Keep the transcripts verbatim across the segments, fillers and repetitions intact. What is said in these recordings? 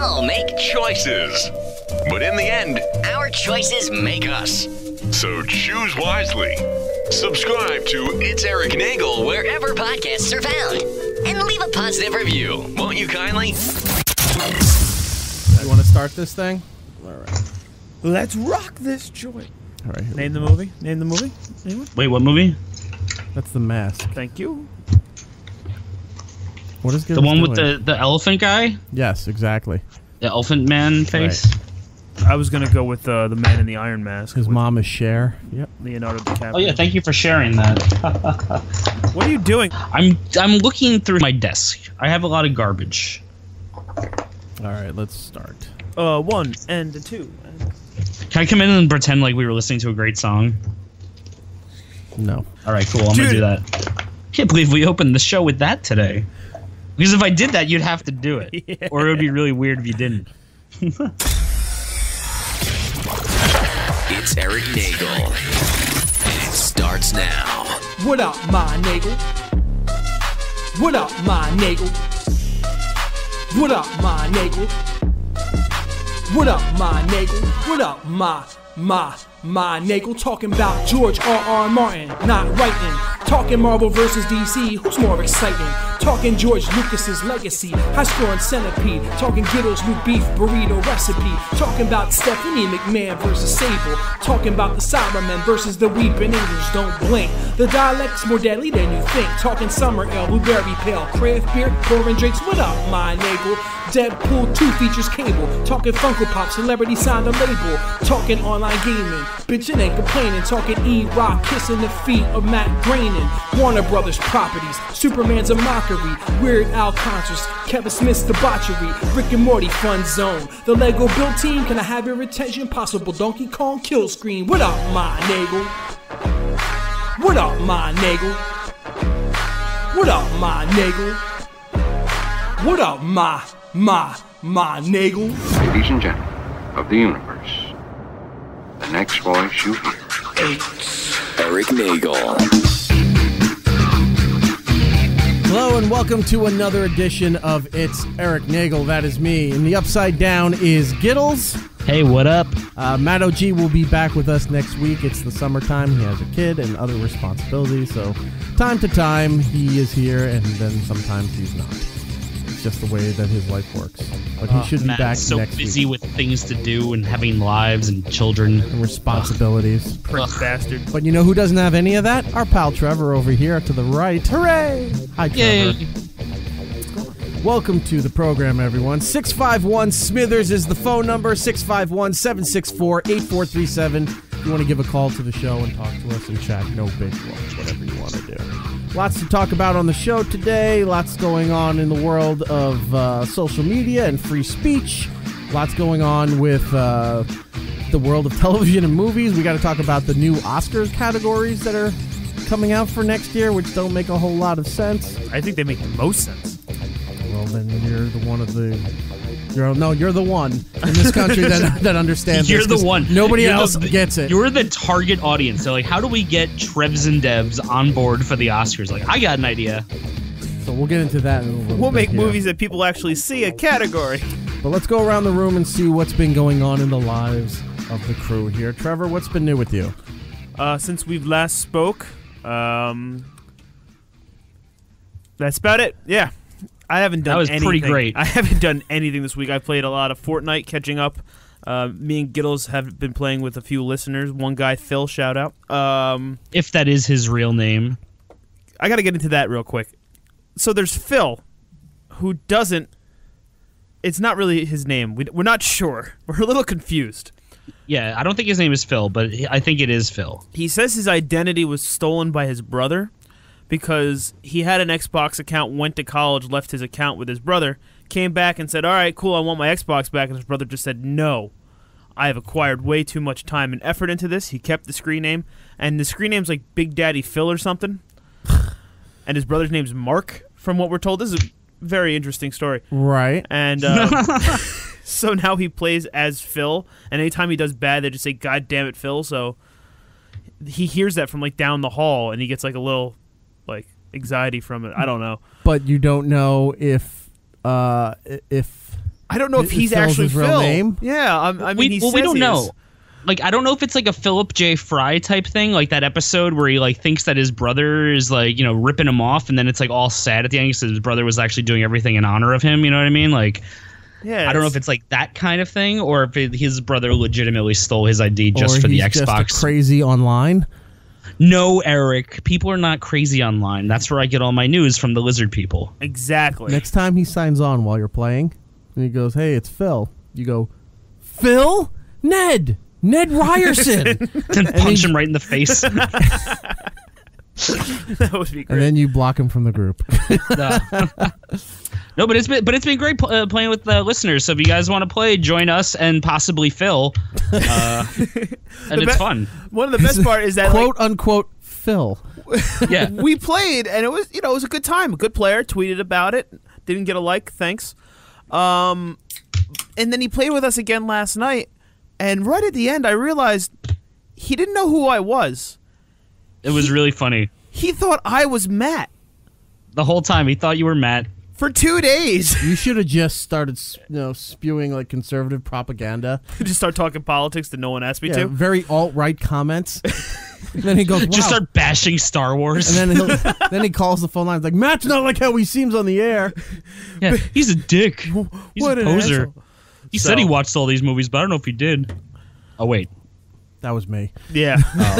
all make choices. But in the end, our choices make us. So choose wisely. Subscribe to It's Eric Nagel wherever podcasts are found. And leave a positive review, won't you kindly? You want to start this thing? All right. Let's rock this joint. All right. Name the movie. Name the movie. Anyone? Wait, what movie? That's The Mask. Thank you. What is the one with the, the elephant guy? Yes, exactly. The elephant man face? Right. I was going to go with uh, the man in the Iron Mask. His mom is Cher. Yep. Leonardo DiCaprio. Oh yeah, thank you for sharing that. What are you doing? I'm I'm looking through my desk. I have a lot of garbage. All right, let's start. Uh, one and a two. And... Can I come in and pretend like we were listening to a great song? No. All right, cool. I'm Dude. gonna do that. Can't believe we opened the show with that today. Because if I did that, you'd have to do it, Yeah. or it would be really weird if you didn't. It's Eric Nagel. It starts now. What up, my Nagel? What up, my Nagel? What up, my Nagel? What up, my Nagel? What up, my, my, my Nagel? Talking about George R R. Martin, not writing. Talking Marvel versus D C, who's more exciting? Talking George Lucas's legacy, high-scoring centipede. Talking Gittles' new beef burrito recipe. Talking about Stephanie McMahon versus Sable. Talking about the Cybermen versus the Weeping Angels. Don't blink. The dialect's more deadly than you think. Talking Summer Ale, Blueberry Pale, craft beer, pouring drinks. What up, my Nagel? Deadpool two features Cable. Talking Funko Pop, celebrity signed a label. Talking online gaming, bitchin' and complaining. Talking E-Rock, kissing the feet of Matt Groening. Warner Brothers properties, Superman's a mockery. Weird Al concerts, Kevin Smith's debauchery. Rick and Morty fun zone. The Lego build team, can I have your attention? Possible Donkey Kong kill screen. What up, my Nagel? What up, my Nagel? What up, my Nagel? What up, my, my, my Nagel? Ladies and gentlemen of the universe, the next voice you hear. It's Eric Nagel. Hello and welcome to another edition of It's Eric Nagel. That is me. And the upside down is Gittles. Hey, what up? Uh, Matt O G will be back with us next week. It's the summertime. He has a kid and other responsibilities. So time to time he is here and then sometimes he's not. It's just the way that his life works. But he Oh, should be Matt's back so next busy week. with things to do and having lives and children. And responsibilities. Prick bastard. But you know who doesn't have any of that? Our pal Trevor over here to the right. Hooray! Hi, Trevor. Yay! Welcome to the program, everyone. six five one Smithers is the phone number. six five one, seven six four, eight four three seven. If you want to give a call to the show and talk to us and chat, no big deal. Whatever you want to do. Lots to talk about on the show today. Lots going on in the world of uh, social media and free speech. Lots going on with uh, the world of television and movies. We got to talk about the new Oscars categories that are coming out for next year, which don't make a whole lot of sense. I think they make the most sense. Well, then you're the one of the... You're, no, you're the one in this country that that understands You're this, the 'cause one. Nobody You're else the, gets it. You're the target audience. So, like, how do we get Trevs and Devs on board for the Oscars? Like, I got an idea. So we'll get into that in a little We'll bit make here. movies that people actually see a category. But let's go around the room and see what's been going on in the lives of the crew here. Trevor, what's been new with you? Uh, since we've last spoke, um, that's about it. Yeah. I haven't done That was anything. pretty great. I haven't done anything this week. I played a lot of Fortnite, catching up. Uh, me and Gittles have been playing with a few listeners. One guy, Phil, shout out. Um, If that is his real name. I got to get into that real quick. So there's Phil, who doesn't... It's not really his name. We, we're not sure. We're a little confused. Yeah, I don't think his name is Phil, but I think it is Phil. He says his identity was stolen by his brother because he had an Xbox account, went to college, left his account with his brother, came back and said, all right, cool, I want my Xbox back. And his brother just said, no, I have acquired way too much time and effort into this. He kept the screen name, and the screen name's like Big Daddy Phil or something. And his brother's name's Mark, from what we're told. This is a very interesting story. Right. And uh, so now he plays as Phil, and anytime he does bad, they just say, God damn it, Phil. So he hears that from like down the hall, and he gets like a little like anxiety from it. I don't know. But you don't know if uh, if I don't know if Is he's Phil's actually his real Phil. name? Yeah, I, I mean, we, he well, says we don't he know. is. Like, I don't know if it's like a Philip J. Fry type thing, like that episode where he like thinks that his brother is like, you know, ripping him off, and then it's like all sad at the end because his brother was actually doing everything in honor of him. You know what I mean? Like, Yeah, I don't know if it's like that kind of thing, or if it, his brother legitimately stole his I D just or for the he's Xbox. Just a crazy online. No, Eric, people are not crazy online. That's where I get all my news from the lizard people. exactly. Next time he signs on while you're playing, and he goes, "Hey, it's Phil." You go, "Phil, Ned, Ned Ryerson," And punch him right in the face. That would be great. and then you block him from the group. No, but it's been but it's been great pl- uh, playing with the listeners. So if you guys want to play, join us and possibly Phil, uh, and it's be- fun. One of the best part is that like, "Quote unquote Phil." Yeah, we played and it was you know it was a good time. A good player tweeted about it. Didn't get a like, thanks. Um, and then he played with us again last night. And right at the end, I realized he didn't know who I was. it was really funny. He thought I was Matt The whole time he thought you were Matt. for two days. You should have just started, you know, spewing like conservative propaganda. Just start talking politics that no one asked me Yeah, to. very alt-right comments. And then he goes, wow. Just start bashing Star Wars. And then he'll, then he calls the phone line like, "Matt's not like how he seems on the air." yeah, he's a dick. He's What a an poser. asshole. He So- said he watched all these movies, but I don't know if he did. Oh wait, That was me. Yeah.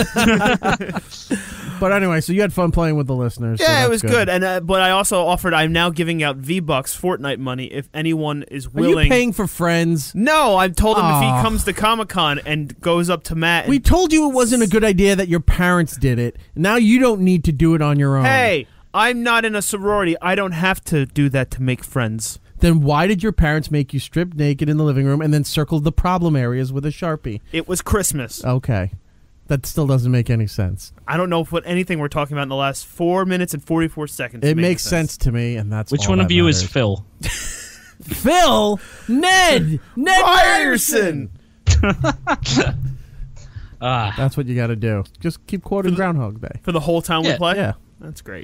But anyway, so you had fun playing with the listeners. so Yeah, it that's was good. And uh, but I also offered. I'm now giving out V-Bucks Fortnite money if anyone is Are willing. you paying for friends? No, I told him if Aw. he comes to Comic-Con and goes up to Matt. And, We told you it wasn't a good idea that your parents did it. Now you don't need to do it on your own. hey, I'm not in a sorority. I don't have to do that to make friends. Then why did your parents make you strip naked in the living room and then circle the problem areas with a Sharpie? It was Christmas. Okay. That still doesn't make any sense. I don't know if what anything we're talking about in the last four minutes and forty-four seconds. It made makes sense. sense. to me, and that's which all one that of you is matters. Phil? Phil? Ned! Ned Ryerson! Ah, That's what you got to do. Just keep quoting Groundhog Day. For the whole time we Yeah. play? Yeah. That's great.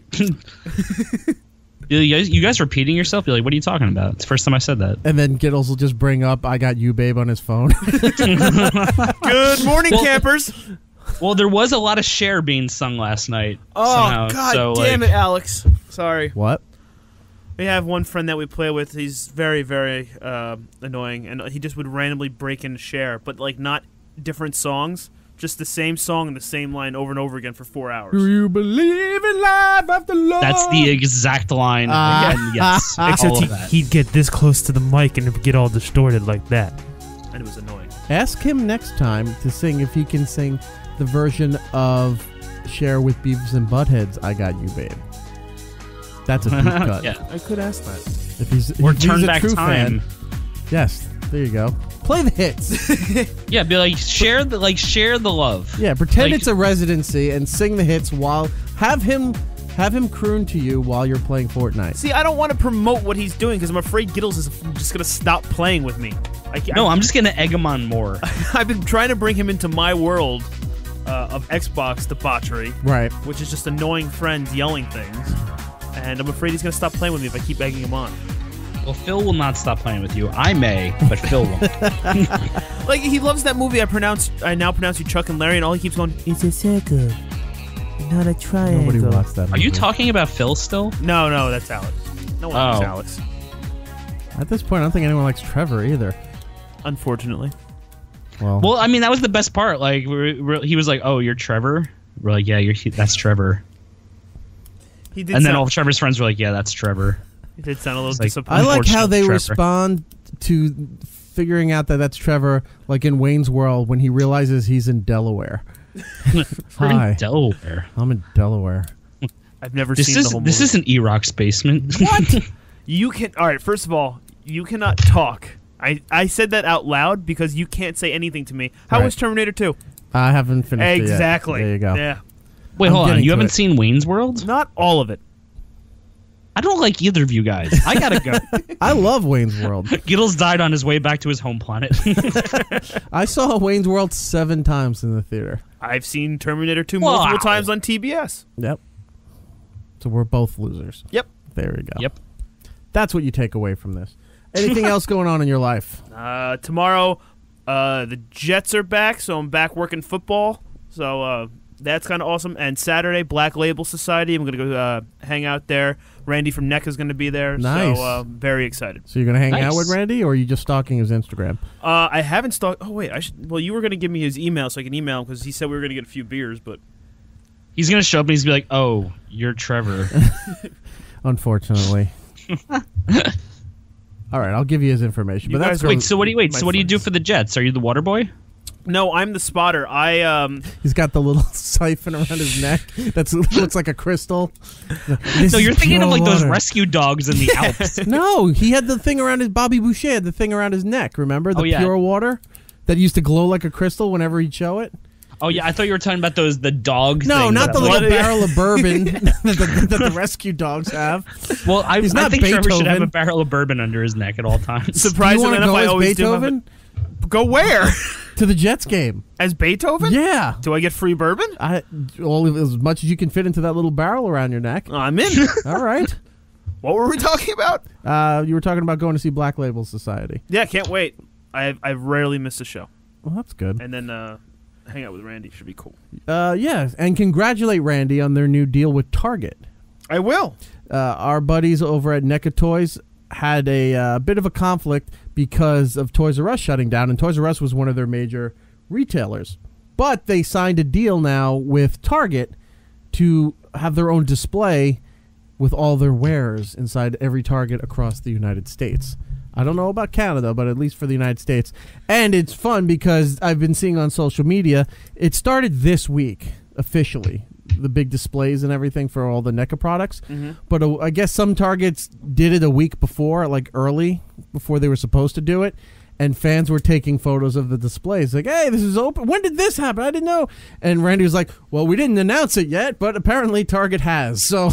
you guys, you guys repeating yourself? You're like, what are you talking about? It's the first time I said that. And then Giddles will just bring up "I got you, babe" on his phone. Good morning, Well- campers. Well, there was a lot of Cher being sung last night. Oh, somehow, God so, damn like, it, Alex. Sorry. What? We have one friend that we play with. He's very, very uh, annoying, and he just would randomly break in share, but like not different songs, just the same song and the same line over and over again for four hours. Do you believe in life after love? That's the exact line. Ah. Again, yes. Except all he, of that. he'd get this close to the mic and it would get all distorted like that, and it was annoying. Ask him next time to sing if he can sing the version of Cher with Beavis and Butthead's "I Got You, Babe." That's a deep cut. Yeah. I could ask that. If he's, Or if he's Turn a Back true Time. fan, yes, there you go. Play the hits. Yeah, be like share the like share the love. Yeah, pretend Like- it's a residency and sing the hits while have him have him croon to you while you're playing Fortnite. See, I don't want to promote what he's doing because I'm afraid Giddles is just gonna stop playing with me. I, No, I'm just gonna egg him on more. I've been trying to bring him into my world uh, of Xbox debauchery, Right. which is just annoying friends yelling things, and I'm afraid he's gonna stop playing with me if I keep egging him on. Well, Phil will not stop playing with you. I may, but Phil won't. Like he loves that movie. I pronounce, I now pronounce you Chuck and Larry, and all he keeps going, "It's a circle, not a triangle." Nobody watched that. Are you movie. talking about Phil still? No, no, that's Alex. No one likes Oh. Alex. At this point, I don't think anyone likes Trevor either. Unfortunately. Well, Well, I mean, that was the best part. Like, we're, we're, he was like, "Oh, you're Trevor." We're like, "Yeah, you're that's Trevor." He did And then sound, all of Trevor's friends were like, "Yeah, that's Trevor." he did sound a little It's like- disappointed. I like how they Trevor. respond to figuring out that that's Trevor, like in Wayne's World when he realizes he's in Delaware. We're Hi. in Delaware. I'm in Delaware. I've never This seen is the whole this movie. isn't E-Rock's basement. What? You can. All right. First of all, you cannot talk. I, I said that out loud because you can't say anything to me. How Right. was Terminator two? I haven't finished it yet. Exactly. There you go. Yeah. Wait, I'm hold on. getting You to haven't it. seen Wayne's World? Not all of it. I don't like either of you guys. I gotta go. I love Wayne's World. Giddles died on his way back to his home planet. I saw Wayne's World seven times in the theater. I've seen Terminator two Wow. multiple times on T B S. Yep. So we're both losers. Yep. There we go. Yep. That's what you take away from this. Anything else going on in your life? Uh, tomorrow, uh, the Jets are back, so I'm back working football. So uh, that's kind of awesome. And Saturday, Black Label Society. I'm going to go uh, hang out there. Randy from N E C is going to be there. Nice. So uh, very excited. So you're going to hang Nice. out with Randy, or are you just stalking his Instagram? Uh, I haven't stalked. Oh, wait. I should. Well, you were going to give me his email so I can email him because he said we were going to get a few beers, but. He's gonna show up and he's gonna be like, "Oh, you're Trevor." Unfortunately. All right, I'll give you his information. You but guys that's are- Wait, so what do you wait? My So what do you do friends. for the Jets? Are you the water boy? No, I'm the spotter. I um. he's got the little siphon around his neck that looks like a crystal. This No, you're is thinking of pure like those water. rescue dogs in the Alps. No, he had the thing around his Bobby Boucher had the thing around his neck. Remember the Oh, yeah. pure water that used to glow like a crystal whenever he'd show it? Oh yeah, I thought you were talking about those the dog. No, things not that- the What? little barrel of bourbon that, the, that the rescue dogs have. Well, I, He's I not think Trevor should have Beethoven. a barrel of bourbon under his neck at all times. Do you Surprisingly want to enough, go I as always Beethoven do. Go where? to the Jets game? As Beethoven? Yeah. Do I get free bourbon? I, all of, as much as you can fit into that little barrel around your neck. Oh, I'm in. All right. What were we talking about? Uh, you were talking about going to see Black Label Society. Yeah, can't wait. I've I've rarely missed a show, Well, that's good. and then uh, hang out with Randy should be cool. Uh, yeah, and congratulate Randy on their new deal with Target. I will. Uh, our buddies over at NECA Toys had a uh, bit of a conflict because of Toys R Us shutting down, and Toys R Us was one of their major retailers. But they signed a deal now with Target to have their own display with all their wares inside every Target across the United States. I don't know about Canada, but at least for the United States. And it's fun because I've been seeing on social media, it started this week officially, the big displays and everything for all the NECA products. Mm-hmm. But uh, I guess some Targets did it a week before, like early, before they were supposed to do it. And fans were taking photos of the displays, like, hey, this is open. When did this happen? I didn't know. And Randy was like, well, we didn't announce it yet, but apparently Target has. So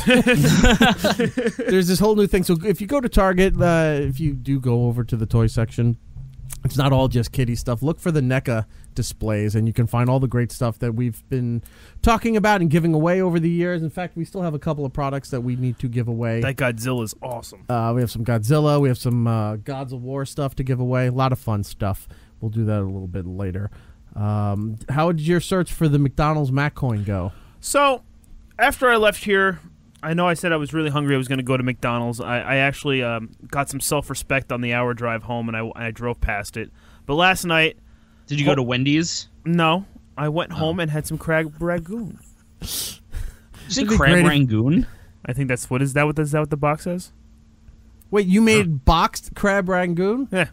there's this whole new thing. So if you go to Target, uh, if you do go over to the toy section, it's not all just kiddie stuff. Look for the NECA displays, and you can find all the great stuff that we've been talking about and giving away over the years. In fact, we still have a couple of products that we need to give away. That Godzilla is awesome. Uh, we have some Godzilla. We have some uh, Gods of War stuff to give away. A lot of fun stuff. We'll do that a little bit later. Um, how did your search for the McDonald's Mac coin go? So, after I left here, I know I said I was really hungry. I was going to go to McDonald's. I, I actually um, got some self-respect on the hour drive home, and I, I drove past it. But last night, Did you go to Wendy's? no, I went home and had some crab ragoon. Did you say It'd be crab great if- rangoon? I think that's what is that. What is that? What the box says? Wait, you made boxed crab rangoon? Yeah,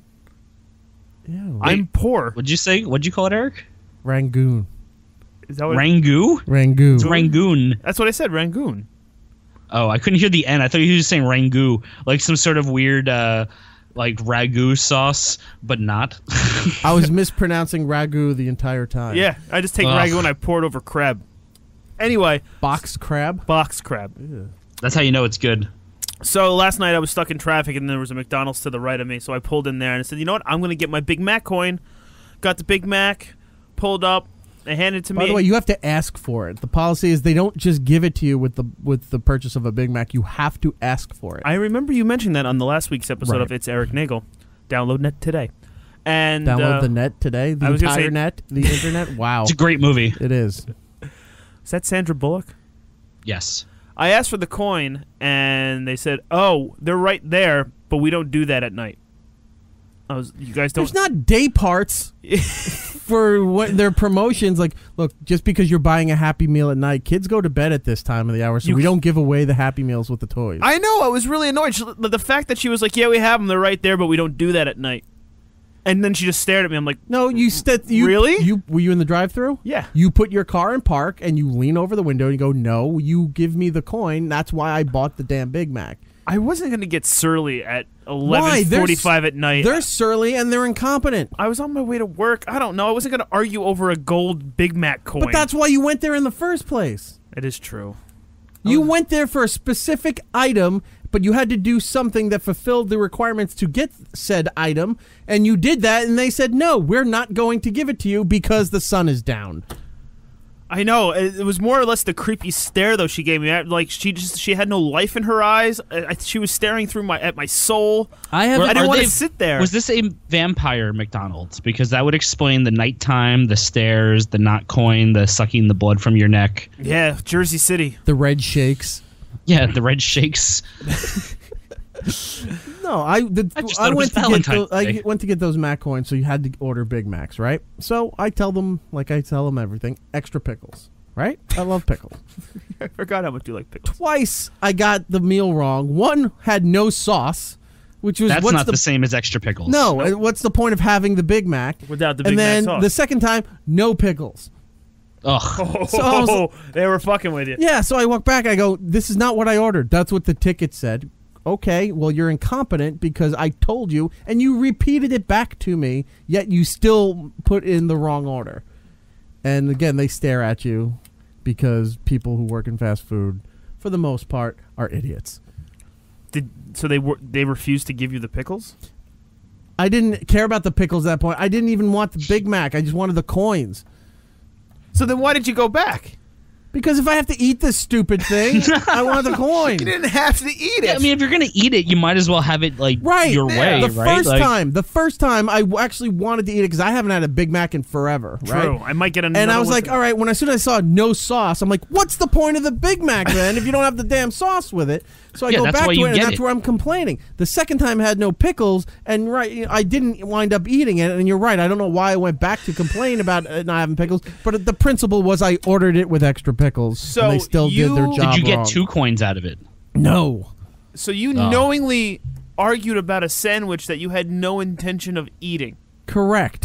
Yeah, I'm poor. What'd you say? What'd you call it, Eric? rangoon. Is that what? Rangoon? Rangoon. It's Rangoon. That's what I said. Rangoon. Oh, I couldn't hear the N. I thought you were just saying Rangoon, like some sort of weird, uh, like ragu sauce, but not. I was mispronouncing ragu the entire time. Yeah, I just take Ugh. ragu and I pour it over crab. Anyway, Boxed crab? box crab. That's how you know it's good. So last night I was stuck in traffic and there was a McDonald's to the right of me, so I pulled in there and I said, you know what, I'm going to get my Big Mac coin. Got the Big Mac, pulled up, they handed it to By me. the way, you have to ask for it. The policy is they don't just give it to you with the with the purchase of a Big Mac. You have to ask for it. I remember you mentioned that on the last week's episode Right. of It's Eric Nagel. Download net today. And Download uh, the net today, the I was gonna entire say- net, the internet. Wow, It's a great movie. it is. is that Sandra Bullock? Yes. I asked for the coin and they said, oh, they're right there, but we don't do that at night. I was, you guys don't. There's not day parts for what their promotions. Like, look, just because you're buying a Happy Meal at night, kids go to bed at this time of the hour, so You we c- don't give away the Happy Meals with the toys. I know. I was really annoyed. She, the the fact that she was like, "Yeah, we have them. They're right there, but we don't do that at night." And then she just stared at me. I'm like, no, you st- you Really? You were you in the drive-through? "Yeah." You put your car in park and you lean over the window and you go, "No, you give me the coin. That's why I bought the damn Big Mac." I wasn't gonna get surly at Why? eleven They're forty-five s- at night. They're surly and they're incompetent. I was on my way to work. I don't know. I wasn't gonna argue over a gold Big Mac coin. But that's why you went there in the first place. it is true. You went there for a specific item, but you had to do something that fulfilled the requirements to get said item, and you did that, and they said, no, we're not going to give it to you because the sun is down. I know. It, it was more or less the creepy stare though she gave me. I- Like she just she had no life in her eyes. I, I, she was staring through my at my soul. I have. I didn't Are want they- to sit there. Was this a vampire McDonald's? Because that would explain the nighttime, the stares, the not coin, the sucking the blood from your neck. Yeah, Jersey City. the red shakes. Yeah, the red shakes. No, I the, I just I thought it was went to get Valentine's the, I Day. went to get those Mac coins, so you had to order Big Macs, right? So I tell them, like I tell them everything, extra pickles, right? I love pickles. I forgot how much you like pickles. Twice I got the meal wrong. One had no sauce, which was That's what's not the, the same as extra pickles. no. uh, What's the point of having the Big Mac Without the Big and Mac then sauce. the second time, no pickles. Ugh. So I was- they were fucking with you. Yeah, so I walk back. I go, "This is not what I ordered. That's what the ticket said." Okay, well, you're incompetent because I told you, and you repeated it back to me, yet you still put in the wrong order. And again, they stare at you because people who work in fast food, for the most part, are idiots. Did so they were they refused to give you the pickles? I didn't care about the pickles at that point. I didn't even want the Big Mac. I just wanted the coins. So then why did you go back? Because if I have to eat this stupid thing, I want the coin. You didn't have to eat it. Yeah, I mean, if you're gonna eat it, you might as well have it like Right. your way, The right? first Like, time, the first time I w- actually wanted to eat it because I haven't had a Big Mac in forever, right? True. I might get another. And I was one like, to- all right, when as soon as I saw no sauce, I'm like, what's the point of the Big Mac then if you don't have the damn sauce with it? So I Yeah, go that's back why to you it, and get that's it. where I'm complaining. The second time I had no pickles, and right, you know, I didn't wind up eating it, and you're right. I don't know why I went back to complain about uh, not having pickles, but the principle was I ordered it with extra pickles, So and they still did you- their Did job Did you get wrong. two coins out of it? No. So you Oh. knowingly argued about a sandwich that you had no intention of eating. Correct.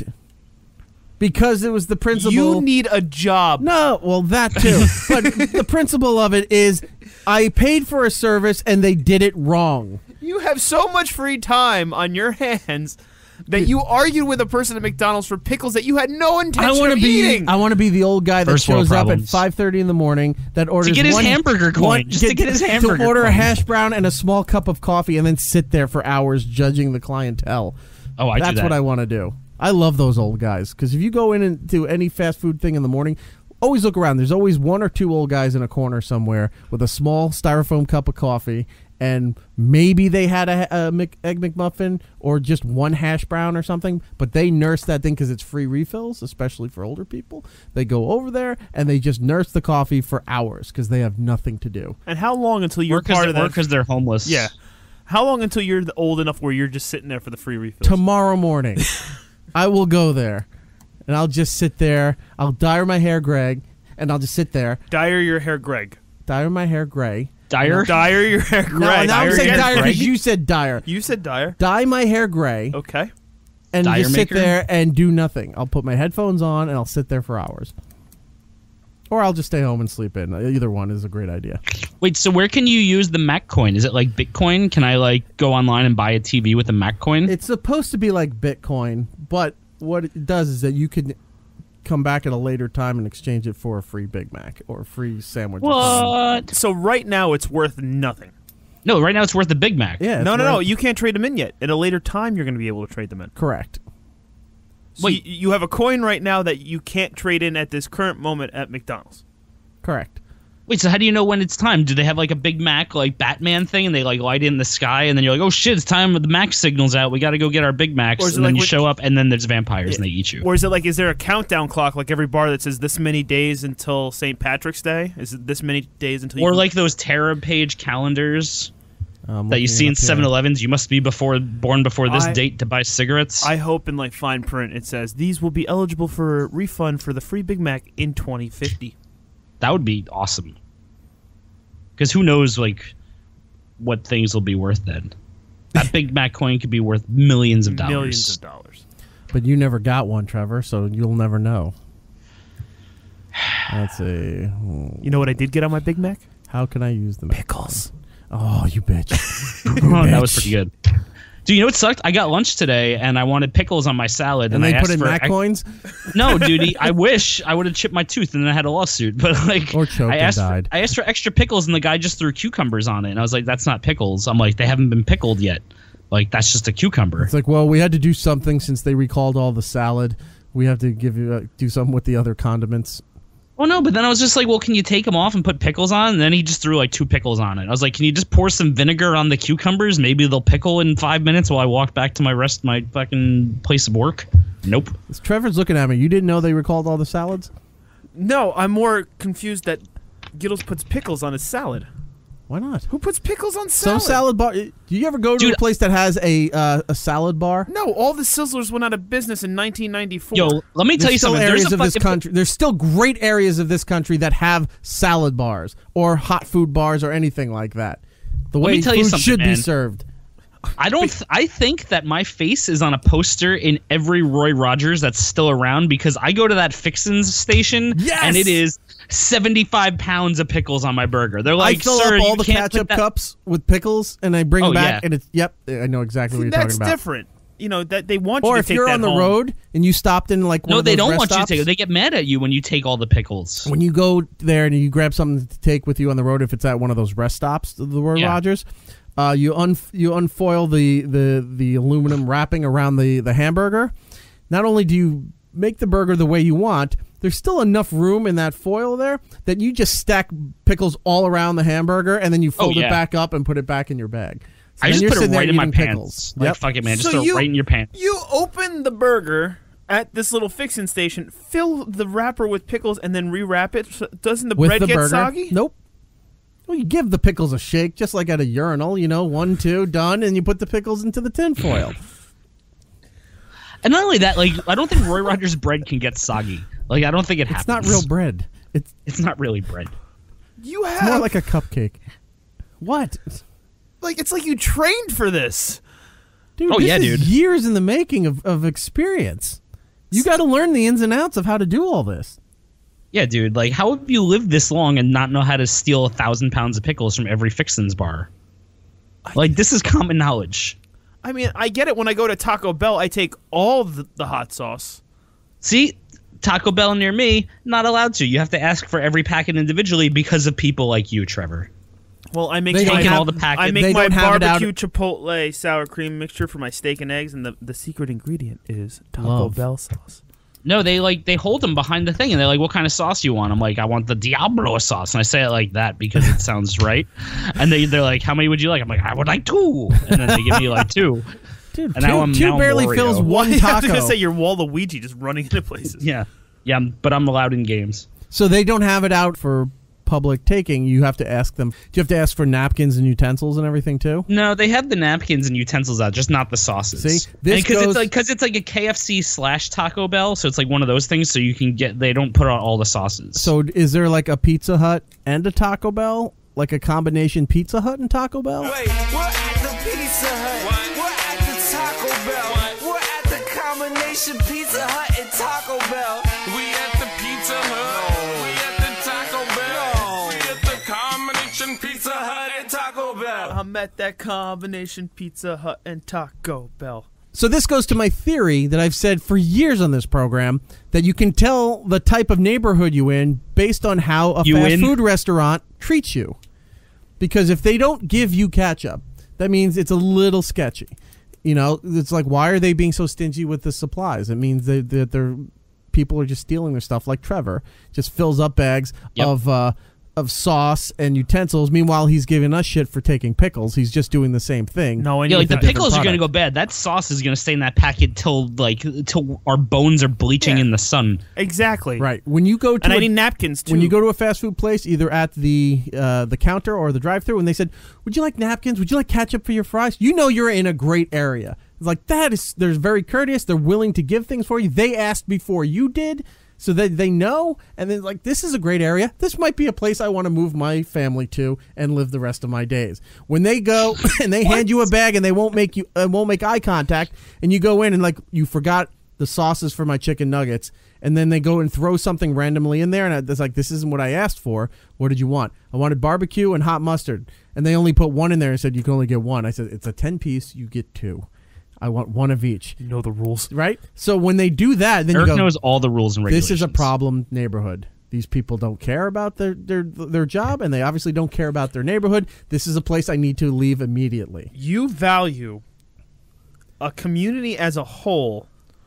Because it was the principle. You need a job. No, well, that too. But the principle of it is I paid for a service and they did it wrong. You have so much free time on your hands that you argued with a person at McDonald's for pickles that you had no I intention want to of be eating. I want to be the old guy that First world shows up at problems. five thirty in the morning that orders get his one, hamburger coin, one- just to get his hamburger to order a coin. hash brown and a small cup of coffee and then sit there for hours judging the clientele. Oh, I do That's that. what I want to do. I love those old guys because if you go in and do any fast food thing in the morning, always look around. There's always one or two old guys in a corner somewhere with a small styrofoam cup of coffee, and maybe they had a, a Mc, egg McMuffin or just one hash brown or something, but they nurse that thing because it's free refills, especially for older people. They go over there and they just nurse the coffee for hours because they have nothing to do. And how long until you're Or because part of that? they're homeless. Yeah. How long until you're the- old enough where you're just sitting there for the free refills? Tomorrow morning, I will go there, and I'll just sit there. I'll dye my hair Greg, and I'll just sit there, Dyer your hair, Greg. dye my hair gray. Dyer. Dyer your hair, Greg. Now, now I'm Dyer saying your dyer hair, because Greg. you said dyer. You said Dyer. Dye my hair gray, Okay. and Dyer just sit maker? there and do nothing. I'll put my headphones on, and I'll sit there for hours. Or I'll just stay home and sleep in. Either one is a great idea. Wait, so where can you use the Mac coin? Is it like Bitcoin? Can I like go online and buy a T V with a Mac coin? It's supposed to be like Bitcoin, but what it does is that you can come back at a later time and exchange it for a free Big Mac or a free sandwich. or something. What? So right now it's worth nothing. No, right now it's worth the Big Mac. Yeah. no, it's no, no. worth- You can't trade them in yet. At a later time, you're going to be able to trade them in. Correct. So Wait. you, you have a coin right now that you can't trade in at this current moment at McDonald's. Correct. Wait, so how do you know when it's time? Do they have like a Big Mac like Batman thing and they like light it in the sky and then you're like, oh shit, it's time the Mac signal's out. We got to go get our Big Macs. Or is it And then like you with- show up and then there's vampires and they eat you. Or is it like, is there a countdown clock like every bar that says this many days until Saint Patrick's Day? Is it this many days until you Or can- like those Terra page calendars Um, that you see in seven elevens. You must be before born before this I- date to buy cigarettes. I hope in like fine print it says these will be eligible for refund for the free Big Mac in twenty fifty. That would be awesome. Because who knows, like, what things will be worth then? That Big Mac coin could be worth millions of dollars. Millions of dollars. But you never got one, Trevor, so you'll never know. Let's see. You know what I did get on my Big Mac? How can I use them? Pickles. Oh, you bitch. Oh, that was pretty good. Dude, you know what sucked? I got lunch today, and I wanted pickles on my salad. And And, they I put asked in for, Mac I- coins? No, dude, I wish I would have chipped my tooth, and then I had a lawsuit. But like, Or choked I and asked, died. For, I asked for extra pickles, and the guy just threw cucumbers on it, and I was like, "That's not pickles." I'm like, "They haven't been pickled yet. Like, that's just a cucumber." It's like, well, we had to do something since they recalled all the salad. We have to give you uh, do something with the other condiments. Oh, no, but then I was just like, well, can you take them off and put pickles on? And then he just threw like two pickles on it. I was like, can you just pour some vinegar on the cucumbers? Maybe they'll pickle in five minutes while I walk back to my rest, my fucking place of work. Nope. Trevor's looking at me. You didn't know they recalled all the salads? No, I'm more confused that Gittles puts pickles on his salad. Why not? Who puts pickles on Some salad? salad bar. Do you ever go to Dude, a place that has a uh, a salad bar? No, all the Sizzlers went out of business in nineteen ninety-four. Yo, let me tell There's you still something. areas There's a of this fucking- country. There's still great areas of this country that have salad bars or hot food bars or anything like that. The Let way me tell you food something, should be man. served. I don't. Th- I think that my face is on a poster in every Roy Rogers that's still around because I go to that Fixins station Yes! and it is seventy-five pounds of pickles on my burger. They're like, I fill sir, up all you the can't put ketchup that- cups with pickles and I bring Oh, them back yeah. and it's yep. I know exactly what you're That's talking about. different. You know, that they want you Or to if take you're that on the home. road and you stopped in like one No, of they those don't rest want you to stops, take it. They get mad at you when you take all the pickles. when you go there and you grab something to take with you on the road, if it's at one of those rest stops, the Roy Yeah. Rogers, uh, you un you unfoil the, the, the aluminum wrapping around the, the hamburger. Not only do you make the burger the way you want, there's still enough room in that foil there that you just stack pickles all around the hamburger and then you fold Oh, yeah. it back up and put it back in your bag. So I then just you're put it sitting there right in my eating pants. pickles. Like, Yep. fuck it, man. Just So throw it you- right in your pants. You open the burger at this little fixin' station, fill the wrapper with pickles, and then rewrap it. So doesn't the With bread the get burger. soggy? Nope. Well, you give the pickles a shake, just like at a urinal, you know, one, two, done, and you put the pickles into the tin foil. And not only that, like I don't think Roy Rogers bread can get soggy. Like I don't think it happens. It's not real bread. It's It's not really bread. You more have like a cupcake. What? like it's like you trained for this. Dude, Oh, this yeah, is dude. years in the making of, of experience. You got to learn the ins and outs of how to do all this. Yeah, dude. Like, how have you lived this long and not know how to steal a thousand pounds of pickles from every Fixins bar? Like, this is common knowledge. I mean, I get it. When I go to Taco Bell, I take all the, the hot sauce. See, Taco Bell near me, not allowed to. You have to ask for every packet individually because of people like you, Trevor. Well, I make They my, don't have- all the packets. I make they my don't have it out- barbecue chipotle sour cream mixture for my steak and eggs, and the, the secret ingredient is Taco Love. Bell sauce. No, they like they hold them behind the thing, and they're like, "What kind of sauce do you want?" I'm like, "I want the Diablo sauce," and I say it like that because it sounds right. And they they're like, "How many would you like?" I'm like, "I would like two," and then they give me like two. Dude, And two, now I'm- two now I'm barely Wario. fills one I have to taco. just say you're Waluigi just running into places. Yeah, yeah, but I'm allowed in games. So they don't have it out for public taking. You have to ask them. Do you have to ask for napkins and utensils and everything too? No, they have the napkins and utensils out, just not the sauces. See? This because goes- it's like because it's like a K F C slash Taco Bell, so it's like one of those things. So you can get they don't put out all the sauces. So is there like a Pizza Hut and a Taco Bell? Like a combination Pizza Hut and Taco Bell? Wait, we're at the Pizza Hut. We're at the Taco Bell. We're at the combination Pizza Hut and Taco Bell. We at the Pizza Hut. We at the Taco Bell. We at the combination Pizza Hut and Taco Bell. I'm at that combination Pizza Hut and Taco Bell. So this goes to my theory that I've said for years on this program, that you can tell the type of neighborhood you in based on how a You fast in? food restaurant treats you. Because if they don't give you ketchup, that means it's a little sketchy. You know, it's like, why are they being so stingy with the supplies? It means that, that they're people are just stealing their stuff, like Trevor just fills up bags Yep. of uh, of sauce and utensils. Meanwhile, he's giving us shit for taking pickles. He's just doing the same thing. No, I yeah, like the with a different pickles are gonna product. go bad. That sauce is gonna stay in that packet till like till our bones are bleaching Yeah. in the sun. Exactly. Right. When you go to And I a- need napkins too. when you go to a fast food place, either at the uh, the counter or the drive-thru, and they said, "Would you like napkins? Would you like ketchup for your fries?" You know you're in a great area. It's like that is they're very courteous. They're willing to give things for you. They asked before you did, so that they know. And then like, this is a great area. This might be a place I want to move my family to and live the rest of my days. When they go and they hand you a bag and they won't make you uh, won't make eye contact, and you go in and like you forgot the sauces for my chicken nuggets, and then they go and throw something randomly in there, and it's like, this isn't what I asked for. What did you want? I wanted barbecue and hot mustard, and they only put one in there and said you can only get one. I said, it's a ten piece, you get two. I want one of each. You know the rules. Right? So when they do that, then Eric you go, knows all the rules and regulations. this is a problem neighborhood. These people don't care about their, their their job, and they obviously don't care about their neighborhood. This is a place I need to leave immediately. You value a community as a whole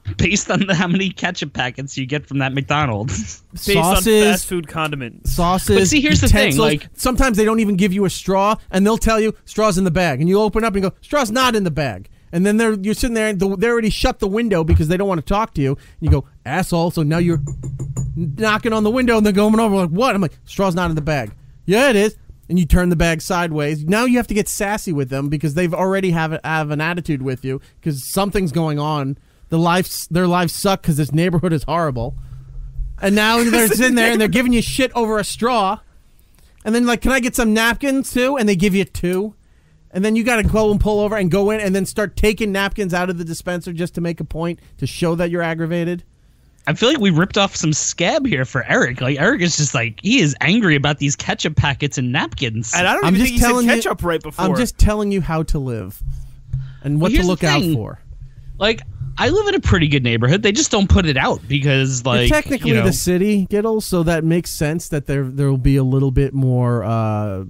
based on the, how many ketchup packets you get from that McDonald's. Based Sauces, on fast food condiments. sauces. But see, here's the thing, utensils. like- sometimes they don't even give you a straw, and they'll tell you straw's in the bag, and you open up and go, straw's not in the bag. And then they're you're sitting there, and the, they already shut the window because they don't want to talk to you. And you go, asshole. So now you're knocking on the window, and they're going over like, what? I'm like, straw's not in the bag. Yeah, it is. And you turn the bag sideways. Now you have to get sassy with them because they've already have have an attitude with you because something's going on. The lives their lives suck because this neighborhood is horrible. And now they're sitting there and they're giving you shit over a straw. And then like, can I get some napkins too? And they give you two. And then you got to go and pull over and go in and then start taking napkins out of the dispenser just to make a point to show that you're aggravated. I feel like we ripped off some scab here for Eric. Like Eric is just like he is angry about these ketchup packets and napkins. And I don't I'm even just think he said telling you- ketchup right before. I'm just telling you how to live and what Well, to here's look the out thing. for. Like I live in a pretty good neighborhood. They just don't put it out because like You're technically you know, the city, Giddles, so that makes sense that there there will be a little bit more uh,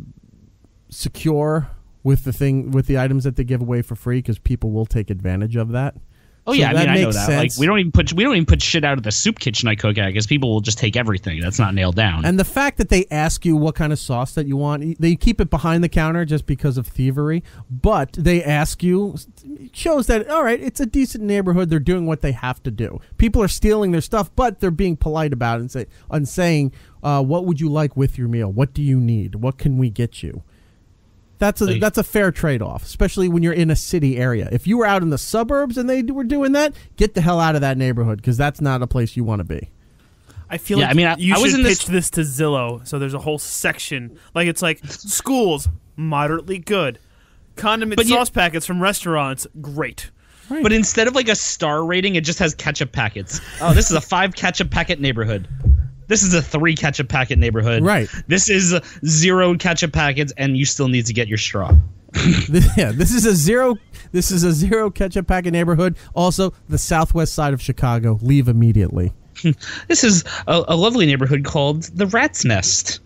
secure with the thing with the items that they give away for free because people will take advantage of that. Oh So yeah, I that mean I know makes that. sense. Like we don't even put we don't even put shit out of the soup kitchen I cook at because people will just take everything that's not nailed down. And the fact that they ask you what kind of sauce that you want, they keep it behind the counter just because of thievery, but they ask you, it shows that, all right, it's a decent neighborhood. They're doing what they have to do. People are stealing their stuff, but they're being polite about it and, say, and saying, uh, what would you like with your meal? What do you need? What can we get you? That's a Like- that's a fair trade-off, especially when you're in a city area. If you were out in the suburbs and they were doing that, get the hell out of that neighborhood because that's not a place you want to be. I feel Yeah, like I mean, I- you I was should in this- pitch this to Zillow. So there's a whole section. Like it's like schools, moderately good. Condiment But you- sauce packets from restaurants, great. But instead of like a star rating, it just has ketchup packets. Oh, this is a five ketchup packet neighborhood. This is a three ketchup packet neighborhood. Right. This is uh, zero ketchup packets, and you still need to get your straw. Yeah, this is a zero. This is a zero ketchup packet neighborhood. Also, the southwest side of Chicago. Leave immediately. This is a, a lovely neighborhood called the Rat's Nest.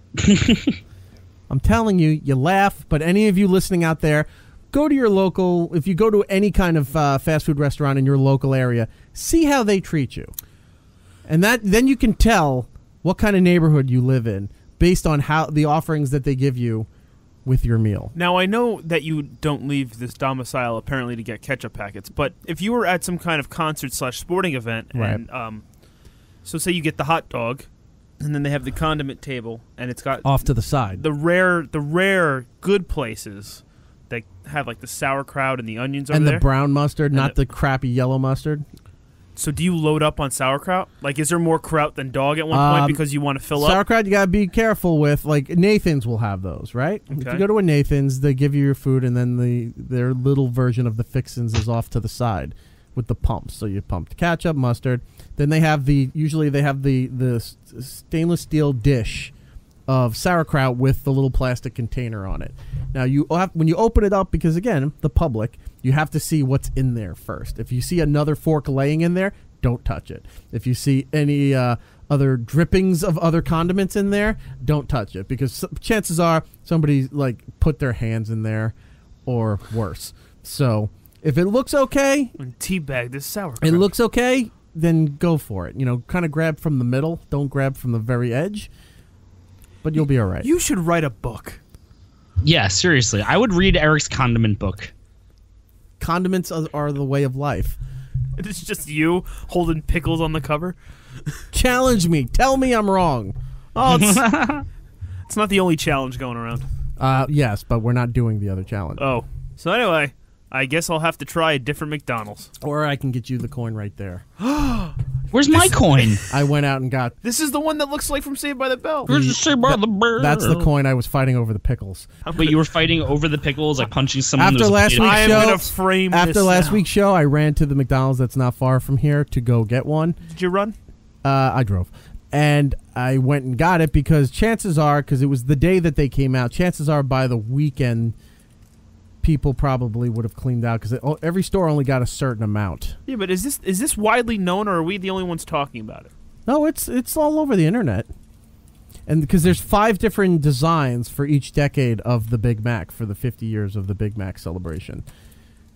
I'm telling you, you laugh, but any of you listening out there, go to your local. If you go to any kind of uh, fast food restaurant in your local area, see how they treat you, and that then you can tell what kind of neighborhood you live in based on how the offerings that they give you with your meal. Now I know that you don't leave this domicile apparently to get ketchup packets, but if you were at some kind of concert slash sporting event, and um, so say you get the hot dog, and then they have the condiment table, and it's got Off to the side. the rare, the rare good places that have like the sauerkraut and the onions over And the there. brown mustard, And not the- the crappy yellow mustard. So do you load up on sauerkraut? Like, is there more kraut than dog at one Um, point because you want to fill up? Sauerkraut, you gotta be careful with. Like Nathan's will have those, right? If Okay. you go to a Nathan's, they give you your food, and then the their little version of the fixins is off to the side with the pumps. So you pump ketchup, mustard. Then they have the usually they have the the s- stainless steel dish of sauerkraut with the little plastic container on it. Now you have, when you open it up, because again, the public, you have to see what's in there first. If you see another fork laying in there, don't touch it. If you see any uh, other drippings of other condiments in there, don't touch it, because s- chances are somebody like put their hands in there or worse. So if it looks okay, And teabag this sauerkraut. it looks okay, then go for it. You know, kind of grab from the middle. Don't grab from the very edge. But you'll be all right. You should write a book. Yeah, seriously. I would read Eric's condiment book. Condiments are, are the way of life. It's just you holding pickles on the cover. Challenge me. Tell me I'm wrong. Oh, it's, it's not the only challenge going around. Uh, yes, but we're not doing the other challenge. Oh, so anyway, I guess I'll have to try a different McDonald's. Or I can get you the coin right there. Where's my coin? I went out and got. This is the one that looks like from Saved by the Bell. Where's the Saved by the Bell? That's the coin I was fighting over the pickles. But you were fighting over the pickles, like punching someone. After There was a last potato- week's I am show, gonna frame after this last now. week's show, I ran to the McDonald's that's not far from here to go get one. Did you run? Uh, I drove. And I went and got it because chances are, because it was the day that they came out, chances are by the weekend, people probably would have cleaned out because every store only got a certain amount. Yeah, but is this is this widely known, or are we the only ones talking about it? No, it's it's all over the internet. And because there's five different designs for each decade of the Big Mac for the fifty years of the Big Mac celebration.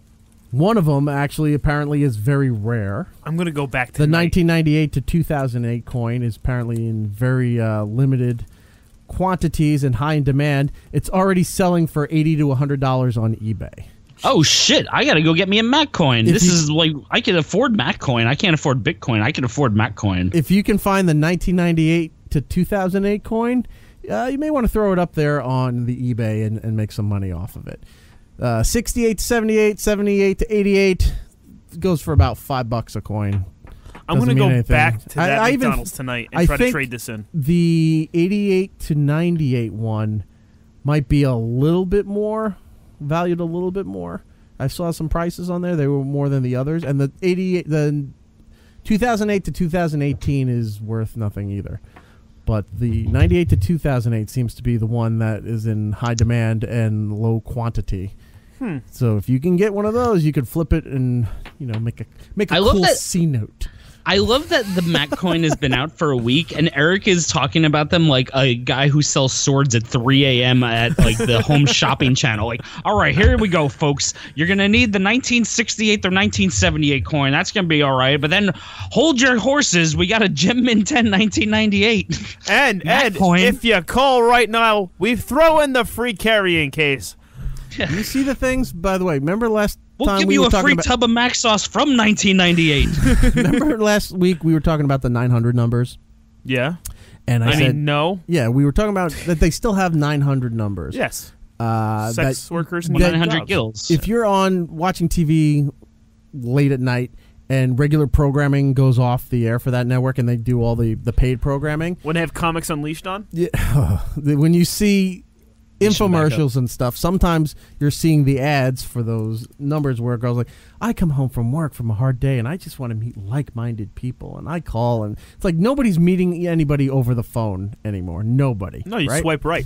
One of them actually apparently is very rare. I'm going to go back to The nineteen ninety-eight to two thousand eight coin is apparently in very uh, limited quantities and high in demand. It's already selling for eighty to one hundred dollars on eBay. Oh shit! I gotta go get me a Maccoin. If This you- is like I can afford Maccoin. I can't afford Bitcoin. I can afford Maccoin. If you can find the nineteen ninety-eight to two thousand eight coin, uh, you may want to throw it up there on the eBay and, and make some money off of it. Uh, sixty-eight to seventy-eight, seventy-eight to eighty-eight goes for about five bucks a coin. I'm going to Doesn't go mean anything. back to I- that I even- McDonald's tonight and I try to think trade this in. The eighty-eight to ninety-eight one might be a little bit more, valued a little bit more. I saw some prices on there; they were more than the others. And the eighty-eight, the two thousand eight to two thousand eighteen is worth nothing either. But the ninety-eight to two thousand eight seems to be the one that is in high demand and low quantity. Hmm. So if you can get one of those, you could flip it and you know make a make a I love cool that- C note. I love that the Maccoin has been out for a week, and Eric is talking about them like a guy who sells swords at three a.m. at like the Home Shopping Channel. Like, all right, here we go, folks. You're gonna need the nineteen sixty-eight or nineteen seventy-eight coin. That's gonna be all right. But then hold your horses. We got a Gem Min ten nineteen ninety-eight. And Ed, Maccoin. if you call right now, we throw in the free carrying case. You see the things, by the way. Remember last We'll time give we you were a talking free about. tub of Mac sauce from nineteen ninety-eight. Remember last week we were talking about the nine hundred numbers, Yeah. and I, I, said, mean, no. yeah, we were talking about that they still have nine hundred numbers. Yes. uh, Sex that- workers and one that- nine hundred jobs. gills. If you're on watching T V late at night and regular programming goes off the air for that network, and they do all the the paid programming, When they have Comics Unleashed on? yeah, when you see You should back infomercials and stuff, sometimes you're seeing the ads for those numbers where it goes like, I come home from work from a hard day and I just want to meet like-minded people, and I call, and it's like nobody's meeting anybody over the phone anymore. Nobody. No, you right? swipe right.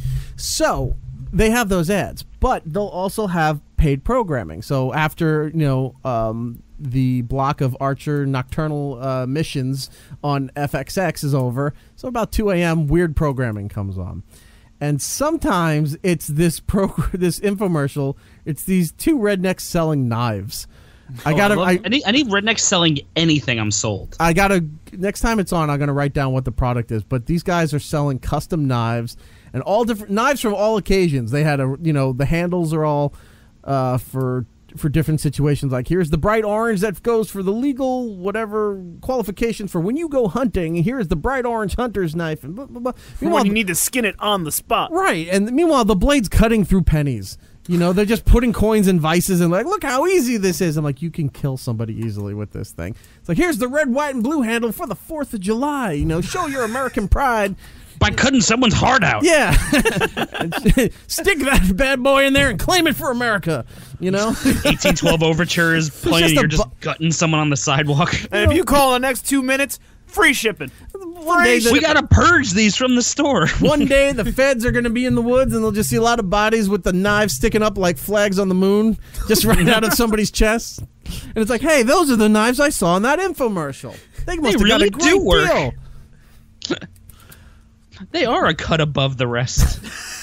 So they have those ads, but they'll also have paid programming. So after, you know, um, the block of Archer Nocturnal uh, missions on F X X is over, so about two a.m. weird programming comes on. And sometimes it's this pro this infomercial. It's these two rednecks selling knives. I gotta. love- I, any any redneck selling anything, I'm sold. I gotta. Next time it's on, I'm gonna write down what the product is. But these guys are selling custom knives and all different knives from all occasions. They had a. You know, the handles are all uh, for for different situations. Like here's the bright orange that goes for the legal whatever qualifications for when you go hunting. And here's the bright orange hunter's knife. And blah, blah, blah. For Meanwhile, when you need to skin it on the spot. right, and meanwhile the blade's cutting through pennies. You know, they're just putting coins in vices and like, look how easy this is. I'm like, you can kill somebody easily with this thing. It's like, here's the red, white, and blue handle for the fourth of July. You know, show your American pride. By cutting someone's heart out. Yeah. Stick that bad boy in there and claim it for America. You know? eighteen twelve Overture is playing. just a You're just bu- gutting someone on the sidewalk. And if you call in the next two minutes, free shipping. One day, the, We gotta purge these from the store. one day the feds are going to be in the woods and they'll just see a lot of bodies with the knives sticking up like flags on the moon, just right out of somebody's chest. And it's like, hey, those are the knives I saw in that infomercial. They must have really got a do great work. deal. They are a cut above the rest.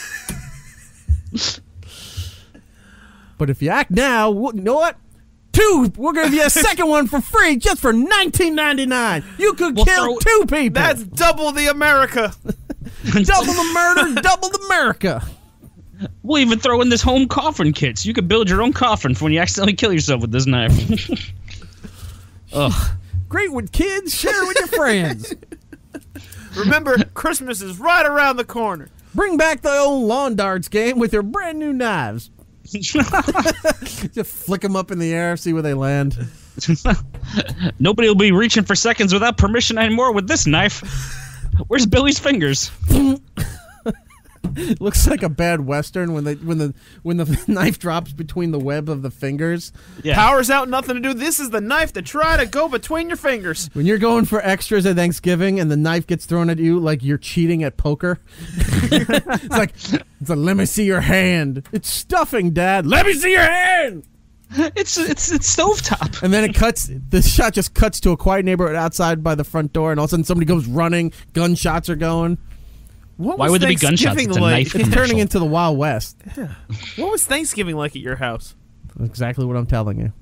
But if you act now, we'll- you know what? Two, we're going to give you a second one for free just for nineteen ninety-nine. You could We'll kill throw- two people. That's double the America. double the murder, double the America. We'll even throw in this home coffin kits. You can build your own coffin for when you accidentally kill yourself with this knife. Ugh. Great with kids, share it with your friends. Remember, Christmas is right around the corner. Bring back the old lawn darts game with your brand new knives. Just flick them up in the air, see where they land. Nobody will be reaching for seconds without permission anymore with this knife. Where's Billy's fingers? Looks like a bad western when they when the when the knife drops between the web of the fingers. Yeah. Power's out, nothing to do. This is the knife to try to go between your fingers. When you're going for extras at Thanksgiving and the knife gets thrown at you like you're cheating at poker. It's like, it's like, let me see your hand. It's stuffing, Dad. Let me see your hand. It's it's it's stovetop. And then it cuts, the shot just cuts to a quiet neighborhood outside by the front door, and all of a sudden somebody goes running, gunshots are going. What Why was would there be gunshots? Thanksgiving It's a like? knife It's commercial. turning into the Wild West. What was Thanksgiving like at your house? Exactly what I'm telling you.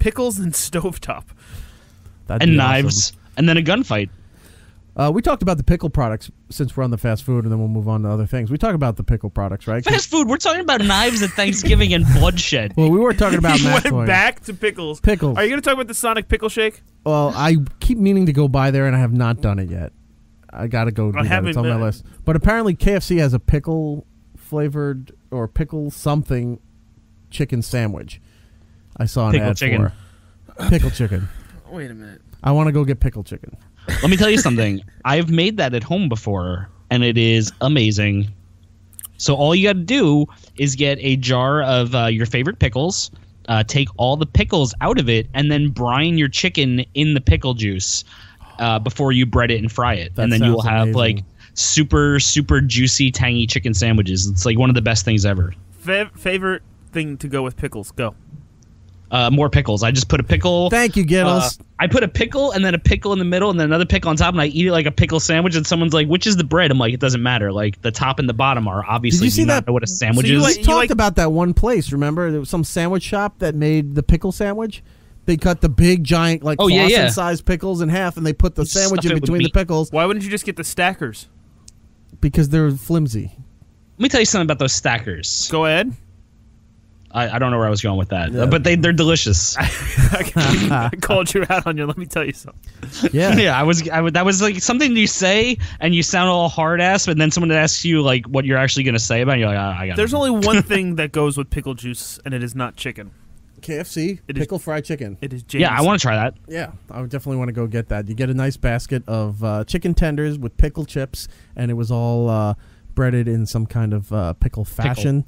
pickles and stovetop. That'd and be knives, awesome. and then a gunfight. Uh, we talked about the pickle products since we're on the fast food, and then we'll move on to other things. We talk about the pickle products, right? Fast food. We're talking about knives at Thanksgiving and bloodshed. Well, we were talking about You Matt went toys. back to pickles. Pickles. Are you going to talk about the Sonic Pickle Shake? Well, I keep meaning to go by there, and I have not done it yet. I got to go do I that. haven't It's on my done it. list. But apparently K F C has a pickle-flavored or pickle something chicken sandwich. I saw an Pickle ad chicken. for. Pickle chicken. Wait a minute. I want to go get pickle chicken. Let me tell you something. I've made that at home before, and it is amazing. So all you got to do is get a jar of uh, your favorite pickles, uh, take all the pickles out of it, and then brine your chicken in the pickle juice uh, before you bread it and fry it. That and then you will sounds have amazing. like super, super juicy, tangy chicken sandwiches. It's like one of the best things ever. Fav- favorite thing to go with pickles? Go. Uh, more pickles. I just put a pickle. Thank you, Uh, Gittles. I put a pickle and then a pickle in the middle and then another pickle on top, and I eat it like a pickle sandwich. And someone's like, "Which is the bread?" I'm like, "It doesn't matter. Like the top and the bottom are obviously." Did you see do not that- know what a sandwich So you is? like- we talked like- about that one place, remember? There was some sandwich shop that made the pickle sandwich. They cut the big, giant, like, Oh, yeah, yeah. sized pickles in half, and they put the You sandwich stuff in it with between the meat. pickles Why wouldn't you just get the stackers? because they're flimsy. Let me tell you something about those stackers. Go ahead. I, I don't know where I was going with that, Yeah. but they they're delicious. I called you out on you. Let me tell you something. Yeah. yeah, I was I would, that was like something you say and you sound all hard ass, but then someone asks you like what you're actually gonna say about it, and you're like, oh, I got. There's only one thing that goes with pickle juice, and it is not chicken. K F C, It is- pickle fried chicken. It is James. Yeah, I want to try that. Yeah, I would definitely want to go get that. You get a nice basket of uh, chicken tenders with pickle chips, and it was all uh, breaded in some kind of uh, pickle fashion.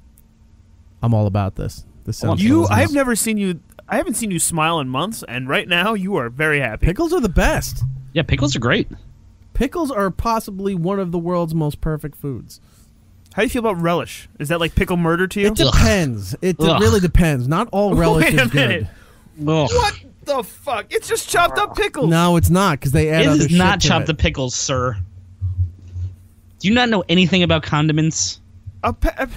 I'm all about this. This sounds You. delicious. I've never seen you. I haven't seen you smile in months, and right now you are very happy. Pickles are the best. Yeah, pickles are great. Pickles are possibly one of the world's most perfect foods. How do you feel about relish? Is that like pickle murder to you? It depends. It, it Ugh. really depends. Not all relish Wait a is minute. good. Ugh. What the fuck? It's just chopped up pickles. No, it's not because they add It other is shit not to chopped it. up pickles, sir. Do you not know anything about condiments? A pe- a-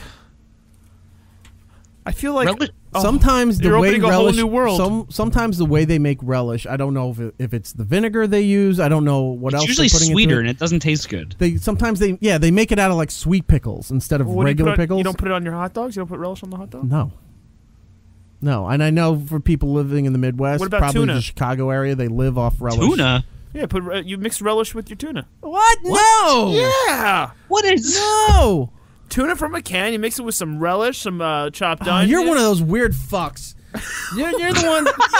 I feel like Relish- oh, Sometimes the you're way opening a relish, whole new world. Some, sometimes the way they make relish, I don't know if, it, if it's the vinegar they use. I don't know what It's else. usually they're putting sweeter Into and it. it doesn't taste good. They sometimes they yeah they make it out of like sweet pickles instead of What do you regular put on- pickles. You don't put it on your hot dogs. You don't put relish on the hot dog. no, no, and I know for people living in the Midwest, What about probably tuna? the Chicago area, they live off relish. Tuna? Yeah, put re- you mix relish with your tuna. What? No. Yeah, What is? No. tuna from a can. You mix it with some relish, some uh, chopped Oh, onion. you're one of those weird fucks. You're, you're the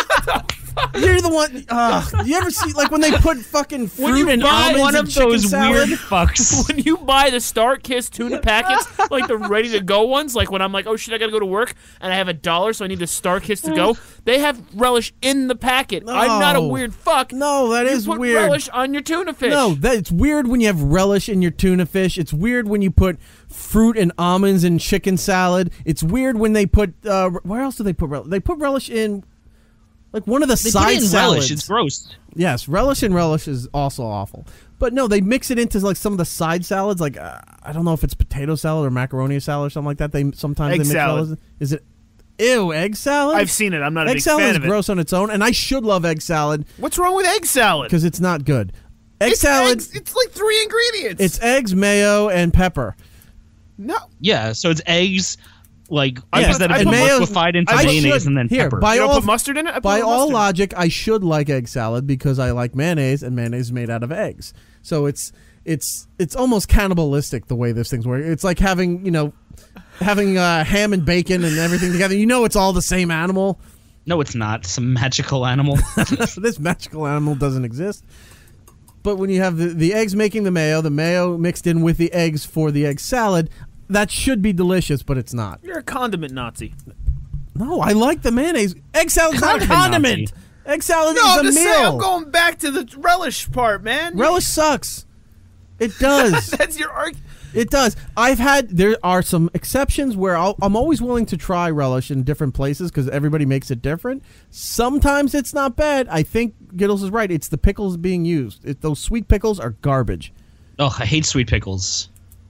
one. You're the one. Uh, you ever see like when they put fucking fruit you and buy almonds One in of chicken those salad? weird fucks. When you buy the Star Kiss tuna packets, like the ready to go ones, like when I'm like, oh shit, I gotta go to work and I have a dollar, so I need the Star Kiss to go. They have relish in the packet. I'm not a No. weird fuck. No, that you is put weird. relish on your tuna fish. No, that it's weird when you have relish in your tuna fish. It's weird when you put fruit and almonds in chicken salad. It's weird when they put uh, where else do they put relish? They put relish in like one of the They side put it in salads. relish. It's gross. Yes, relish and relish is also awful. But no, they mix it into like some of the side salads. Like uh, I don't know if it's potato salad or macaroni salad or something like that. They sometimes Egg they mix salad. relish. Is it? Ew, egg salad. I've seen it. I'm not a egg big salad fan is of it. gross on its own, and I should love egg salad What's wrong with egg salad? because it's not good. Egg It's salad. eggs. It's like three ingredients. It's eggs, mayo, and pepper. no. Yeah, so it's eggs, like I eggs put- that I have put been mayo- liquefied into I mayonnaise should- and then here, pepper. by You don't all put mustard in it? I put by a little all mustard. logic, I should like egg salad because I like mayonnaise, and mayonnaise is made out of eggs. So it's it's it's almost cannibalistic the way this thing's work. It's like having you know having uh, ham and bacon and everything together. You know, it's all the same animal. No, it's not. Some magical animal. This magical animal doesn't exist. But when you have the, the eggs making the mayo, the mayo mixed in with the eggs for the egg salad, that should be delicious, but it's not. You're a condiment Nazi. No, I like the mayonnaise. Egg salad's not a Condiment condiment. Nazi. Egg salad No, I'm is just a saying. meal. I'm going back to the relish part, man. Relish sucks. It does. That's your argument. It does. I've had, there are some exceptions where I'll, I'm always willing to try relish in different places because everybody makes it different. Sometimes it's not bad. I think Giddles is right. It's the pickles being used. It, those sweet pickles are garbage. Oh, I hate sweet pickles.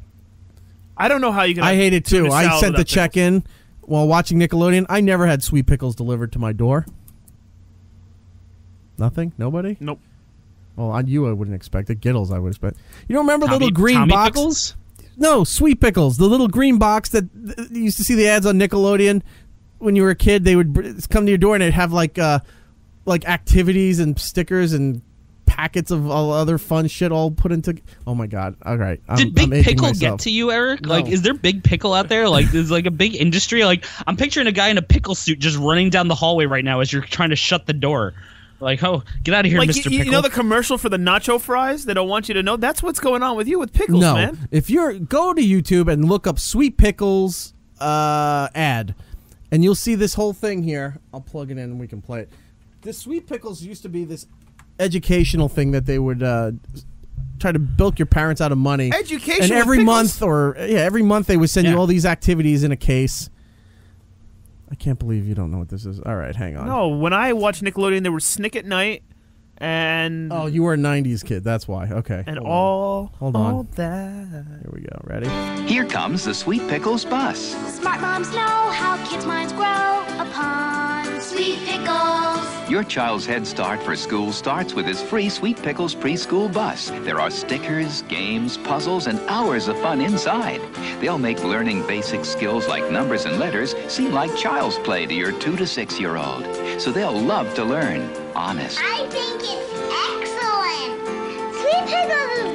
I don't know how you can. I hate it too. tuna I salad sent the without check in while watching Nickelodeon. I never had sweet pickles delivered to my door. Nothing? Nobody? Nope. Well, on you I wouldn't expect it. Giddles I would expect. You don't remember the Tommy- little green Tommy box? Pickles? No, Sweet Pickles. The little green box that th- you used to see the ads on Nickelodeon when you were a kid. They would br- come to your door and it'd have like uh, like activities and stickers and packets of all other fun shit all put into. Oh my god! All right, I'm, Did Big I'm aging Pickle myself. get to you, Eric? No. Like, is there Big Pickle out there? Like, there's like a big industry. Like, I'm picturing a guy in a pickle suit just running down the hallway right now as you're trying to shut the door. Like, oh, get out of here, Like Mister you, Pickle. you know the commercial for the nacho fries? They don't want you to know. That's what's going on with you with pickles, No, man. if you're go to YouTube and look up Sweet Pickles uh, ad, and you'll see this whole thing here. I'll plug it in and we can play it. This Sweet Pickles used to be this educational thing that they would uh, try to bilk your parents out of money. Education and with every pickles? month or yeah, every month they would send Yeah. you all these activities in a case. I can't believe you don't know what this is. All right, hang on. No, when I watched Nickelodeon, there was Snick at Night and Oh, you were a nineties kid. That's why. Okay. and hold on. all Hold on. all that. Here we go. Ready? Here comes the Sweet Pickles bus. Smart moms know how kids' minds grow upon Sweet Pickles. Your child's head start for school starts with this free Sweet Pickles preschool bus. There are stickers, games, puzzles, and hours of fun inside. They'll make learning basic skills like numbers and letters seem like child's play to your two to six year old. So they'll love to learn. Honest. I think it's excellent. Sweet Pickles is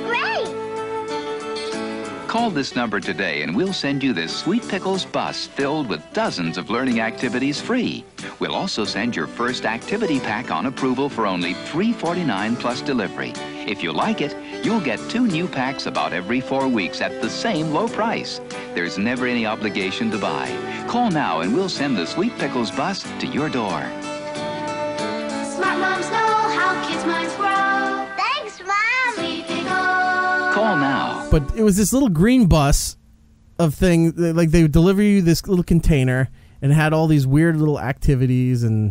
great. Call this number today and we'll send you this Sweet Pickles bus filled with dozens of learning activities free. We'll also send your first activity pack on approval for only three forty-nine plus delivery. If you like it, you'll get two new packs about every four weeks at the same low price. There's never any obligation to buy. Call now and we'll send the Sweet Pickles bus to your door. Smart moms know how kids' minds grow. Thanks, Mom. Sweet Pickles. Call now. But it was this little green bus of thing, like they would deliver you this little container and it had all these weird little activities and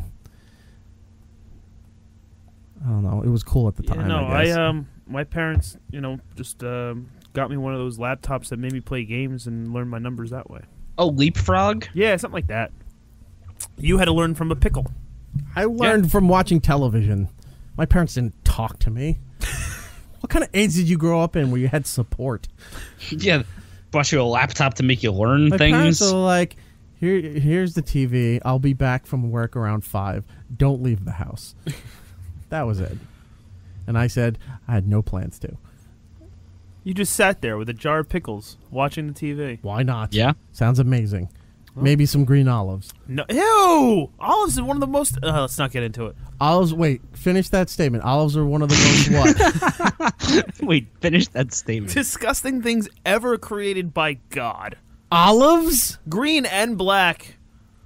I don't know. It was cool at the time. Yeah, no, I, I guess. um, my parents, you know, just um, got me one of those laptops that made me play games and learn my numbers that way. Oh, Leapfrog? Yeah, something like that. You had to learn from a pickle. I learned from watching television. My parents didn't talk to me. What kind of age did you grow up in where you had support? Yeah, bought you a laptop to make you learn My parents things. are like, Here, here's the T V. I'll be back from work around five. Don't leave the house. That was it. And I said I had no plans to. You just sat there with a jar of pickles watching the T V. Why not? Yeah. Sounds amazing. Maybe some green olives. No, ew! Olives are one of the most. Uh, let's not get into it. Olives. Wait, finish that statement. Olives are one of the most what? Wait, finish that statement. Disgusting things ever created by God. Olives? Green and black.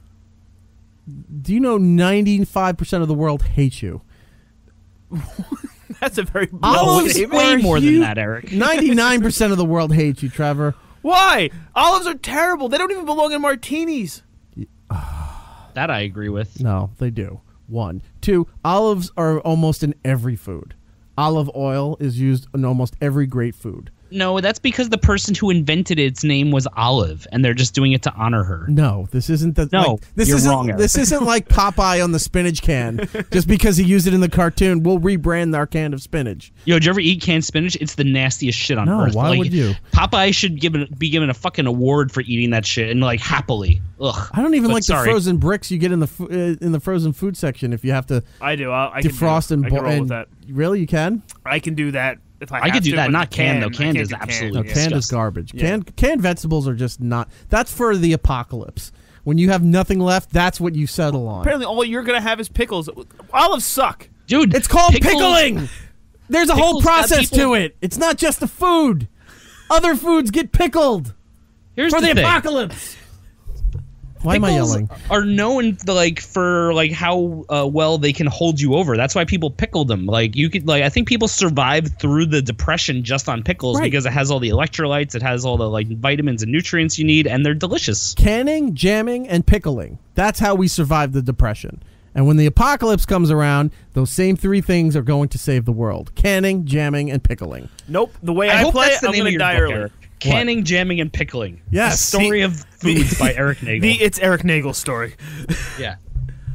Do you know ninety-five percent of the world hates you? That's a very bold Olives statement. way are more than huge. that, Eric. ninety-nine percent of the world hates you, Trevor. Why? Olives are terrible. They don't even belong in martinis. That I agree with. No, they do. One. Two, olives are almost in every food. Olive oil is used in almost every great food. No, that's because the person who invented its name was Olive, and they're just doing it to honor her. No, this isn't the. No, like, this you're isn't, wrong, Eric. This isn't like Popeye on the spinach can. Just because he used it in the cartoon, we'll rebrand our can of spinach. Yo, did you ever eat canned spinach? It's the nastiest shit on No, earth. why Like, would you? Popeye should give it, be given a fucking award for eating that shit, and like happily. Ugh. I don't even But like sorry. the frozen bricks you get in the fu- uh, in the frozen food section. If you have to I do. I, I can defrost do, and I can boil, roll and with that. really, you can. I can do that if I. I have could do to, that, but not the canned, though. I Canned can't is do absolutely No, yeah. canned is disgusting. garbage. Yeah. Canned canned vegetables are just not. That's for the apocalypse. When you have nothing left, that's what you settle on. Apparently, all you're gonna have is pickles. Olives suck. Dude, It's called pickles- pickling. There's a whole pickles got process people- to it. It's not just the food. Other foods get pickled Here's for the, the thing. apocalypse. Why am I Pickles yelling? Are known like for like how uh, well they can hold you over. That's why people pickle them. Like you could like I think people survived through the depression just on pickles Right. because it has all the electrolytes, it has all the like vitamins and nutrients you need, and they're delicious. Canning, jamming, and pickling. That's how we survived the depression. And when the apocalypse comes around, those same three things are going to save the world. Canning, jamming, and pickling. Nope. The way I, I, hope play that's it, the I'm name gonna of your die book, early. Eric. Canning, jamming, and pickling. Yes. The story of foods by Eric Nagel. The It's Eric Nagel story. yeah.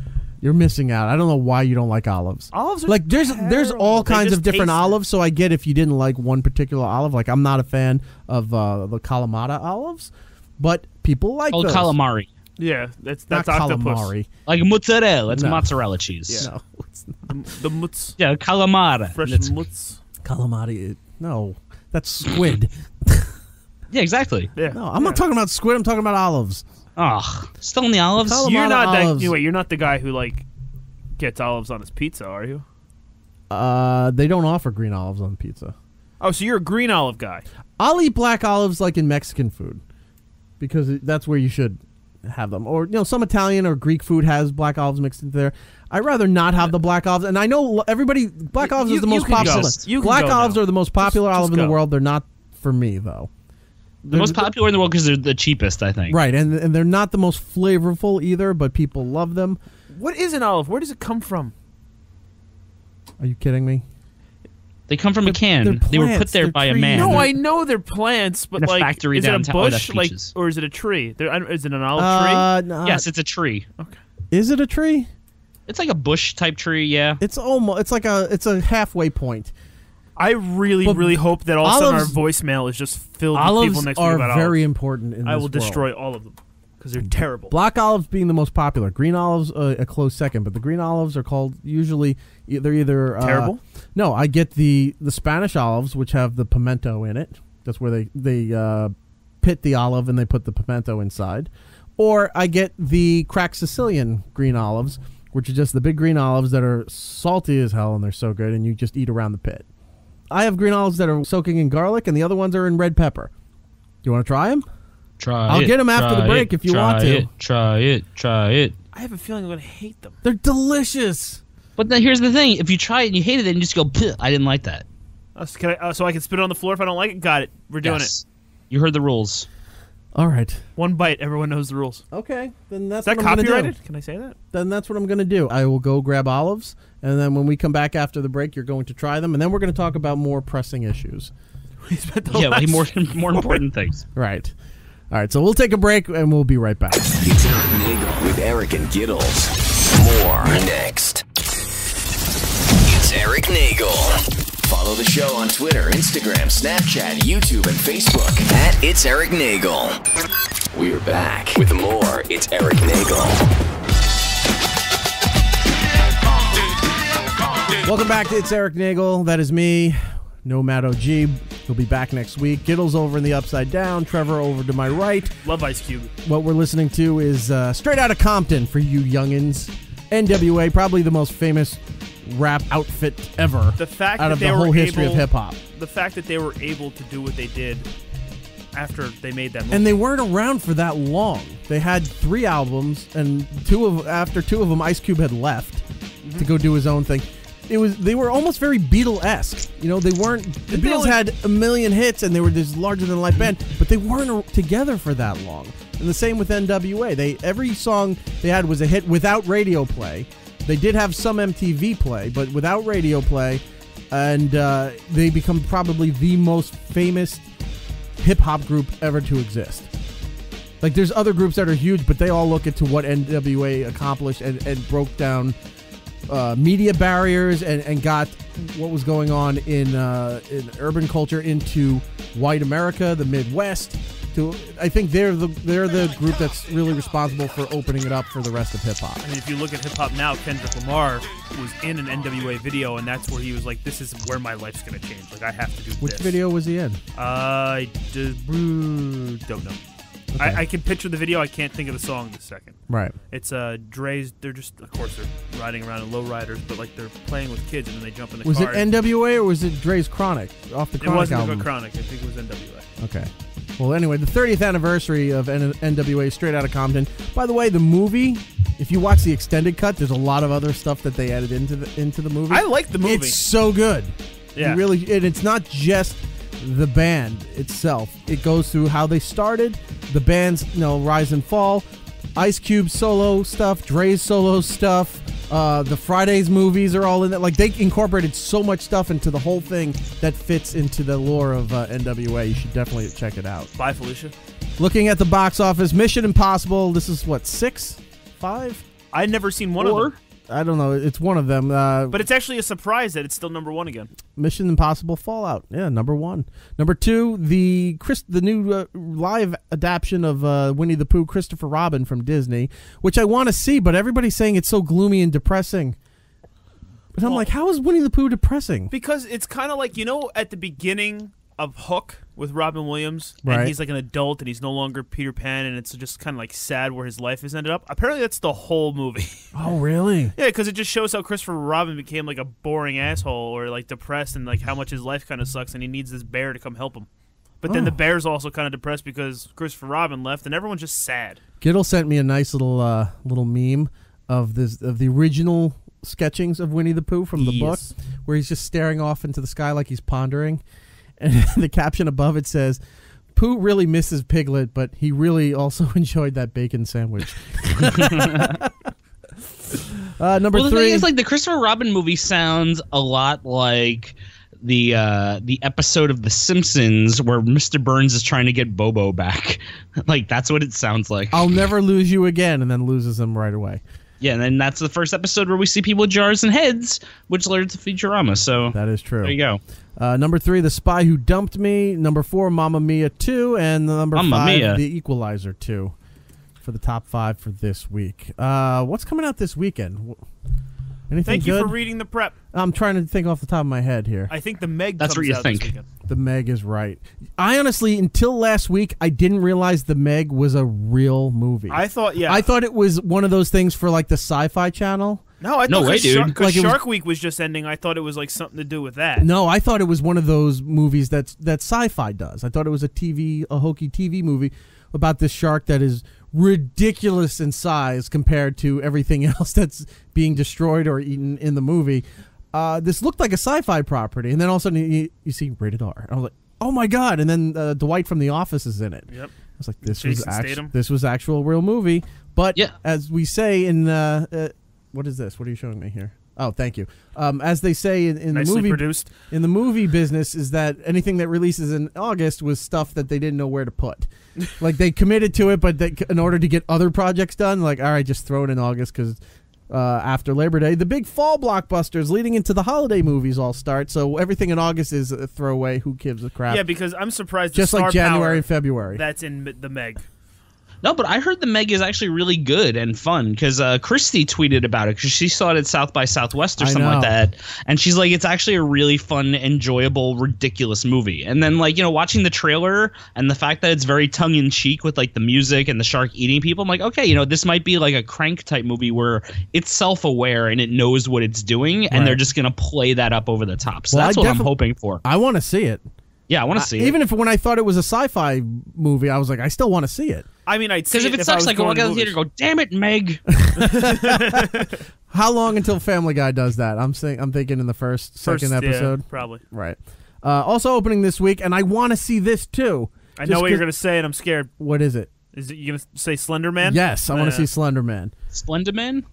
You're missing out. I don't know why you don't like olives. Olives are like there's there's terrible. all They kinds just of different taste olives, so I get if you didn't like one particular olive. Like I'm not a fan of uh, the Kalamata olives, but people like Oh, those. calamari. Yeah, that's that's Not octopus. calamari. Like mozzarella. It's No. mozzarella cheese. No, it's not. The, the mutz, Yeah, calamara. fresh It's- mutz. Calamari. No, that's squid. yeah, exactly. Yeah. No, I'm not talking about squid. I'm talking about olives. Oh, still in the olives? Calamari You're not olives. that. Wait, you're not the guy who like gets olives on his pizza, are you? Uh, they don't offer green olives on pizza. Oh, so you're a green olive guy. I'll eat black olives like in Mexican food because it- that's where you should have them. Or, you know, some Italian or Greek food has black olives mixed into there. I'd rather not have the black olives. And I know everybody, black olives You- is the you most can popular. go. You can Black go olives now. are the most popular Just- olive just in the go. world. They're not for me, though. The most popular in the world because they're the cheapest, I think. Right, and, and they're not the most flavorful either, but people love them. What is an olive? Where does it come from? Are you kidding me? They come from a can. they're They were put plants. there They're by a trees. man. No, I know they're plants, but In a like, factory is it a downtown- oh, bush, that's like, peaches. or is it a tree? There, I don't- is it an olive Uh, tree? no, Yes, it's a tree. Okay. Is it a tree? It's like a bush type tree, yeah. It's almost. It's like a. It's a halfway point. I really, But really hope that all of a sudden our olives- voicemail is just filled with Olives people next are week about very olives. important in I this will world. destroy all of them because they're terrible. Black olives being the most popular. Green olives uh, a close second, but the green olives are called usually e- they're either uh, Terrible? No, I get the the Spanish olives, which have the pimento in it. That's where they they uh, pit the olive and they put the pimento inside. Or I get the cracked Sicilian green olives, which are just the big green olives that are salty as hell and they're so good, and you just eat around the pit. I have green olives that are soaking in garlic, and the other ones are in red pepper. Do you want to try them? Try I'll it, get 'em after the try break it, if you try want to. It, try it, try it. I have a feeling I'm going to hate them. They're delicious. But then here's the thing: if you try it and you hate it, then you just go, "Puh, I didn't like that." Uh, so, can I, uh, so I can spit it on the floor if I don't like it? Got it. We're doing Yes. You heard the rules. All right. it. One bite. Everyone knows the rules. Okay, then that's Is that what I'm gonna copyrighted? do. Can I say that? Then that's what I'm going to do. I will go grab olives, and then when we come back after the break, you're going to try them, and then we're going to talk about more pressing issues. We spent the Yeah, way last more more important things. Right. All right, so we'll take a break, and we'll be right back. It's Eric Nagel with Eric and Giddles. More next. It's Eric Nagel. Follow the show on Twitter, Instagram, Snapchat, YouTube, and Facebook at It's Eric Nagel. We're back with more It's Eric Nagel. Welcome back to It's Eric Nagel. That is me, Nomad O G. He'll be back next week. Giddles over in the Upside Down. Trevor over to my right. Love Ice Cube. What we're listening to is uh, Straight Outta Compton for you youngins. N W A, probably the most famous rap outfit ever. The fact out that of they the whole were history able, of hip hop. The fact that they were able to do what they did after they made that movie. And they weren't around for that long. They had three albums, and two of after two of them, Ice Cube had left Mm-hmm. to go do his own thing. It was they were almost very Beatle-esque. You know, they weren't. The Did they Beatles only- had a million hits, and they were this larger than life band, but they weren't a- together for that long. And the same with N W A. They every song they had was a hit without radio play. They did have some M T V play, but without radio play, and uh, they become probably the most famous hip hop group ever to exist. Like, there's other groups that are huge, but they all look into what N W A accomplished and, and broke down uh, media barriers and, and got what was going on in uh, in urban culture into white America, the Midwest. To I think they're the they're the group that's really responsible for opening it up for the rest of hip hop. I mean, if you look at hip hop now, Kendrick Lamar was in an N W A video, and that's where he was like, "This is where my life's gonna change. Like, I have to do Which this." video was he in? I d- don't know. Okay. I, I can picture the video. I can't think of the song this second. Right. It's uh Dre's. They're just, of course, they're riding around in lowriders, but like they're playing with kids, and then they jump in the Was car. it N W A or was it Dre's Chronic off the It Chronic wasn't album? a Chronic. I think it was N W A. Okay. Well, anyway, the thirtieth anniversary of N- NWA Straight Outta Compton. By the way, the movie, if you watch the extended cut, there's a lot of other stuff that they added into the into the movie. I like the movie. It's so good. Yeah. You really, and it's not just the band itself. It goes through how they started, the band's, you know, rise and fall, Ice Cube solo stuff, Dre's solo stuff, uh, the Fridays movies are all in it. Like, they incorporated so much stuff into the whole thing that fits into the lore of uh, N W A. You should definitely check it out. Bye, Felicia. Looking at the box office, Mission Impossible. This is what, six, five? I'd never seen one Four? of them. I don't know. It's one of them. Uh, But it's actually a surprise that it's still number one again. Mission Impossible Fallout. Yeah, number one. Number two, the Chris, the new uh, live adaptation of uh, Winnie the Pooh, Christopher Robin from Disney, which I want to see, but everybody's saying it's so gloomy and depressing. But I'm Well- like, how is Winnie the Pooh depressing? Because it's kind of like, you know, at the beginning of Hook with Robin Williams, Right. and he's like an adult and he's no longer Peter Pan, and it's just kind of like sad where his life has ended up. Apparently, that's the whole movie. Oh, really? Yeah, because it just shows how Christopher Robin became like a boring asshole or like depressed, and like how much his life kind of sucks, and he needs this bear to come help him. But then Oh. the bear's also kind of depressed because Christopher Robin left, and everyone's just sad. Giddle sent me a nice little uh, little meme of this of the original sketchings of Winnie the Pooh from the Yes. book, where he's just staring off into the sky like he's pondering. And the caption above it says, Pooh really misses Piglet, but he really also enjoyed that bacon sandwich. uh, number well, the three. thing is, like, the Christopher Robin movie sounds a lot like the uh, the episode of The Simpsons where Mister Burns is trying to get Bobo back. Like, that's what it sounds like. I'll never lose you again, and then loses him right away. Yeah, and then that's the first episode where we see people with jars and heads, which leads to Futurama. So That is true. there you go. Uh, number three, The Spy Who Dumped Me. Number four, Mamma Mia two. And the number Mamma five, Mia. The Equalizer two for the top five for this week. Uh, what's coming out this weekend? Wh- Anything Thank you good? for reading the prep. I'm trying to think off the top of my head here. I think the Meg That's comes what you out think. this weekend. The Meg is right. I honestly, until last week, I didn't realize The Meg was a real movie. I thought, yeah. I thought it was one of those things for like the Sci-Fi Channel. No, I No thought way, because dude. Shark, 'cause Like it was- Shark Week was just ending. I thought it was like something to do with that. No, I thought it was one of those movies that that Sci-Fi does. I thought it was a T V, a hokey T V movie about this shark that is ridiculous in size compared to everything else that's being destroyed or eaten in the movie. Uh, this looked like a Sci-Fi property, and then all of a sudden you, you see rated R. I was like, oh my god! And then uh, Dwight from The Office is in it. Yep. I was like, this was Jason actually Statham. this was actual real movie. But Yeah. as we say in uh, uh, what is this? What are you showing me here? Oh, thank you. Um, as they say in, in the Nicely movie produced. in the movie business, is that anything that releases in August was stuff that they didn't know where to put. Like they committed to it, but they, in order to get other projects done, like all right, just throw it in August because uh, after Labor Day, the big fall blockbusters leading into the holiday movies all start. So everything in August is a throwaway. Who gives a crap? Yeah, because I'm surprised. Just the like star January power and February. That's in M- the Meg. No, but I heard the Meg is actually really good and fun because uh, Christy tweeted about it because she saw it at South by Southwest or I something know. like that. And she's like, it's actually a really fun, enjoyable, ridiculous movie. And then, like, you know, watching the trailer and the fact that it's very tongue in cheek with like the music and the shark eating people, I'm like, okay, you know, this might be like a Crank type movie where it's self aware and it knows what it's doing. And Right. they're just going to play that up over the top. So Well, that's I what I'm defi- hoping for. I want to see it. Yeah, I want Uh, to see it. Even if when I thought it was a sci-fi movie, I was like, I still want to see it. I mean, I'd see Because if it it I sucks, was like, go going walk to out of the theater movies. and go, damn it, Meg. How long until Family Guy does that? I'm saying, I'm thinking in the first, First, second yeah, episode. probably. Right. Uh, also opening this week, and I want to see this too. I Just know what you're 'cause- going to say, and I'm scared. What is it? Is it you going to say Slender Man? Yes, I want to Uh, see Slender Man. Splendaman?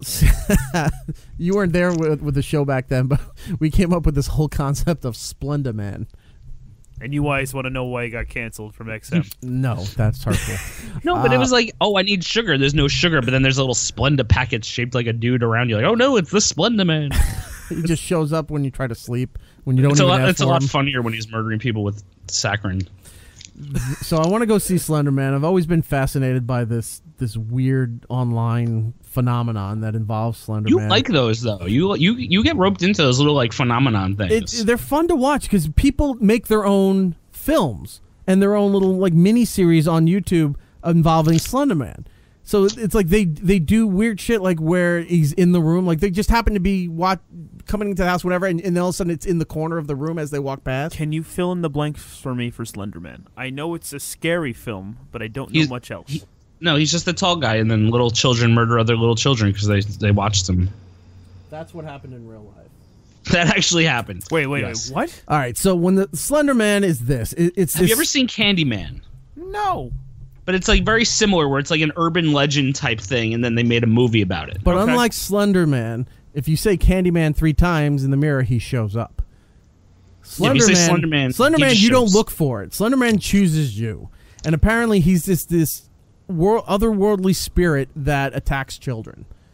You weren't there with, with the show back then, but we came up with this whole concept of Splenda Man. And you guys want to know why he got canceled from X M. No, that's hurtful. No, but Uh, it was like, oh, I need sugar. There's no sugar, but then there's a little Splenda packet shaped like a dude around you. Like, oh no, it's the Splenda Man. He just shows up when you try to sleep, when you don't It's a even lot. ask It's a for lot him. funnier when he's murdering people with saccharin. So I want to go see Slender Man. I've always been fascinated by this this weird online phenomenon that involves Slender You Man. like those though? You you you get roped into those little like phenomenon things. It, they're fun to watch because people make their own films and their own little like mini series on YouTube involving Slender Man. So it's like they they do weird shit like where he's in the room, like they just happen to be watch, coming into the house, whatever, and, and then all of a sudden it's in the corner of the room as they walk past. Can you fill in the blanks for me for Slender Man? I know it's a scary film, but I don't know He's- much else. he- no, he's just the tall guy, and then little children murder other little children because they they watched them. That's what happened in real life. That actually happened. wait, wait, Yes. wait. What? All right, so when the Slender Man is this, it, it's Have this, you ever seen Candyman? No. But it's like very similar, where it's like an urban legend type thing, and then they made a movie about it. But Okay. unlike Slender Man, if you say Candyman three times in the mirror, he shows up. Yeah, if you say Slender Man, Slender he Man, just you don't shows. look for it. Slender Man chooses you, and apparently he's just this wor- otherworldly spirit that attacks children.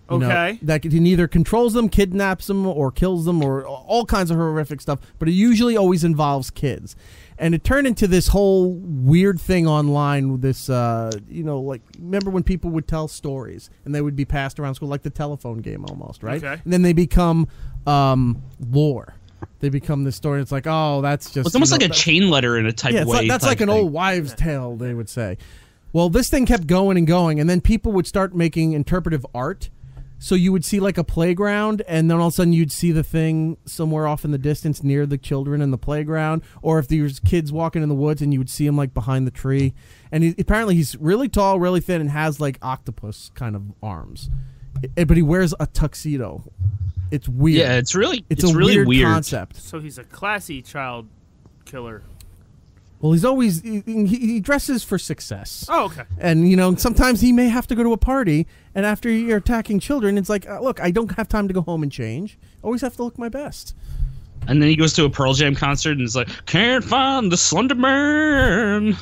You know, Okay. that he either controls them, kidnaps them, or kills them, or all kinds of horrific stuff. But it usually always involves kids. And it turned into this whole weird thing online. This, uh, you know, like, remember when people would tell stories and they would be passed around school, like the telephone game almost, right? Okay. And then they become um, lore. They become this story. It's like, oh, that's just. Well, it's almost you know, like a chain letter in a type yeah, of it's way. like, that's type like an thing. old wives' tale, they would say. Well, this thing kept going and going, and then people would start making interpretive art. So you would see like a playground, and then all of a sudden you'd see the thing somewhere off in the distance near the children in the playground. Or if there's kids walking in the woods, and you would see him like behind the tree. And he, apparently he's really tall, really thin, and has like octopus kind of arms. I- but he wears a tuxedo. It's weird. Yeah, it's really It's, it's a really weird, weird. concept. So he's a classy child killer. Well, he's always he, he dresses for success. Oh, okay. And, you know, sometimes he may have to go to a party, and after you're attacking children, it's like, uh, look, I don't have time to go home and change. Always have to look my best. And then he goes to a Pearl Jam concert and is like, "Can't find the Slender Man.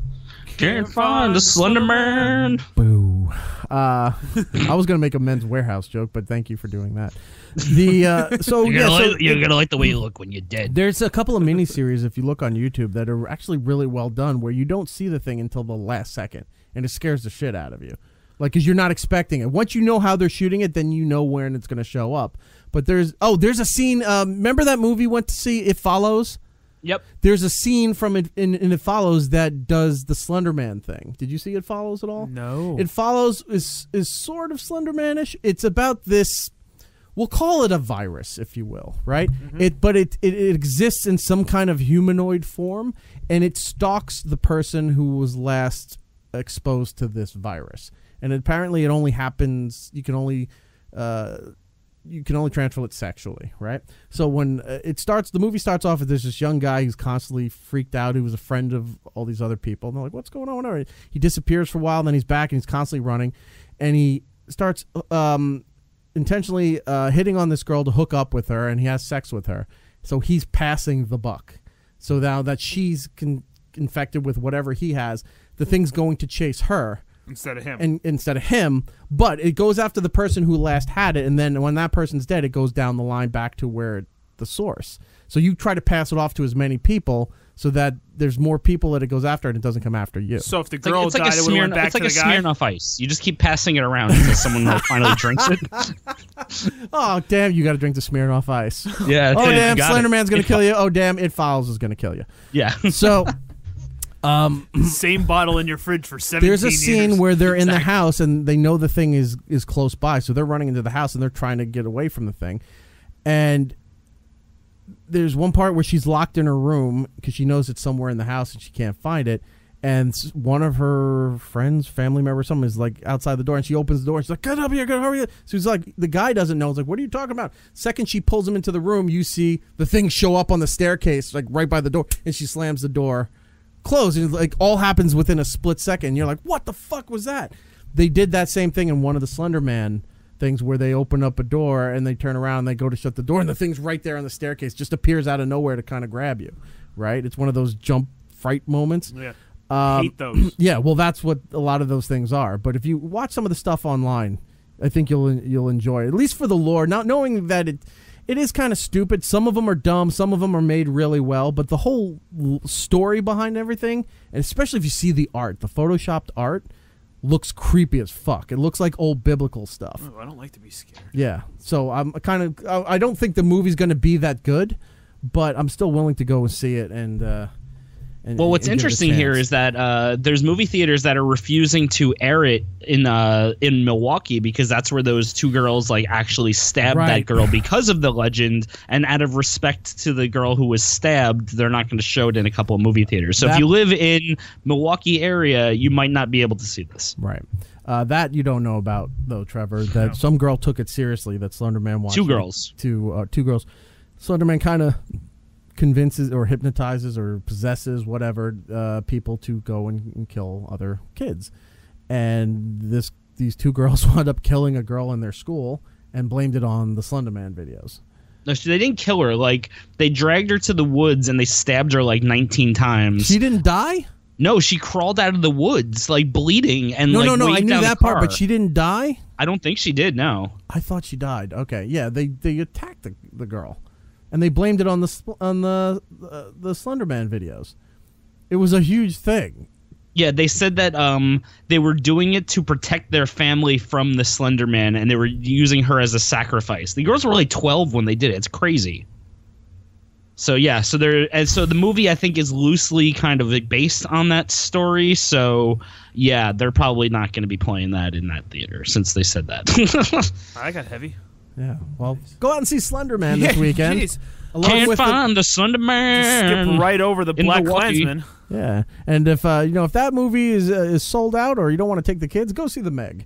Can't find the Slender Man." Boo. Uh, I was going to make a Men's Warehouse joke, but thank you for doing that. The uh, so You're yeah, gonna, so like, you're gonna like the way you look when you're dead. there's a couple of miniseries if you look on YouTube that are actually really well done, where you don't see the thing until the last second, and it scares the shit out of you, like because you're not expecting it. Once you know how they're shooting it, then you know when it's going to show up. But there's oh, there's a scene. Um, remember that movie we went to see, It Follows? Yep. There's a scene from it in, in It Follows that does the Slender Man thing. Did you see It Follows at all? No. It Follows is is sort of Slender Man-ish. It's about this. We'll call it a virus, if you will, right? Mm-hmm. It, but it, it it exists in some kind of humanoid form, and it stalks the person who was last exposed to this virus. And apparently, it only happens. You can only. Uh, you can only transfer it sexually, right? So when uh, it starts, the movie starts off with there's this young guy who's constantly freaked out, who was a friend of all these other people. And they're like, what's going on? Whatever. He disappears for a while, then he's back, and he's constantly running. And he starts um, intentionally uh, hitting on this girl to hook up with her, and he has sex with her. So he's passing the buck. So now that she's con- infected with whatever he has, the thing's going to chase her. Instead of him. And instead of him, but it goes after the person who last had it, and then when that person's dead, it goes down the line back to where it, the source. So you try to pass it off to as many people so that there's more people that it goes after and it doesn't come after you. So if the It's like, girl it's like died, a, it would have went Smirnoff, back it's like to a the guy. Smirnoff Ice. You just keep passing it around until someone like, finally drinks it. Oh, damn, you got to drink the Smirnoff Ice. Yeah. Oh, you damn, got Slender it. Man's going to It kill you. Oh, damn, It Follows is going to kill you. Yeah. So um, Same bottle in your fridge for seventeen there's a scene years. where they're in the house and they know the thing is, is close by. So they're running into the house and they're trying to get away from the thing. And there's one part where she's locked in her room because she knows it's somewhere in the house and she can't find it. And s- one of her friends, family member, someone is like outside the door, and she opens the door and she's like, "Get up here, get hurry!" So he's like, the guy doesn't know. He's like, "What are you talking about?" Second, she pulls him into the room. You see the thing show up on the staircase, like right by the door, and she slams the door closed. And like all happens within a split second. You're like, "What the fuck was that?" They did that same thing in one of the Slender Man things where they open up a door and they turn around and they go to shut the door and the thing's right there on the staircase, just appears out of nowhere to kind of grab you, right? It's one of those jump fright moments. Yeah. Um, hate those. Yeah, well, that's what a lot of those things are. But if you watch some of the stuff online, I think you'll you'll enjoy it, at least for the lore. Not knowing that it it is kind of stupid. Some of them are dumb. Some of them are made really well. But the whole l- story behind everything, and especially if you see the art, the photoshopped art, looks creepy as fuck. It looks like old biblical stuff. Oh, I don't like to be scared. Yeah, so I'm kind of. I I don't think the movie's going to be that good, but I'm still willing to go and see it. And uh, and Well, what's and give it a interesting here chance. is that uh, there's movie theaters that are refusing to air it in uh, in Milwaukee because that's where those two girls like actually stabbed Right. that girl because of the legend, and out of respect to the girl who was stabbed, they're not going to show it in a couple of movie theaters. So That- if you live in Milwaukee area, you might not be able to see this. Right. Uh, that you don't know about, though, Trevor. That some girl took it seriously. That Slender Man watched. Two it. girls. Two uh, two girls. Slender Man kind of convinces or hypnotizes or possesses whatever uh, people to go and, and kill other kids, and this these two girls wound up killing a girl in their school and blamed it on the Slender Man videos. No, she- they didn't kill her. Like they dragged her to the woods and they stabbed her like nineteen times. She didn't die. No, she crawled out of the woods, like bleeding, and No, like no, no. I waved knew down that the part, car. but she didn't die. I don't think she did. No. I thought she died. Okay, yeah. They they attacked the, the girl, and they blamed it on the sp- on the uh, the Slenderman videos. It was a huge thing. Yeah, they said that um, they were doing it to protect their family from the Slender Man, and they were using her as a sacrifice. The girls were like twelve when they did it. It's crazy. So yeah, so there, and so the movie I think is loosely kind of like based on that story. So yeah, they're probably not going to be playing that in that theater since they said that. I got heavy. Yeah. Well, go out and see Slenderman this Yeah, weekend. jeez. Along Can't with the- find the, Slender Man. Skip right over the in Black Milwaukee. Klansman. Yeah, and if uh, you know if that movie is uh, is sold out, or you don't want to take the kids, go see the Meg.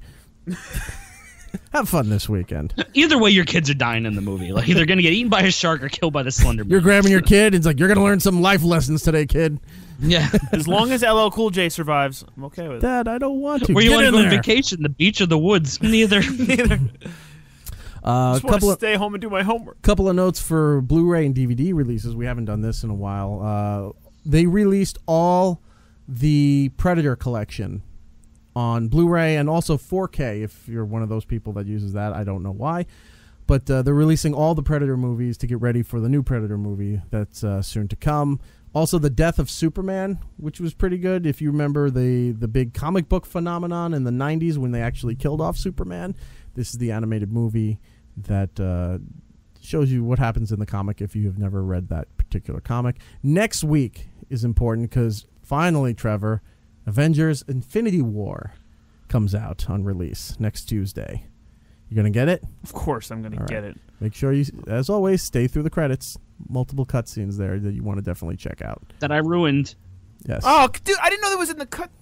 Have fun this weekend. Either way, your kids are dying in the movie. Like they're going to get eaten by a shark or killed by the Slender Man. You're grabbing your kid. And it's like you're gonna learn some life lessons today, kid. Yeah. As long as L L Cool J survives, I'm okay with it. Dad, I don't want to. Where you Get want to in go on there. vacation? The beach or the woods? Neither. Neither. Uh, Just a want couple to of stay home and do my homework. couple of notes for Blu-ray and D V D releases. We haven't done this in a while. Uh, they released all the Predator collection on Blu-ray and also four K. If you're one of those people that uses that, I don't know why, but uh, they're releasing all the Predator movies to get ready for the new Predator movie that's uh, soon to come. Also, The Death of Superman, which was pretty good. If you remember the the big comic book phenomenon in the nineties when they actually killed off Superman, this is the animated movie that uh, shows you what happens in the comic if you have never read that particular comic. Next week is important because finally, Trevor, Avengers Infinity War comes out on release next Tuesday. You going to get it? Of course I'm going to All get right. it. Make sure you, as always, stay through the credits. Multiple cutscenes there that you want to definitely check out. That I ruined. Yes. Oh, dude, I didn't know that was in the cut.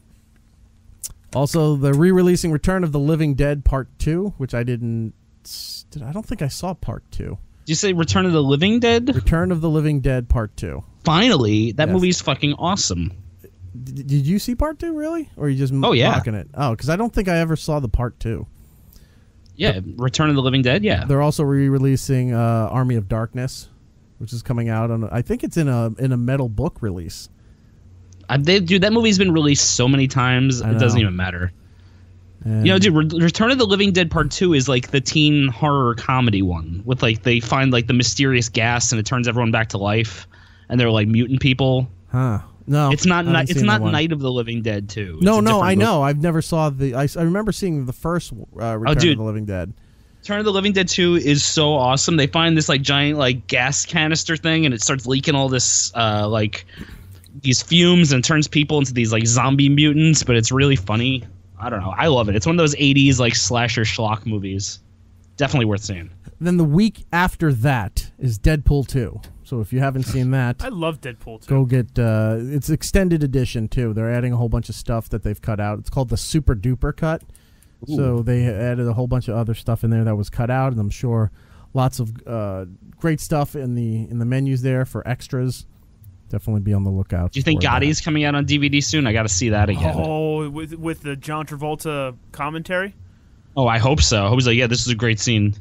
Also, they're re-releasing Return of the Living Dead Part two, which I didn't... Did, I don't think I saw Part two. Did you say Return of the Living Dead? Return of the Living Dead Part two. Finally, that Yes. movie's fucking awesome. D- did you see Part two, really? Or are you just Oh, yeah. mocking it? Oh, because I don't think I ever saw the Part two. Yeah, Return of the Living Dead, yeah. They're also re-releasing uh, Army of Darkness, which is coming out on... I think it's in a in a metal book release. Uh, they, dude, that movie's been released so many times, I it doesn't know. even matter. And You know, dude, Re- Return of the Living Dead Part two is like the teen horror comedy one with like they find like the mysterious gas and it turns everyone back to life and they're like mutant people. Huh. No. It's not I haven't ni- it's seen not that one. Night of the Living Dead two. No, It's a no, different I movie. know. I've never saw the... I, s- I remember seeing the first uh, Return dude. of the Living Dead. Return of the Living Dead two is so awesome. They find this like giant like gas canister thing and it starts leaking all this uh like these fumes and turns people into these like zombie mutants, but it's really funny. I don't know. I love it. It's one of those eighties like slasher schlock movies. Definitely worth seeing. Then the week after that is Deadpool two. So if you haven't seen that, I love Deadpool too. go get... Uh, it's extended edition, too. They're adding a whole bunch of stuff that they've cut out. It's called the Super Duper Cut. So they added a whole bunch of other stuff in there that was cut out, and I'm sure lots of uh, great stuff in the in the menus there for extras. Definitely be on the lookout. Do you think for that. Gotti's coming out on D V D soon? I got to see that again. Oh. Oh, with with the John Travolta commentary. I hope so. I was like, yeah, this is a great scene.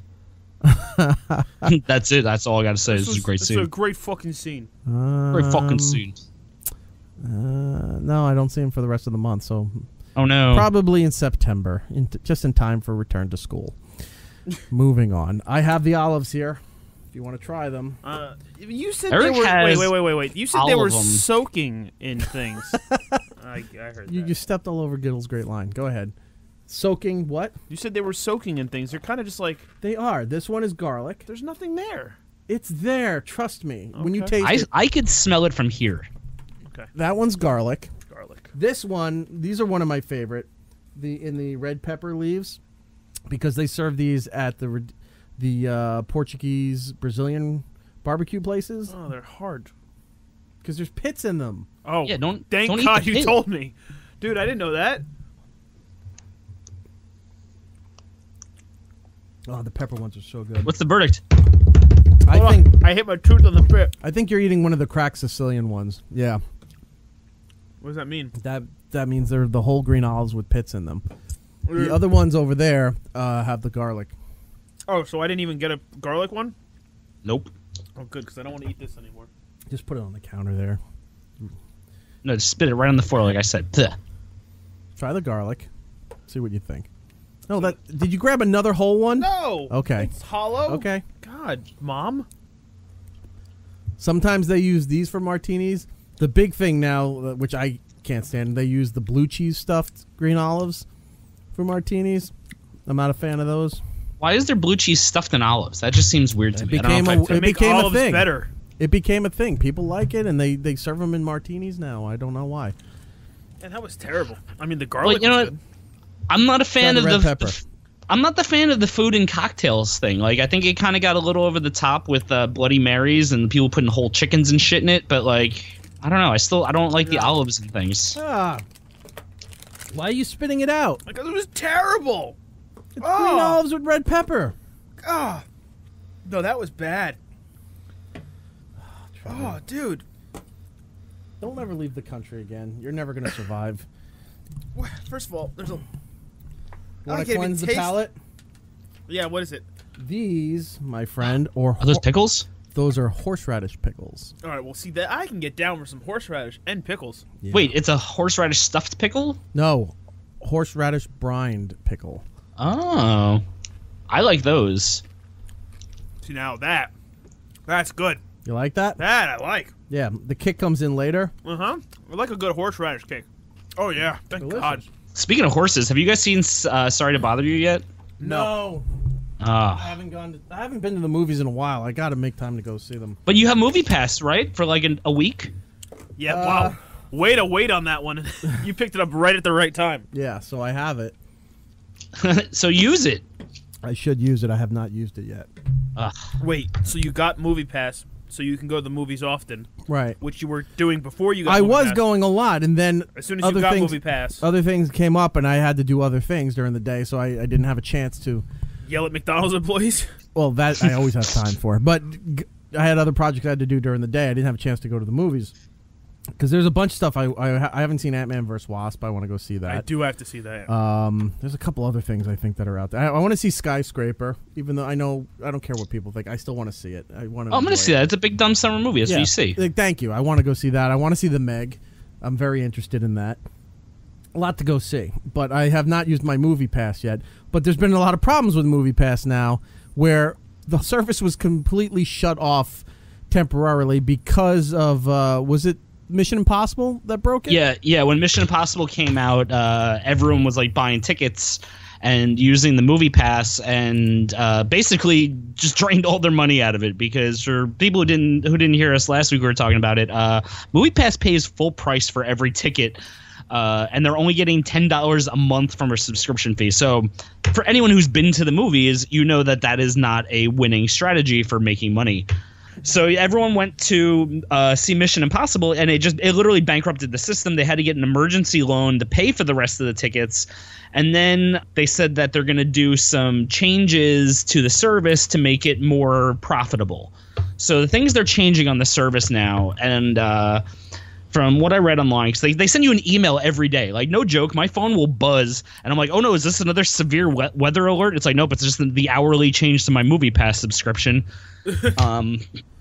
That's it. That's all I got to say. This, is a great It's scene. a great fucking scene. great fucking Um, scene. Uh, no, I don't see him for the rest of the month, so Oh no. probably in September, in t- just in time for return to school. Moving on. I have the olives here. If you want to try them. Uh, you said Eric they were. Wait, has wait, wait, wait, wait. You said all they were of 'em. soaking in things. I, I heard You, that. you stepped all over Giddle's great line. Go ahead. Soaking what? You said they were soaking in things. They're kind of just like They are. This one is garlic. there's nothing there. It's there. Trust me. When you Okay. taste I, it, I could smell it from here. that one's garlic. Garlic. This one, these are one of my favorite. The in the red pepper leaves, because they serve these at the re- the uh, Portuguese Brazilian barbecue places. Oh, they're hard. Because there's pits in them. Oh, Yeah, don't- Thank don't eat God the you pit. told me, dude. I didn't know that. Oh, the pepper ones are so good. What's the verdict? I Hold think on. I hit my tooth on the pit. I think you're eating one of the cracked Sicilian ones. Yeah, What does that mean? that that means they're the whole green olives with pits in them. The other ones over there uh, have the garlic. Oh, so I didn't even get a garlic one. Nope. Oh, good, because I don't want to eat this anymore. Just put it on the counter there. No, just spit it right on the floor, like I said. Blech. Try the garlic. See what you think. No, that. Did you grab another whole one? No. Okay. It's hollow. Okay. God, Mom. Sometimes they use these for martinis. The big thing now, uh, which I can't stand, they use the blue cheese stuffed green olives for martinis. I'm not a fan of those. Why is there blue cheese stuffed in olives? That just seems weird to It me. I don't became know a, if I- it became a olives thing. better. It became a thing. People like it, and they, they serve them in martinis now. I don't know why. And that was terrible. I mean, the garlic Well, you know was what? good. I'm not a fan Try of the red the. pepper. the- I'm not the fan of the food and cocktails thing. Like, I think it kind of got a little over the top with uh, Bloody Marys and people putting whole chickens and shit in it. But like, I don't know. I still I don't like the olives and things. Ah. Why are you spitting it out? Because it was terrible. It's green olives with red pepper. Oh. No, that was bad. Oh, dude. Don't ever leave the country again. You're never going to survive. First of all, there's a... Want I to can't even cleanse the taste- palate? Yeah, what is it? These, my friend, or Are those hor- pickles? Those are horseradish pickles. All right, well, see, that I can get down for some horseradish and pickles. Yeah. Wait, it's a horseradish stuffed pickle? No, horseradish brined pickle. Oh, I like those. See, now that, that's good. You like that? That I like. Yeah, the kick comes in later. Uh-huh. I like a good horseradish cake. Oh, yeah. Thank Delicious. God. Speaking of horses, have you guys seen uh, Sorry to Bother You yet? No. I Ah, haven't gone. To, I haven't been to the movies in a while. I got to make time to go see them. but you have Movie Pass, right? For like an, a week. Yeah, Uh, wow. Way to wait on that one. You picked it up right at the right time. Yeah, so I have it. So use it. I should use it. I have not used it yet. Ugh. Wait, so you got Movie Pass, so you can go to the movies often, Right. which you were doing before you got I Movie was Pass. going a lot, and then As soon as other you got things, Movie Pass, other things came up, and I had to do other things during the day, so I, I didn't have a chance to. yell at McDonald's employees. Well, that I always have time for, but g- I had other projects I had to do during the day. I didn't have a chance to go to the movies because there's a bunch of stuff I I, I haven't seen. Ant-Man versus Wasp. I want to go see that. I do have to see that. Um, there's a couple other things I think that are out there. I, I want to see Skyscraper, even though I know I don't care what people think. I still want to see it. I want to. Oh, I'm gonna see that. It's a big dumb summer movie. That's what you see. Like, thank you. I want to go see that. I want to see the Meg. I'm very interested in that. A lot to go see, but I have not used my Movie Pass yet. But there's been a lot of problems with Movie Pass now, where the service was completely shut off temporarily because of uh, was it Mission Impossible that broke it? Yeah, yeah. When Mission Impossible came out, uh, everyone was like buying tickets and using the Movie Pass, and uh, basically just drained all their money out of it. Because for people who didn't who didn't hear us last week, we were talking about it. Uh, Movie Pass pays full price for every ticket. Uh, and they're only getting ten dollars a month from a subscription fee. So for anyone who's been to the movies, you know that that is not a winning strategy for making money. So everyone went to uh, see Mission Impossible, and it just it literally bankrupted the system. They had to get an emergency loan to pay for the rest of the tickets. And then they said that they're going to do some changes to the service to make it more profitable. So the things they're changing on the service now, and uh, from what I read online, because they, they send you an email every day. Like, no joke, my phone will buzz, and I'm like, oh no, is this another severe we- weather alert? It's like, nope, it's just the, the hourly change to my Movie Pass subscription. um,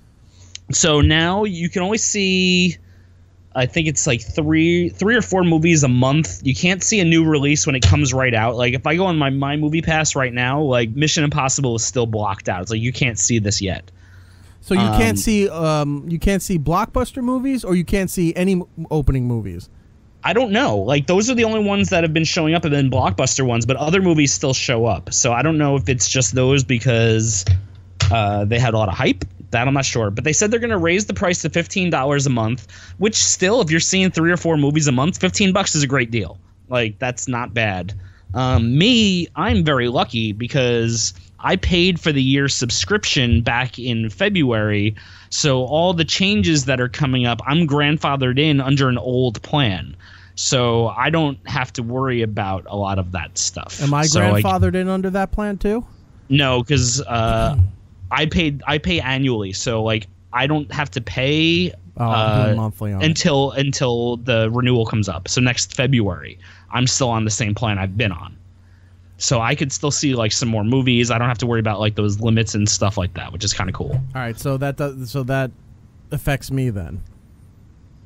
so now you can only see, I think it's like three three or four movies a month. You can't see a new release when it comes right out. Like, if I go on my, my Movie Pass right now, like, Mission Impossible is still blocked out. It's like, you can't see this yet. So you Um, can't see um you can't see blockbuster movies, or you can't see any m- opening movies. I don't know. Like, those are the only ones that have been showing up, and then blockbuster ones, but other movies still show up. So I don't know if it's just those because uh, they had a lot of hype. That I'm not sure. But they said they're going to raise the price to fifteen dollars a month, which still, if you're seeing three or four movies a month, fifteen bucks is a great deal. Like, that's not bad. Um, me, I'm very lucky because I paid for the year's subscription back in February. So all the changes that are coming up, I'm grandfathered in under an old plan. So I don't have to worry about a lot of that stuff. Am I So, like, grandfathered in under that plan too? no, because uh, I paid I pay annually, so like I don't have to pay Oh, I'm doing uh, monthly on it. until until the renewal comes up. So next February, I'm still on the same plan I've been on. So I could still see like some more movies. I don't have to worry about like those limits and stuff like that, which is kind of cool. All right, so that does, so that affects me then.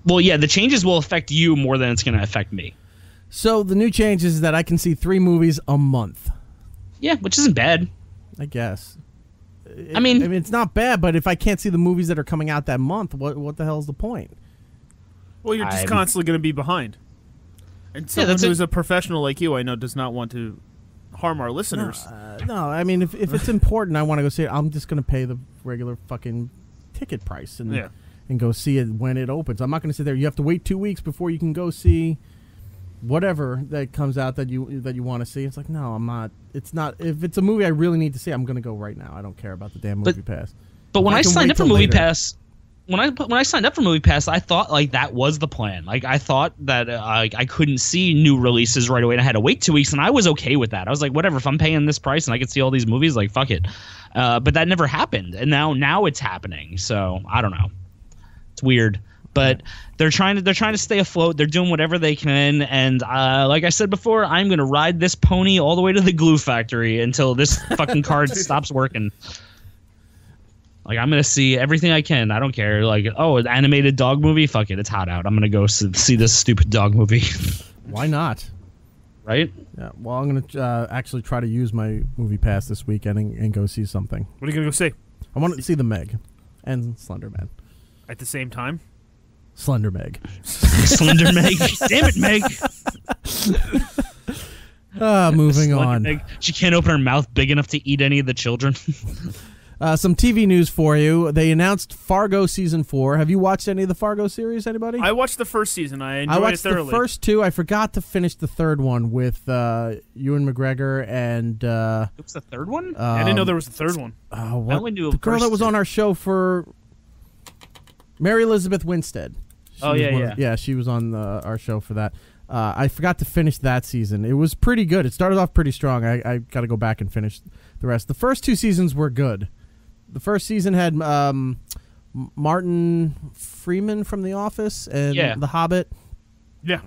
Well, yeah, the changes will affect you more than it's going to affect me. So the new change is that I can see three movies a month. Yeah, which isn't bad. I guess. It, I mean, I mean, it's not bad, but if I can't see the movies that are coming out that month, what what the hell's the point? Well, you're just I'm- constantly going to be behind. And someone that's who's it. a professional like you, I know, does not want to harm our listeners. Uh, no, I mean, if if it's important, I want to go see it. I'm just going to pay the regular fucking ticket price and Yeah. and go see it when it opens. I'm not going to sit there. You have to wait two weeks before you can go see whatever that comes out that you that you want to see. It's like, no, I'm not. It's not. If it's a movie I really need to see, I'm going to go right now. I don't care about the damn movie But- pass. But when I I, can signed wait up for till Movie later. Pass, when I when I signed up for Movie Pass, I thought like that was the plan. Like I thought that uh, I, I couldn't see new releases right away, and I had to wait two weeks, and I was okay with that. I was like, whatever, if I'm paying this price and I could see all these movies, like fuck it. Uh, but that never happened, and now now it's happening. So I don't know. It's weird. But they're trying to they're trying to stay afloat. They're doing whatever they can, and uh, like I said before, I'm gonna ride this pony all the way to the glue factory until this fucking card stops working. Like I'm gonna see everything I can. I don't care. Like oh, an animated dog movie. Fuck it, it's hot out. I'm gonna go see, see this stupid dog movie. Why not? Right? Yeah. Well, I'm going to uh, actually try to use my movie pass this weekend and, and go see something. What are you going to go see? I want to see the Meg and Slender Man. At the same time? Slender Meg. Slender Meg. Damn it, Meg. Uh, moving Slender on. Meg. She can't open her mouth big enough to eat any of the children. Uh, some T V news for you. They announced Fargo season four. Have you watched any of the Fargo series? Anybody? I watched the first season. I enjoyed I it watched thoroughly. the first two. I forgot to finish the third one with uh, Ewan McGregor and uh, What's the third one? um, I didn't know there was a third one. uh, what, I only knew the of girl first that was two. on our show for Mary Elizabeth Winstead. She Oh, was yeah, one yeah. of- yeah. She was on the, our show for that. Uh, I forgot to finish that season. It was pretty good. It started off pretty strong. I, I got to go back and finish the rest. The first two seasons were good. The first season had um, M- Martin Freeman from The Office and Yeah. The Hobbit, Yeah.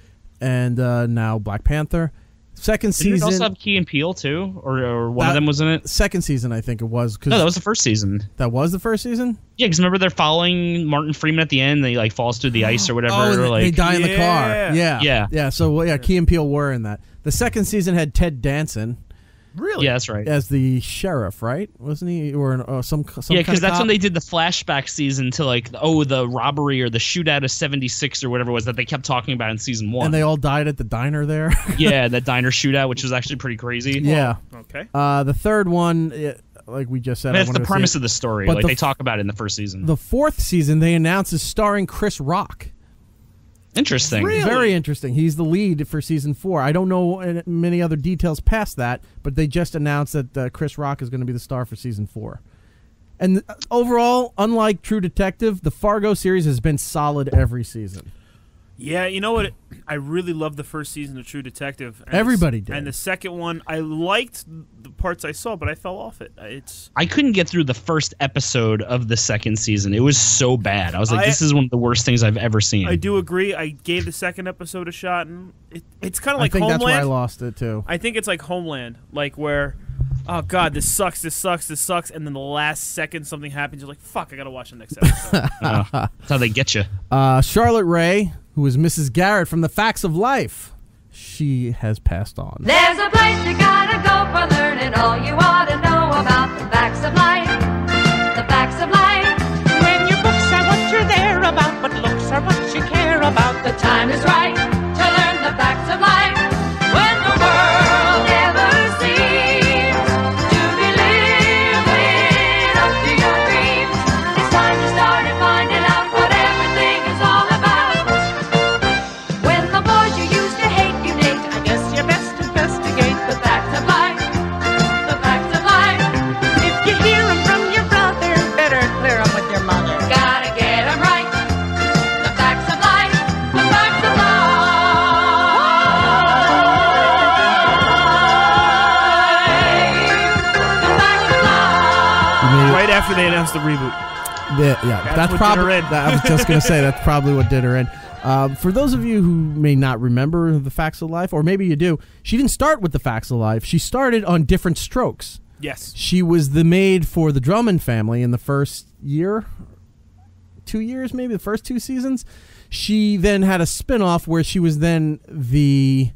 and uh, now Black Panther. Second Didn't it season, also have Key and Peele too, or, or one That- of them was in it? second season, I think it was. Cause No, that was the first season. that was the first season. Yeah, because remember they're following Martin Freeman at the end. And he like falls through the ice or whatever. Oh, and or, they- like, they die in the car. Yeah. Yeah, Yeah. yeah. So well, yeah, Key and Peele were in that. The second season had Ted Danson Really? Yeah, that's right. as the sheriff, right? Wasn't he, or an, uh, some some Yeah, kind because of that's cop? when they did the flashback season to like, oh, the robbery or the shootout of seventy-six or whatever it was that they kept talking about in season one. and they all died at the diner there. yeah, that diner shootout, which was actually pretty crazy. yeah. Okay. Uh, the third one, it, like we just said, I mean, I that's wanted the to see premise it. of the story. But Like the they f- talk about it in the first season. The fourth season they announced is starring Chris Rock. Interesting. Very interesting. He's the lead for season four. I don't know uh, many other details past that, but they just announced that uh, Chris Rock is going to be the star for season four. And uh, overall, unlike True Detective, the Fargo series has been solid every season. Yeah, you know what? I really loved the first season of True Detective. And Everybody the, did. And the second one, I liked the parts I saw, but I fell off it. It's I couldn't get through the first episode of the second season. It was so bad. I was like, I- this is one of the worst things I've ever seen. I do agree. I gave the second episode a shot, and it, it's kind of like I think Homeland. that's where I lost it, too. I think it's like Homeland, like where, oh god, this sucks, this sucks, this sucks, and then the last second something happens, you're like, fuck, I gotta watch the next episode. Uh, that's how they get you. Uh, Charlotte Ray, who is Missus Garrett from The Facts of Life, she has passed on. There's a place you gotta go for learning all you ought to know about the facts of life. The facts of life. When your books are what you're there about, but looks are what you care about. The time is right to learn the facts of life. When the world never seems to be living up to your dreams, it's time to start and finding out what everything is all about. When the boys you used to hate you date, I guess you best investigate the facts of life. The facts of life. If you hear 'em from your brother, better clear 'em with your mother. Gotta get 'em right. The facts of life. The facts of life. The facts of life. Right after they announced the reboot. Yeah, yeah, That's that's, what probably. did her in. that- I was just going to say that's probably what did her in. Um, for those of you who may not remember the Facts of Life, or maybe you do, she didn't start with the Facts of Life. She started on Different Strokes. Yes. She was the maid for the Drummond family in the first year, two years, maybe the first two seasons. She then had a spinoff where she was then the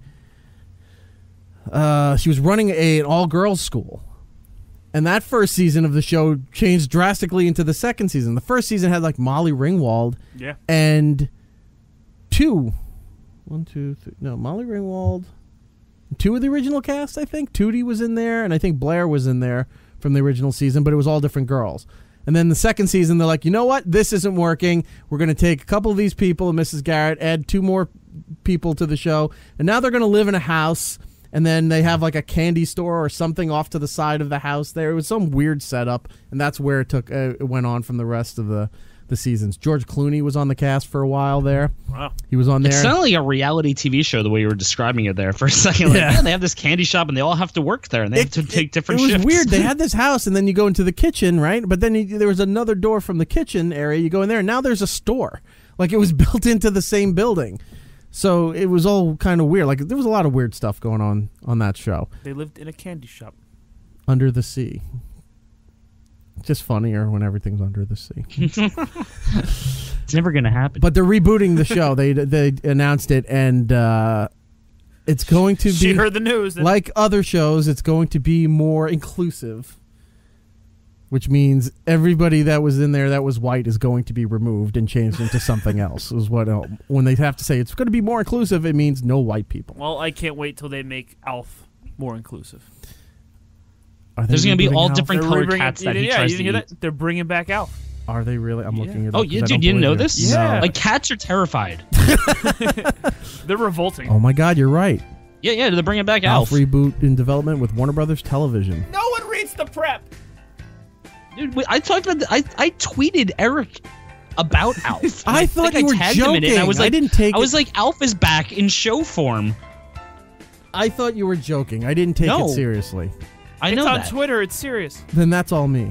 uh, she was running a, an all-girls school. And that first season of the show changed drastically into the second season. The first season had like Molly Ringwald Yeah. and two, one, two, three, no, Molly Ringwald, two of the original cast, I think. Tootie was in there, and I think Blair was in there from the original season, but it was all different girls. And then the second season, they're like, you know what? This isn't working. We're going to take a couple of these people and Missus Garrett, add two more people to the show, and now they're going to live in a house. And then they have like a candy store or something off to the side of the house there. It was some weird setup, and that's where it took. Uh, it went on from the rest of the, the seasons. George Clooney was on the cast for a while there. Wow. He was on there. It sounded like a reality T V show the way you were describing it there for a second. Like, Yeah. yeah, they have this candy shop, and they all have to work there, and they It- have to take different It was shifts. weird. They had this house, and then you go into the kitchen, right? But then you, there was another door from the kitchen area. You go in there, and now there's a store. Like it was built into the same building. So it was all kind of weird. Like there was a lot of weird stuff going on on that show. They lived in a candy shop. Under the sea. Just funnier when everything's under the sea. It's never going to happen. But they're rebooting the show. They they announced it, and uh, it's going to be. She heard the news. and- Like other shows, it's going to be more inclusive, which means everybody that was in there that was white is going to be removed and changed into something else. Is what uh, when they have to say it's going to be more inclusive, it means no white people. Well, I can't wait till they make Alf more inclusive. Are they There's going to be rebooting all Alf? different They're colored rebringing- cats that yeah, he yeah, tries you to didn't hear eat. that? They're bringing back Alf. Are they really? I'm looking it up. Oh, 'cause yeah, I dude, don't you didn't know believe this? Yeah. Like, cats are terrified. They're revolting. Oh my God, you're right. Yeah, yeah, they're bringing back Alf Alf. reboot in development with Warner Brothers Television. No one reads the prep. Dude, wait, I talked about. The, I I tweeted Eric about Alf. I thought think you were tagged him in it, and I joking. was I like, didn't take I was it- like, Alf is back in show form. I thought you were joking. I didn't take No. it seriously. I It's know on that. Twitter. It's serious. Then that's all me.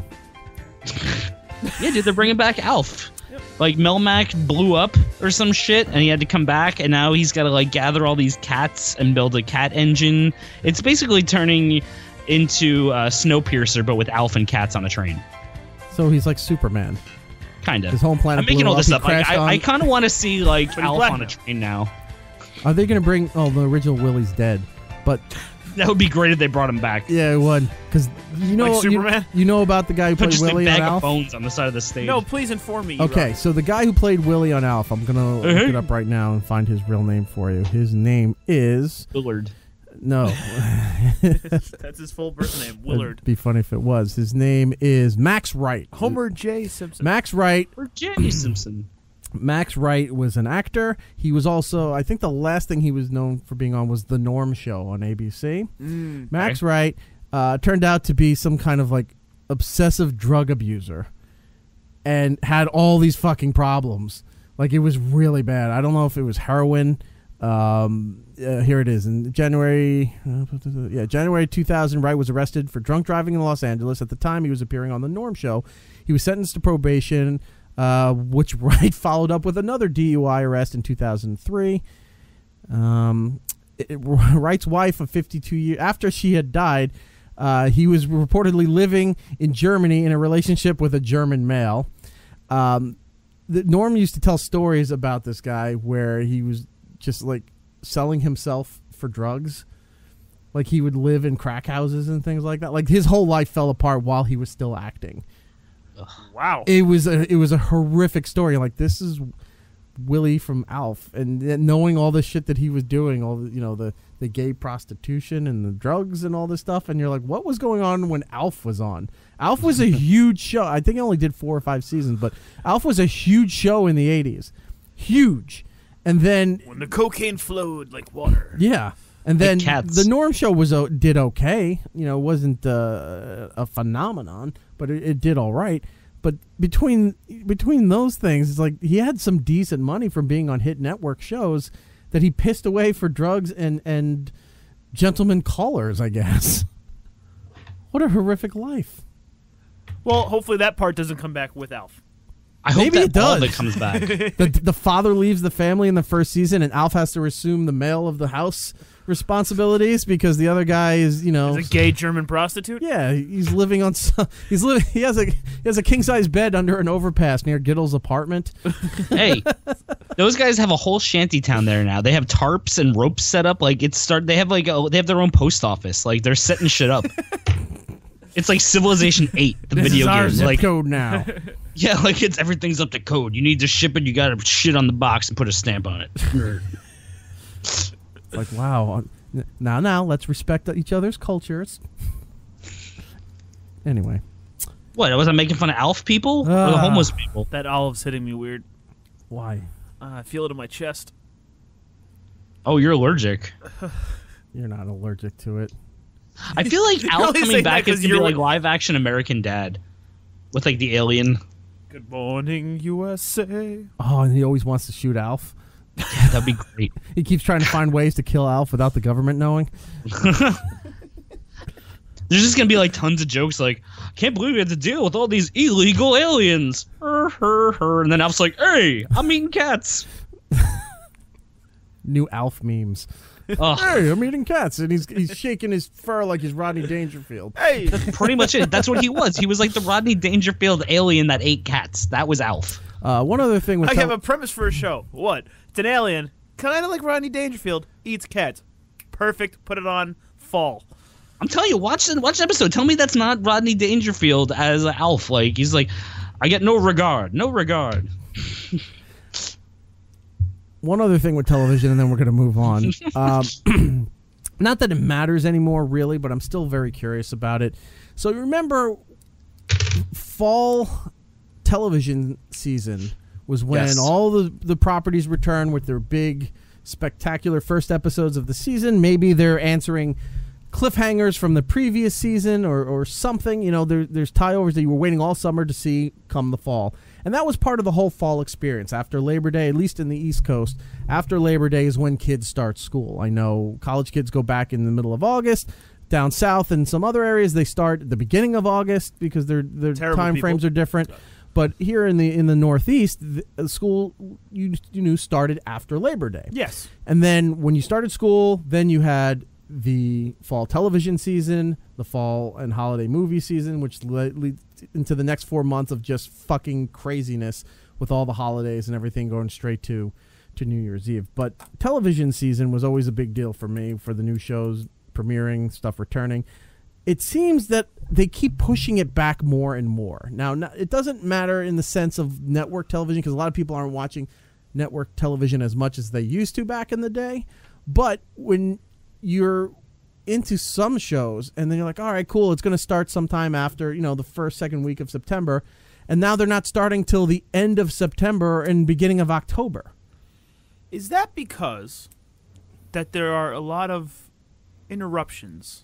Yeah, dude, they're bringing back Alf. Like Melmac blew up or some shit, and he had to come back, and now he's got to like gather all these cats and build a cat engine. It's basically turning into uh, Snowpiercer, but with Alf and cats on a train. So he's like Superman. Kind of. His home planet I'm making blew all up, this he up. Like, crashed I, on- I kind of want to see like But he's Alf black on a now. train now. Are they going to bring? Oh, the original Willie's dead, but That would be great if they brought him back. yeah, it would because you know Like you, Superman? you know about the guy who Put played just Willie a bag on of Alf. bones on the side of the stage. No, please inform me. you Okay, rock. so the guy who played Willie on Alf, I'm gonna look Uh-huh. it up right now and find his real name for you. His name is Willard. no. That's his full birth name, Willard. It'd be funny if it was. His name is Max Wright. Homer J. Simpson. Max Wright. Or Jenny Simpson. Max Wright was an actor. He was also, I think the last thing he was known for being on was The Norm Show on A B C. Mm. Max Wright uh, turned out to be some kind of like obsessive drug abuser and had all these fucking problems. Like it was really bad. I don't know if it was heroin. Um, uh, here it is. In January, uh, yeah, January two thousand, Wright was arrested for drunk driving in Los Angeles. At the time, he was appearing on The Norm Show. He was sentenced to probation, uh, which Wright followed up with another D U I arrest in two thousand three. Um, it, it- Wright's wife of fifty-two years, after she had died, uh, he was reportedly living in Germany in a relationship with a German male. Um, the, Norm used to tell stories about this guy where he was just like selling himself for drugs. Like he would live in crack houses and things like that. Like his whole life fell apart while he was still acting. Wow. It was a it was a horrific story. Like this is Willie from Alf, and then knowing all the shit that he was doing, all the, you know, the the gay prostitution and the drugs and all this stuff, and you're like, what was going on when Alf was on? Alf was a huge show. I think it only did four or five seasons, but Alf was a huge show in the eighties, huge. And then When the cocaine flowed like water. yeah, and then Like cats. the Norm Show was o- did okay. You know, it wasn't uh, a phenomenon, but it, it did all right. But between between those things, it's like he had some decent money from being on hit network shows that he pissed away for drugs and and gentleman callers, I guess. What a horrific life. Well, hopefully that part doesn't come back with Alf. I hope Maybe that it does. all of it comes back. the the father leaves the family in the first season, and Alf has to assume the male of the house responsibilities because the other guy is, you know, Is a gay German prostitute? yeah, he's living on. some- He's living. He has a he has a king size bed under an overpass near Gittle's apartment. Hey, those guys have a whole shanty town there now. They have tarps and ropes set up. Like it's start. They have like a, they have their own post office. Like they're setting shit up. It's like Civilization eight, the This video is our game. zip Like code now. yeah, like it's everything's up to code. You need to ship it. You got to shit on the box and put a stamp on it. Like wow. Now, now, let's respect each other's cultures. Anyway, What was I making fun of Alf people or the Ah. homeless people? That olive's hitting me weird. why? Uh, I feel it in my chest. Oh, you're allergic. You're not allergic to it. I feel like You're Alf only coming saying back that is 'cause gonna be you're- like live action American Dad with like the alien. Good morning, U S A. Oh, and he always wants to shoot Alf. Yeah, that'd be great. He keeps trying to find ways to kill Alf without the government knowing. There's just gonna be like tons of jokes like, can't believe we have to deal with all these illegal aliens. Her, her, her. And then Alf's like, hey, I'm eating cats. New Alf memes. Ugh. Hey, I'm eating cats, and he's he's shaking his fur like he's Rodney Dangerfield. Hey, That's pretty much it. That's what he was. He was like the Rodney Dangerfield alien that ate cats. That was Alf. Uh, one other thing with I tel- have a premise for a show. What? It's an alien, kind of like Rodney Dangerfield, eats cats. Perfect. Put it on fall. I'm telling you, watch the watch the episode. Tell me that's not Rodney Dangerfield as Alf. Like he's like, I get no regard, no regard. one other thing with television, and then we're going to move on. Um, not that it matters anymore, really, but I'm still very curious about it. So you remember fall television season was when Yes. all the, the properties return with their big, spectacular first episodes of the season. Maybe they're answering cliffhangers from the previous season or, or something. You know, there, there's tie-overs that you were waiting all summer to see come the fall. And that was part of the whole fall experience. After Labor Day, at least in the East Coast, after Labor Day is when kids start school. I know college kids go back in the middle of August. Down south and some other areas, they start at the beginning of August because their their Terrible time people. frames are different. But here in the in the Northeast, the school you you knew started after Labor Day. Yes. And then when you started school, then you had the fall television season, the fall and holiday movie season, which led leads into the next four months of just fucking craziness with all the holidays and everything going straight to, to New Year's Eve. But television season was always a big deal for me, for the new shows premiering, stuff returning. It seems that they keep pushing it back more and more. Now, no- it doesn't matter in the sense of network television because a lot of people aren't watching network television as much as they used to back in the day. But when you're into some shows and then you're like, all right, cool, it's going to start sometime after, you know, the first, second week of September. And now they're not starting till the end of September and beginning of October. Is that because that there are a lot of interruptions?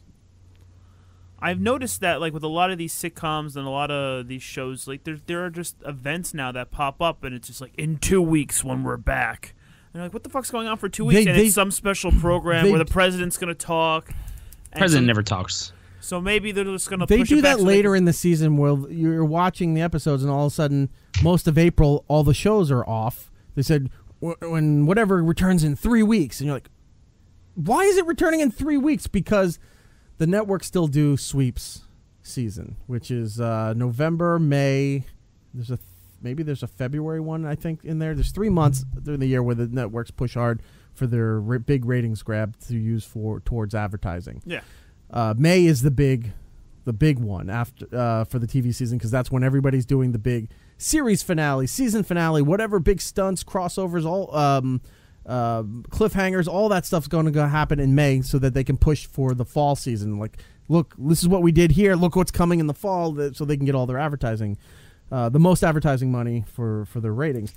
I've noticed that, like, with a lot of these sitcoms and a lot of these shows, like, there there are just events now that pop up, and it's just like, in two weeks when we're back. And you're like, what the fuck's going on for two weeks? They- and they- it's some special program they- where the president's going to talk. and President some- never talks. So maybe they're just going to They push do it back that so they later can- in the season where you're watching the episodes and all of a sudden, most of April, all the shows are off. They said, "Wh- when whatever returns in three weeks. And you're like, why is it returning in three weeks? Because the networks still do sweeps season, which is uh, November, May. There's a maybe there's a February one, I think, in there. There's three months during the year where the networks push hard for their ra- big ratings grab to use for towards advertising. Yeah. Uh, May is the big, the big one after uh, for the T V season because that's when everybody's doing the big series finale, season finale, whatever big stunts, crossovers, all um, uh, cliffhangers, all that stuff's going to go happen in May so that they can push for the fall season. Like, look, this is what we did here. Look what's coming in the fall, that, so they can get all their advertising, uh, the most advertising money for for their ratings.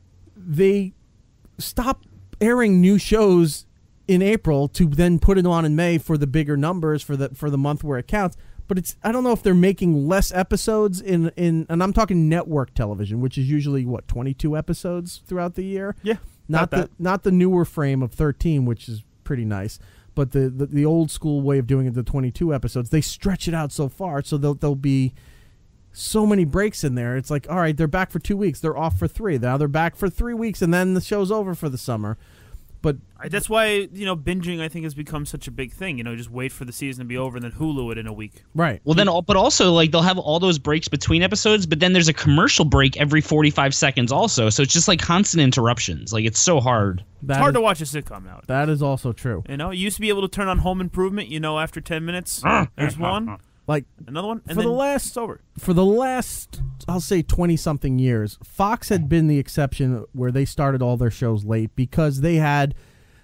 They stop airing new shows in April to then put it on in May for the bigger numbers for the for the month where it counts. But it's I don't know if they're making less episodes in, in and I'm talking network television, which is usually what, twenty-two episodes throughout the year. Yeah, not about the that. not the newer frame of thirteen, which is pretty nice. But the, the, the old school way of doing it, the twenty-two episodes, they stretch it out so far, so they'll there'll be so many breaks in there. It's like, all right, they're back for two weeks, they're off for three. Now they're back for three weeks, and then the show's over for the summer. But I- That's why, you know, binging, I think, has become such a big thing. You know, just wait for the season to be over and then Hulu it in a week. right. Well, then, al- but also, like, they'll have all those breaks between episodes, but then there's a commercial break every forty-five seconds also. So it's just like constant interruptions. Like, it's so hard. That It's hard is- to watch a sitcom now. That is also true. You know, you used to be able to turn on Home Improvement, you know, after ten minutes, there's one, Like another one, and For then the last- it's over. for the last, I'll say twenty something years, Fox had been the exception where they started all their shows late because they had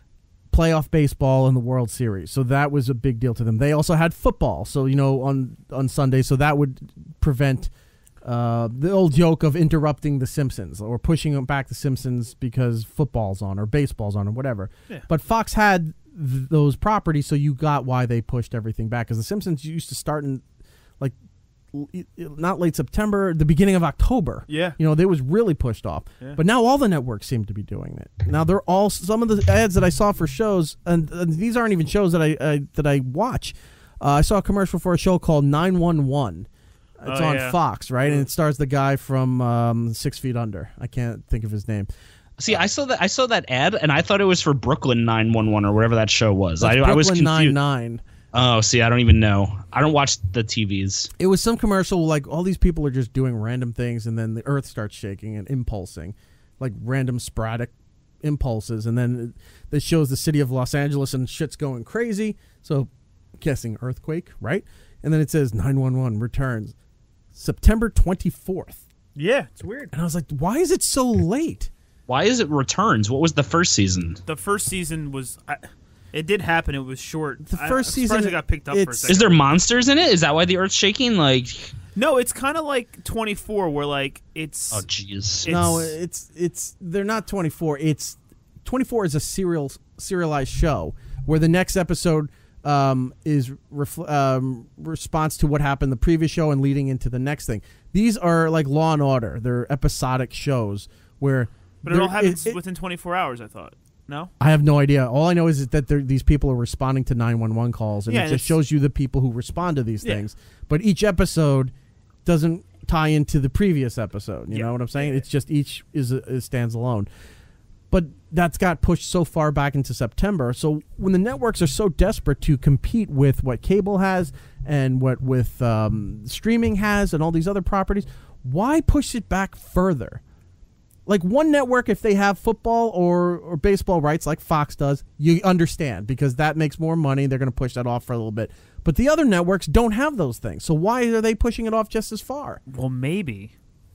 playoff baseball and the World Series. So that was a big deal to them. They also had football. So, you know, on, on Sunday, so that would prevent uh, the old joke of interrupting the Simpsons or pushing them back the Simpsons because football's on or baseball's on or whatever. Yeah. But Fox had th- those properties, so you got why they pushed everything back. Because the Simpsons used to start in, like, l- not late September, the beginning of October. Yeah. You know, they was really pushed off. Yeah. But now all the networks seem to be doing it. Now they're all, some of the ads that I saw for shows, and, and these aren't even shows that I, I that I watch. Uh, I saw a commercial for a show called nine one one. It's Oh, on yeah. Fox, right? And it stars the guy from um, Six Feet Under. I can't think of his name. See, I saw that I saw that ad, and I thought it was for Brooklyn nine one one or whatever that show was. That's I, I was Brooklyn confused. Nine-Nine. Oh, see, I don't even know. I don't watch the T Vs. It was some commercial like all these people are just doing random things, and then the earth starts shaking and impulsing, like random sporadic impulses, and then it, it shows the city of Los Angeles and shit's going crazy. So, guessing earthquake, right? And then it says nine one one returns September twenty-fourth. Yeah, it's weird. And I was like, why is it so late? Why is it returns? What was the first season? The first season was, I, it did happen. It was short. The I- first I'm season, surprised it got picked up for a it's- second. Is there monsters in it? Is that why the Earth's shaking? Like, No, it's kind of like twenty-four, where like it's. oh, jeez. It's- No, it's it's they're not twenty-four. It's twenty-four is a serial serialized show where the next episode um, is refl- um, response to what happened the previous show and leading into the next thing. These are like Law and Order. They're episodic shows where. But it all there- happens it- within twenty-four hours. I thought. No. I have no idea. All I know is that they're- these people are responding to nine one one calls, and Yeah, it and just it's- shows you the people who respond to these Yeah. things. But each episode doesn't tie into the previous episode. You Yeah. know what I'm saying? Yeah. It's just each is, a, is stands alone. But that's got pushed so far back into September. So when the networks are so desperate to compete with what cable has and what with um, streaming has and all these other properties, why push it back further? Like one network, if they have football or, or baseball rights like Fox does, you understand because that makes more money. They're going to push that off for a little bit. But the other networks don't have those things. So why are they pushing it off just as far? Well, maybe.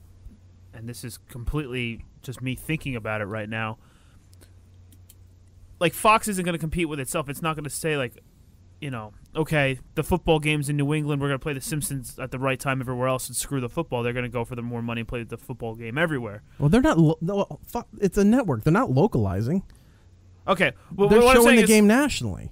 And this is completely just me thinking about it right now. Like Fox isn't going to compete with itself. It's not going to say like, you know, okay, the football game's in New England. We're going to play the Simpsons at the right time everywhere else and screw the football. They're going to go for the more money and play the football game everywhere. Well, they're not. Lo- no, fu- it's a network. They're not localizing. Okay, well, They're what I'm showing saying the is game nationally.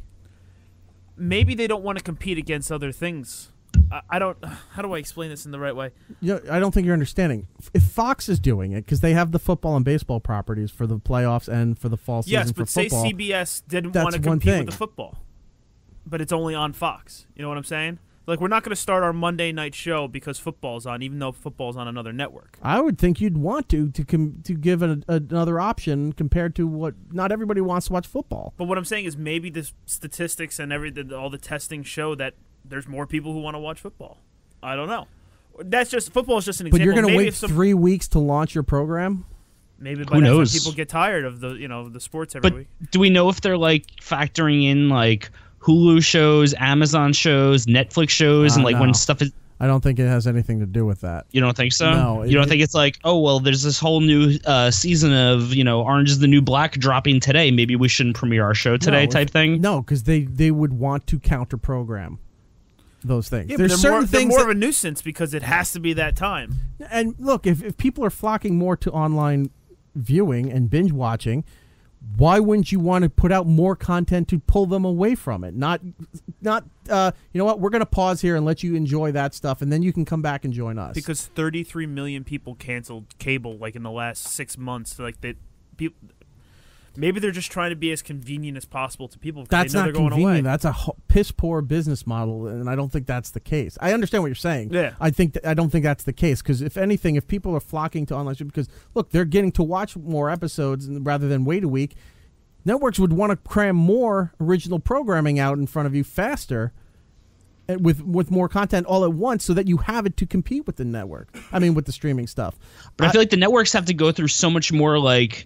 maybe they don't want to compete against other things. I, I don't. How do I explain this in the right way? You know, I don't think you're understanding. If Fox is doing it because they have the football and baseball properties for the playoffs and for the fall season Yes, for but say football. C B S didn't that's want to one compete thing. with the football, but it's only on Fox. You know what I'm saying? Like, we're not going to start our Monday night show because football's on, even though football's on another network. I would think you'd want to to com- to give an, another option compared to what not everybody wants to watch football. But what I'm saying is maybe the statistics and every the, all the testing show that there's more people who want to watch football. I don't know. That's just football is just an But example. you're going to Maybe wait if some, three weeks to launch your program. Maybe by Who that time knows? people get tired of the you know the sports every But week. do we know if they're like factoring in like Hulu shows, Amazon shows, Netflix shows, Uh, and like no. when stuff is? I don't think it has anything to do with that. You don't think so? No, You don't it- think it's like, oh well, there's this whole new uh, season of you know Orange is the New Black dropping today. Maybe we shouldn't premiere our show today, No, type if- thing. No, because they, they would want to counter program those things. Yeah, but There's they're certain more, they're things more that- of a nuisance because it has to be that time. And look, if, if people are flocking more to online viewing and binge watching, why wouldn't you want to put out more content to pull them away from it? Not, not. Uh, you know what? We're going to pause here and let you enjoy that stuff, and then you can come back and join us. Because thirty-three million people canceled cable like in the last six months. Like they, people, maybe they're just trying to be as convenient as possible to people. 'cause that's they know not they're going convenient. away. That's a ho- piss poor business model, and I don't think that's the case. I understand what you're saying. Yeah. I think that, I don't think that's the case because if anything, if people are flocking to online, because look, they're getting to watch more episodes and- rather than wait a week. networks would want to cram more original programming out in front of you faster, and with with more content all at once, so that you have it to compete with the network. I mean, with the streaming stuff. But I, I feel like the networks have to go through so much more, like,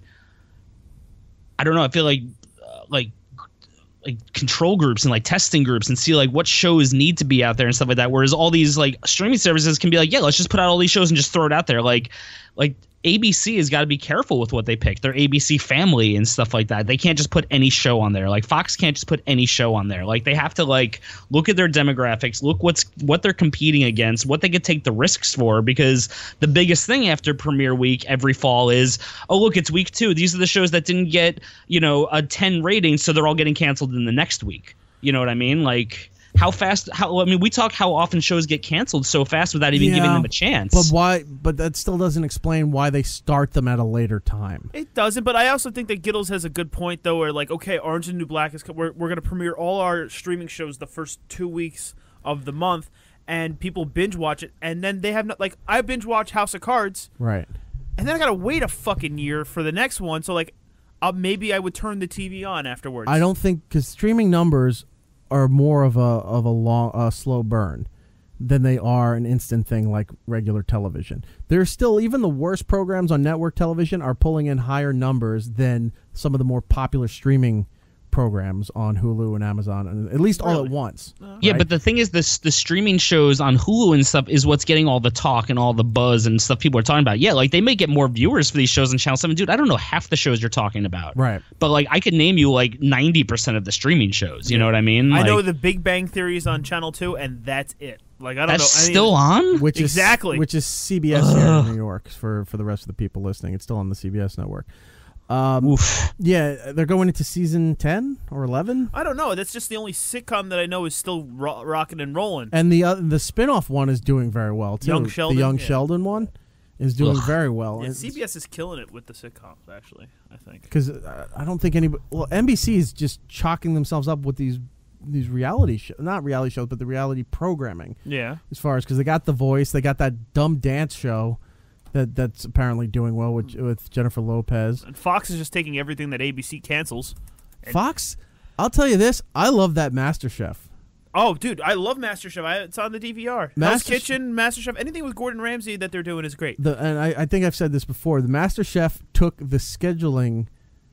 I don't know. I feel like uh, like like control groups and like testing groups and see like what shows need to be out there and stuff like that. Whereas all these like streaming services can be like, yeah, let's just put out all these shows and just throw it out there. Like like A B C has got to be careful with what they pick. Their A B C family and stuff like that. They can't just put any show on there. Like Fox can't just put any show on there. Like they have to like look at their demographics, look what's what they're competing against, what they could take the risks for. Because the biggest thing after premiere week every fall is, oh look, it's week two. These are the shows that didn't get, you know, a ten rating, so they're all getting canceled in the next week. You know what I mean? Like. How fast? How I mean, we talk how often shows get canceled so fast without even yeah, giving them a chance. But why? But that still doesn't explain why they start them at a later time. It doesn't, but I also think that Giddles has a good point, though, where, like, okay, Orange and New Black is, we're, we're going to premiere all our streaming shows the first two weeks of the month, and people binge watch it, and then they have not, like, I binge watch House of Cards, right? And then I got to wait a fucking year for the next one, so, like, uh, maybe I would turn the T V on afterwards. I don't think, because streaming numbers are more of a of a long, uh, slow burn than they are an instant thing like regular television. There's still, even the worst programs on network television are pulling in higher numbers than some of the more popular streaming programs on Hulu and Amazon, and at least all Really? at once. Uh, Yeah, right? but the thing is, this the streaming shows on Hulu and stuff is what's getting all the talk and all the buzz and stuff people are talking about. Yeah, like they may get more viewers for these shows on Channel seven. Dude, I don't know half the shows you're talking about. Right. But like I could name you like ninety percent of the streaming shows. You know what I mean? I Like, know the Big Bang Theory is on Channel two, and that's it. Like, I don't that's know. any- still on? Which Exactly. is which is C B S here in New York for for the rest of the people listening. It's still on the C B S network. Um, Oof. Yeah, they're going into season ten or eleven. I don't know. That's just the only sitcom that I know is still ro- rocking and rolling. And the uh, the spin-off one is doing very well too. Young Sheldon, the Young yeah. Sheldon one is doing Ugh. very well. Yeah, C B S is killing it with the sitcoms, actually, I think. Because uh, I don't think anybody. Well, N B C is just chalking themselves up with these these reality shows, not reality shows, but the reality programming. Yeah. As far as because they got The Voice, they got that dumb dance show that that's apparently doing well with with Jennifer Lopez. And Fox is just taking everything that A B C cancels. And- Fox, I'll tell you this, I love that MasterChef. Oh, dude, I love MasterChef. I, it's on the D V R. Hell's Master- Kitchen, MasterChef, anything with Gordon Ramsay that they're doing is great. The and I, I think I've said this before. The MasterChef took the scheduling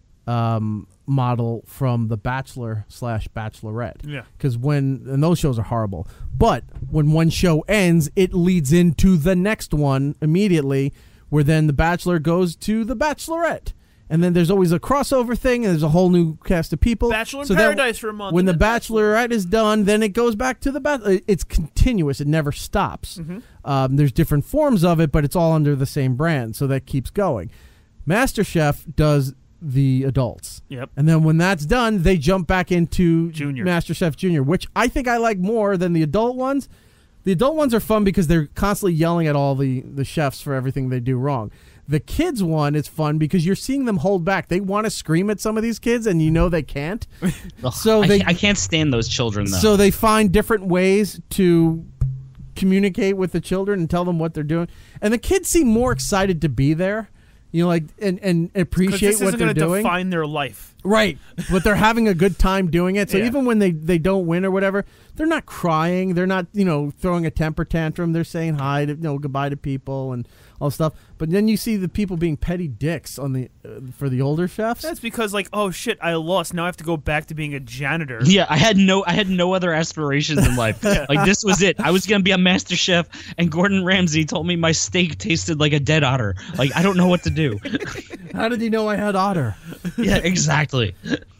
um, model from The Bachelor slash Bachelorette. Yeah. Because when and those shows are horrible, but when one show ends, it leads into the next one immediately, where then The Bachelor goes to The Bachelorette. And then there's always a crossover thing, and there's a whole new cast of people. Bachelor in that Paradise for a month, When and The then Bachelorette is done, then it goes back to the Bachelor. It's continuous. It never stops. Mm-hmm. Um, there's different forms of it, but it's all under the same brand, so that keeps going. MasterChef does the adults. Yep. And then when that's done, they jump back into Junior. MasterChef Junior, which I think I like more than the adult ones. The adult ones are fun because they're constantly yelling at all the, the chefs for everything they do wrong. The kids one is fun because you're seeing them hold back. They want to scream at some of these kids, and you know they can't. So I, they, I can't stand those children though. so they find different ways to communicate with the children and tell them what they're doing. And the kids seem more excited to be there, you know, like and, and 'Cause appreciate this what isn't they're gonna doing. define their life. Right. But they're having a good time doing it. So Yeah. even when they, they don't win or whatever, they're not crying. They're not, you know, throwing a temper tantrum. They're saying hi to, you know, goodbye to people and all stuff. But then you see the people being petty dicks on the uh, for the older chefs. That's because, like, oh shit, I lost. Now I have to go back to being a janitor. Yeah, I had no, I had no other aspirations in life. Like this was it. I was gonna be a master chef, and Gordon Ramsay told me my steak tasted like a dead otter. Like I don't know what to do. How did he know I had otter? Yeah, exactly.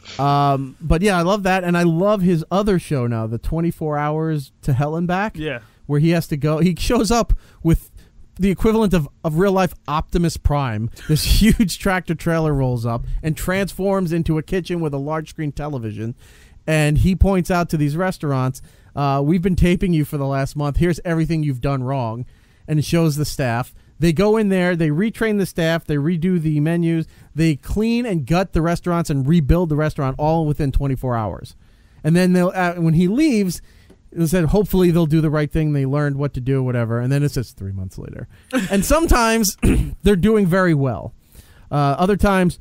Um, but yeah, I love that, and I love his other show now, the twenty-four hours to Hell and Back. Yeah. Where he has to go. He shows up with the equivalent of, of real life Optimus Prime. This huge tractor trailer rolls up and transforms into a kitchen with a large screen television. And he points out to these restaurants, uh, we've been taping you for the last month. Here's everything you've done wrong. And it shows the staff. They go in there, they retrain the staff, they redo the menus, they clean and gut the restaurants and rebuild the restaurant all within twenty-four hours. And then they'll uh, when he leaves, it said hopefully they'll do the right thing. They learned what to do, whatever. And then it says three months later. And sometimes they're doing very well. Uh, other times,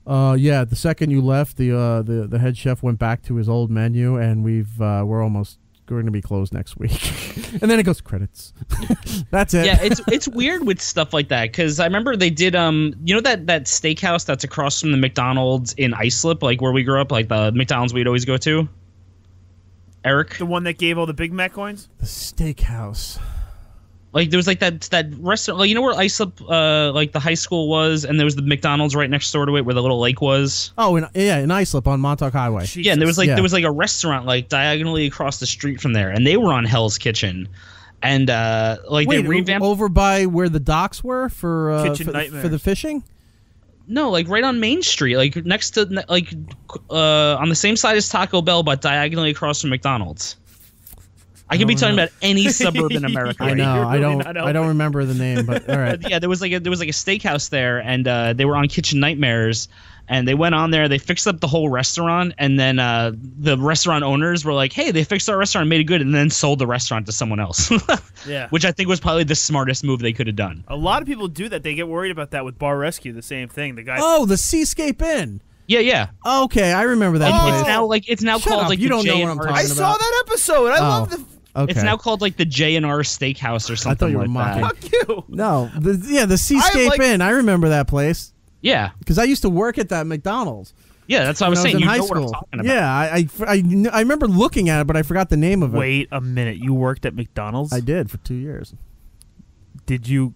Uh, yeah. The second you left, the uh, the the head chef went back to his old menu, and we've uh, we're almost going to be closed next week. And then it goes credits. That's it. Yeah, it's it's weird with stuff like that because I remember they did um you know that that steakhouse that's across from the McDonald's in Islip, like where we grew up, like the McDonald's we'd always go to. Eric, the one that gave all the Big Mac coins. The steakhouse. Like there was like that that restaurant, like you know where Islip, uh, like the high school was, and there was the McDonald's right next door to it, where the little lake was. Oh, in, yeah, in Islip on Montauk Highway. Jesus. Yeah, and there was like yeah. there was like a restaurant like diagonally across the street from there, and they were on Hell's Kitchen, and uh, like Wait, they revamped over by where the docks were for uh, Kitchen for, Nightmares. for the fishing. No, like right on Main Street, like next to like uh, on the same side as Taco Bell, but diagonally across from McDonald's. I could be talking know. about any suburb in America. I right? know. You're I really don't. not I don't remember the name, but all right. Yeah, there was like a, there was like a steakhouse there, and uh, they were on Kitchen Nightmares, and they went on there. They fixed up the whole restaurant, and then uh, the restaurant owners were like, "Hey, they fixed our restaurant, made it good," and then sold the restaurant to someone else. Yeah. Which I think was probably the smartest move they could have done. A lot of people do that. They get worried about that with Bar Rescue. The same thing. The guy. Oh, the Seascape Inn. Yeah, yeah. Okay, I remember that And place. it's now like it's now Shut called up, like you the don't know J what and I'm R. talking I saw about. that episode. I Oh. love the. Okay. It's now called like the J and R Steakhouse or something you were like that. mocking. Fuck you. No, the, yeah, the Seascape like- Inn. I remember that place Yeah, because I used to work at that McDonald's. yeah. That's what I when was I saying. in You high know school. what I'm talking about. Yeah, I, I, I, kn- I remember looking at it, but I forgot the name of it. Wait a minute. You worked at McDonald's? I did for two years. Did you?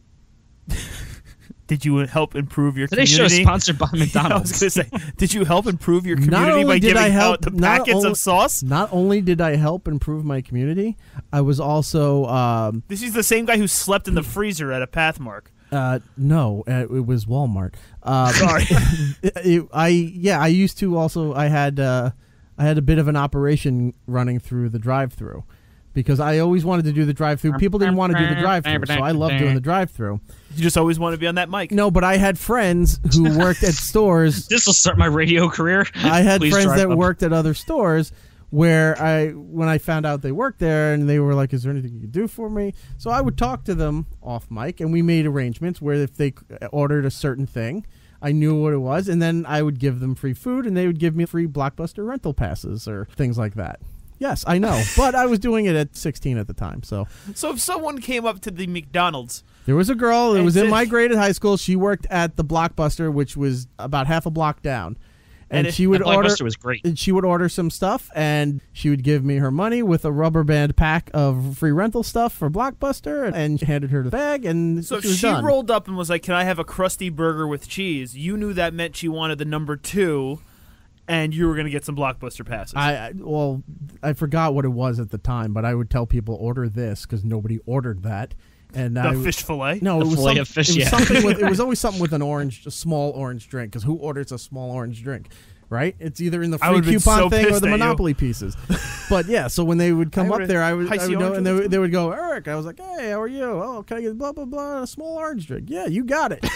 Did you help improve your Today's show is community? sponsored by I was McDonald's. going to say, did you help improve your Not community only by did giving I help out the not packets only- of sauce? Not only did I help improve my community, I was also um, This is the same guy who slept in the freezer at a Pathmark. Uh, no, uh, it was Walmart. Um, Sorry. it- I yeah, I used to also. I had uh, I had a bit of an operation running through the drive-through because I always wanted to do the drive-through. People didn't want to do the drive-through, so I loved doing the drive-through. You just always want to be on that mic. No, but I had friends who worked at stores. This will start my radio career. I had Please friends drive that up. worked at other stores where I, when I found out they worked there, and they were like, "Is there anything you could do for me?" So I would talk to them off mic, and we made arrangements where if they ordered a certain thing, I knew what it was, and then I would give them free food, and they would give me free Blockbuster rental passes or things like that. Yes, I know, but I was doing it at sixteen at the time, so So if someone came up to the McDonald's, there was a girl that And was in said- my grade at high school. She worked at the Blockbuster, which was about half a block down. And, And it- she would That order. Blockbuster was great. and she would order some stuff, and she would give me her money with a rubber band pack of free rental stuff for Blockbuster, and handed her the bag, and so if she was she done. rolled up and was like, "Can I have a crusty burger with cheese?" You knew that meant she wanted the number two, and you were going to get some Blockbuster passes. I I- well, I forgot what it was at the time, but I would tell people order this because nobody ordered that. And the I, fish fillet. No, The it was, fillet some- of fish, it was yeah. something with. It was always something with an orange, a small orange drink. Because who orders a small orange drink, right? It's either in the I free would've been coupon so thing or pissed the at you. Monopoly pieces. But yeah, so when they would come I up would've- there, I would, Hi, I see would know, orange and they, on would- this they would go, "Eric," I was like, "Hey, how are you? Oh, can I get blah blah blah a small orange drink?" Yeah, you got it.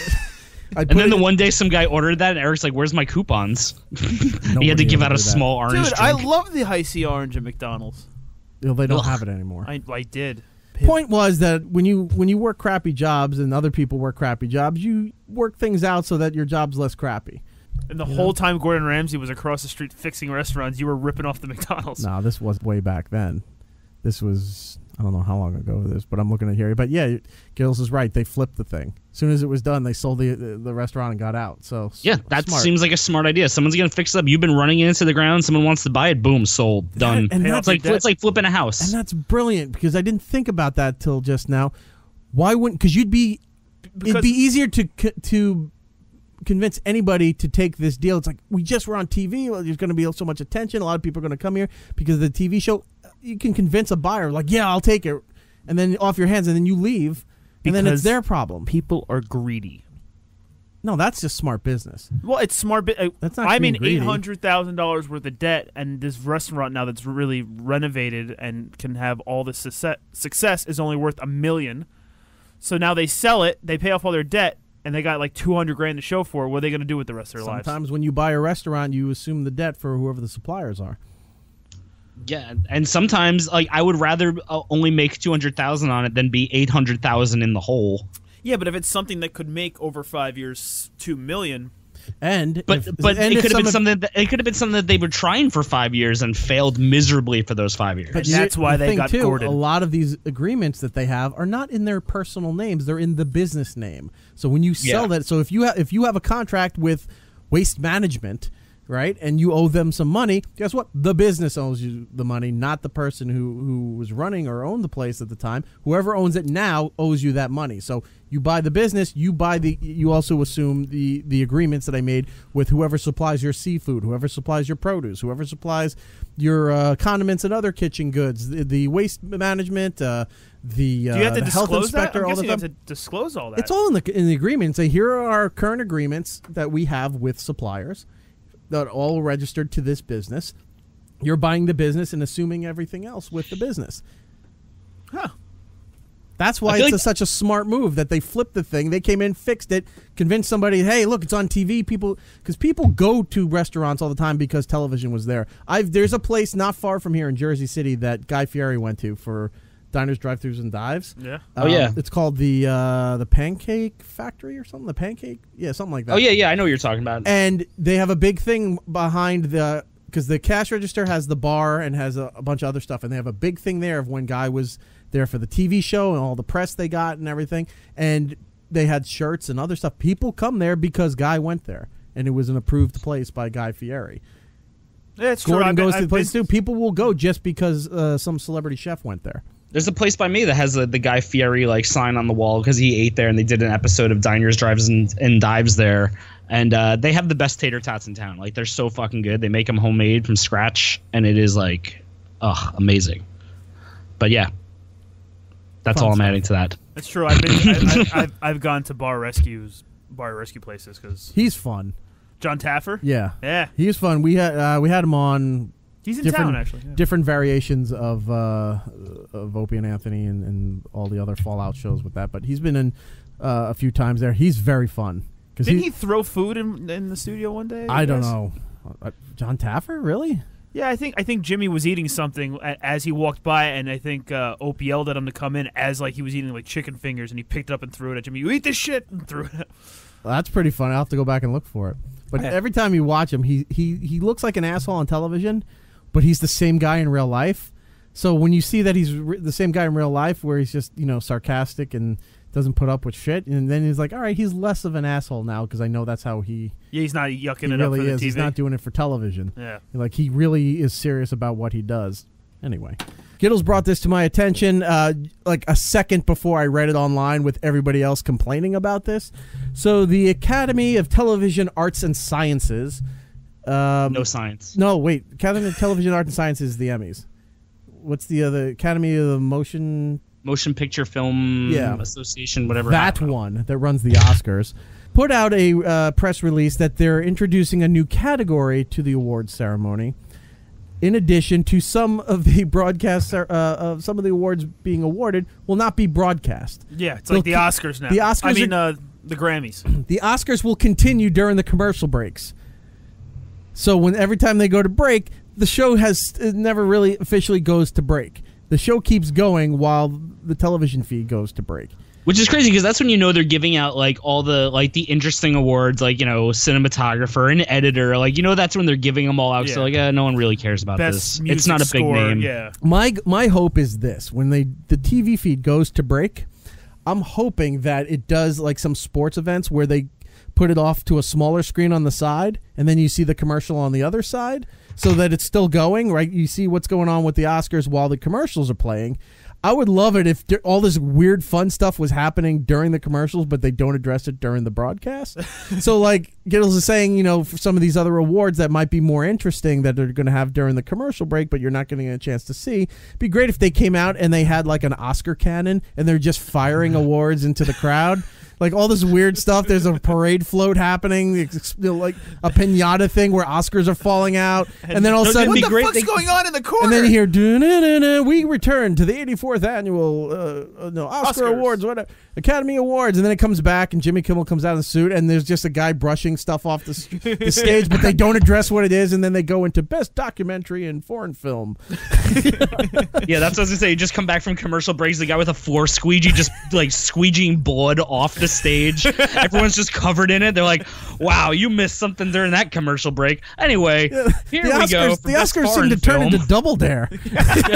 I And then the one day some guy ordered that, and Eric's like, "Where's my coupons?" he had to give out a small orange Dude, drink. I love the High C orange at McDonald's. You know, they don't Ugh. have it anymore. I, I did. Point was that when you when you work crappy jobs and other people work crappy jobs, you work things out so that your job's less crappy. And the You whole know? time Gordon Ramsay was across the street fixing restaurants, you were ripping off the McDonald's. No, this was way back then. This was, I don't know how long ago it is, but I'm looking at here. But yeah, Gills is right. They flipped the thing. As soon as it was done, they sold the the, the restaurant and got out. So yeah, that smart. seems like a smart idea. Someone's gonna fix it up. You've been running it into the ground. Someone wants to buy it. Boom, sold, done. and it's that's- like that- it's like flipping a house. And that's brilliant because I didn't think about that till just now. Why wouldn't? Because you'd be, Because- it'd be easier to c- to convince anybody to take this deal. It's like we just were on T V. Well, there's going to be so much attention. A lot of people are going to come here because of the T V show. You can convince a buyer like, yeah, I'll take it, and then off your hands, and then you leave, and then it's Because their problem. People are greedy. No, that's just smart business. Well, it's smart. Bi- uh, That's not I'm being in greedy. eight hundred thousand dollars worth of debt, and this restaurant now that's really renovated and can have all this success, success is only worth a million. So now they sell it, they pay off all their debt, and they got like two hundred grand to show for it. What are they going to do with the rest of their lives? Sometimes when you buy a restaurant, you assume the debt for whoever the suppliers are. Yeah, and sometimes like I would rather uh, only make two hundred thousand on it than be eight hundred thousand in the hole. Yeah, but if it's something that could make over five years two million, And But if, but and it if could have some been of- something that it could have been something that they were trying for five years and failed miserably for those five years. But And that's the why they thing, got too, Gordon. A lot of these agreements that they have are not in their personal names; they're in the business name. So when you sell Yeah. that, so if you ha- if you have a contract with Waste Management, right, and you owe them some money, guess what? The business owes you the money, not the person who who was running or owned the place at the time. Whoever owns it now owes you that money. So you buy the business, you buy the. You also assume the the agreements that I made with whoever supplies your seafood, whoever supplies your produce, whoever supplies your uh, condiments and other kitchen goods, the, the waste management, uh, the, uh, Do you have to the health disclose that? inspector, I'm all the guessing you have stuff. to disclose all that. It's all in the in the agreement. Say here are our current agreements that we have with suppliers that are all registered to this business. You're buying the business and assuming everything else with the business. Huh. That's why I it's feel a, like- such a smart move that they flipped the thing. They came in, fixed it, convinced somebody, hey, look, it's on T V. People, because people go to restaurants all the time because television was there. I've there's a place not far from here in Jersey City that Guy Fieri went to for diners, drive-thrus, and dives. Yeah. Oh, yeah. It's called the uh, the Pancake Factory or something. The Pancake, yeah, something like that. Oh yeah, yeah, I know what you're talking about. And they have a big thing behind the because the cash register has the bar and has a, a bunch of other stuff, and they have a big thing there of when Guy was there for the T V show and all the press they got and everything, and they had shirts and other stuff. People come there because Guy went there, and it was an approved place by Guy Fieri. Yeah, it's true. Gordon I've goes been- to the I've place been- too. People will go just because uh, some celebrity chef went there. There's a place by me that has the, the Guy Fieri like sign on the wall because he ate there, and they did an episode of Diners, Drives, and, and Dives there. And uh, they have the best tater tots in town. Like they're so fucking good. They make them homemade from scratch, and it is like, ugh, amazing. But yeah, that's Fun all I'm stuff. adding to that. It's true. I've been. I, I, I've, I've gone to bar rescues, bar rescue places because He's fun. John Taffer. Yeah, Yeah. he was fun. We had uh, we had him on. He's in different, town actually. Yeah. different variations of uh, of Opie and Anthony and, and all the other Fallout shows with that. But he's been in uh, a few times there. He's very fun. Cause Didn't he, he throw food in, in the studio one day? I don't guess? know. Uh, John Taffer, really? Yeah, I think I think Jimmy was eating something a- as he walked by, and I think uh, Opie yelled at him to come in as like he was eating like chicken fingers, and he picked it up and threw it at Jimmy. You eat this shit, and threw it. Well, that's pretty fun. I'll have to go back and look for it. But Yeah. every time you watch him, he, he he looks like an asshole on television, but he's the same guy in real life. So when you see that he's re- the same guy in real life, where he's just you know sarcastic and doesn't put up with shit, and then he's like, all right, he's less of an asshole now because I know that's how he. Yeah, he's not yucking He it really up for is. the T V. He's not doing it for television. Yeah. Like, he really is serious about what he does. Anyway. Giddles brought this to my attention uh, like a second before I read it online with everybody else complaining about this. So the Academy of Television Arts and Sciences. Um, No science. No, wait. Academy of Television Arts and Sciences is the Emmys. What's the other? Academy of the Motion... Motion Picture Film Yeah. Association, whatever. That one that runs the Oscars put out a uh, press release that they're introducing a new category to the awards ceremony. In addition to some of the broadcasts, uh, of some of the awards being awarded will not be broadcast. Yeah, it's They'll like the keep- Oscars now. The Oscars. I mean, are- uh, the Grammys. the Oscars will continue during the commercial breaks. So when every time they go to break, the show has it never really officially goes to break. The show keeps going while the television feed goes to break. Which is crazy because that's when you know they're giving out like all the like the interesting awards, like you know cinematographer and editor, like you know that's when they're giving them all out. So Yeah. like uh, no one really cares about Best this. music It's not a big score, name. Yeah. My my hope is this: when they the T V feed goes to break, I'm hoping that it does like some sports events where they put it off to a smaller screen on the side, and then you see the commercial on the other side, so that it's still going. Right, you see what's going on with the Oscars while the commercials are playing. I would love it if dur- all this weird fun stuff was happening during the commercials, but they don't address it during the broadcast. So, like Giddles is saying, you know, for some of these other awards that might be more interesting that they're going to have during the commercial break, but you're not going to get a chance to see. It'd be great if they came out and they had like an Oscar cannon and they're just firing awards into the crowd. Like all this weird stuff. There's a parade float happening, it's, you know, like a pinata thing where Oscars are falling out, and then all of a No, sudden, it'd be What the great fuck's they- going on in the corner? and then you hear, "Dun-dun-dun-dun, we return to the eighty-fourth annual uh, uh, no Oscar Oscars. Awards, whatever, Academy Awards," and then it comes back, and Jimmy Kimmel comes out in a suit, and there's just a guy brushing stuff off the, s- the stage, but they don't address what it is, and then they go into best documentary and foreign film. Yeah, that's what I was gonna say. You just come back from commercial breaks, the guy with a floor squeegee just like squeegeeing blood off the stage. Everyone's just covered in it. They're like, "Wow, you missed something during that commercial break." Anyway, Yeah, here the we Oscars, go. for The best Oscars seem foreign to turn film. into Double Dare. Is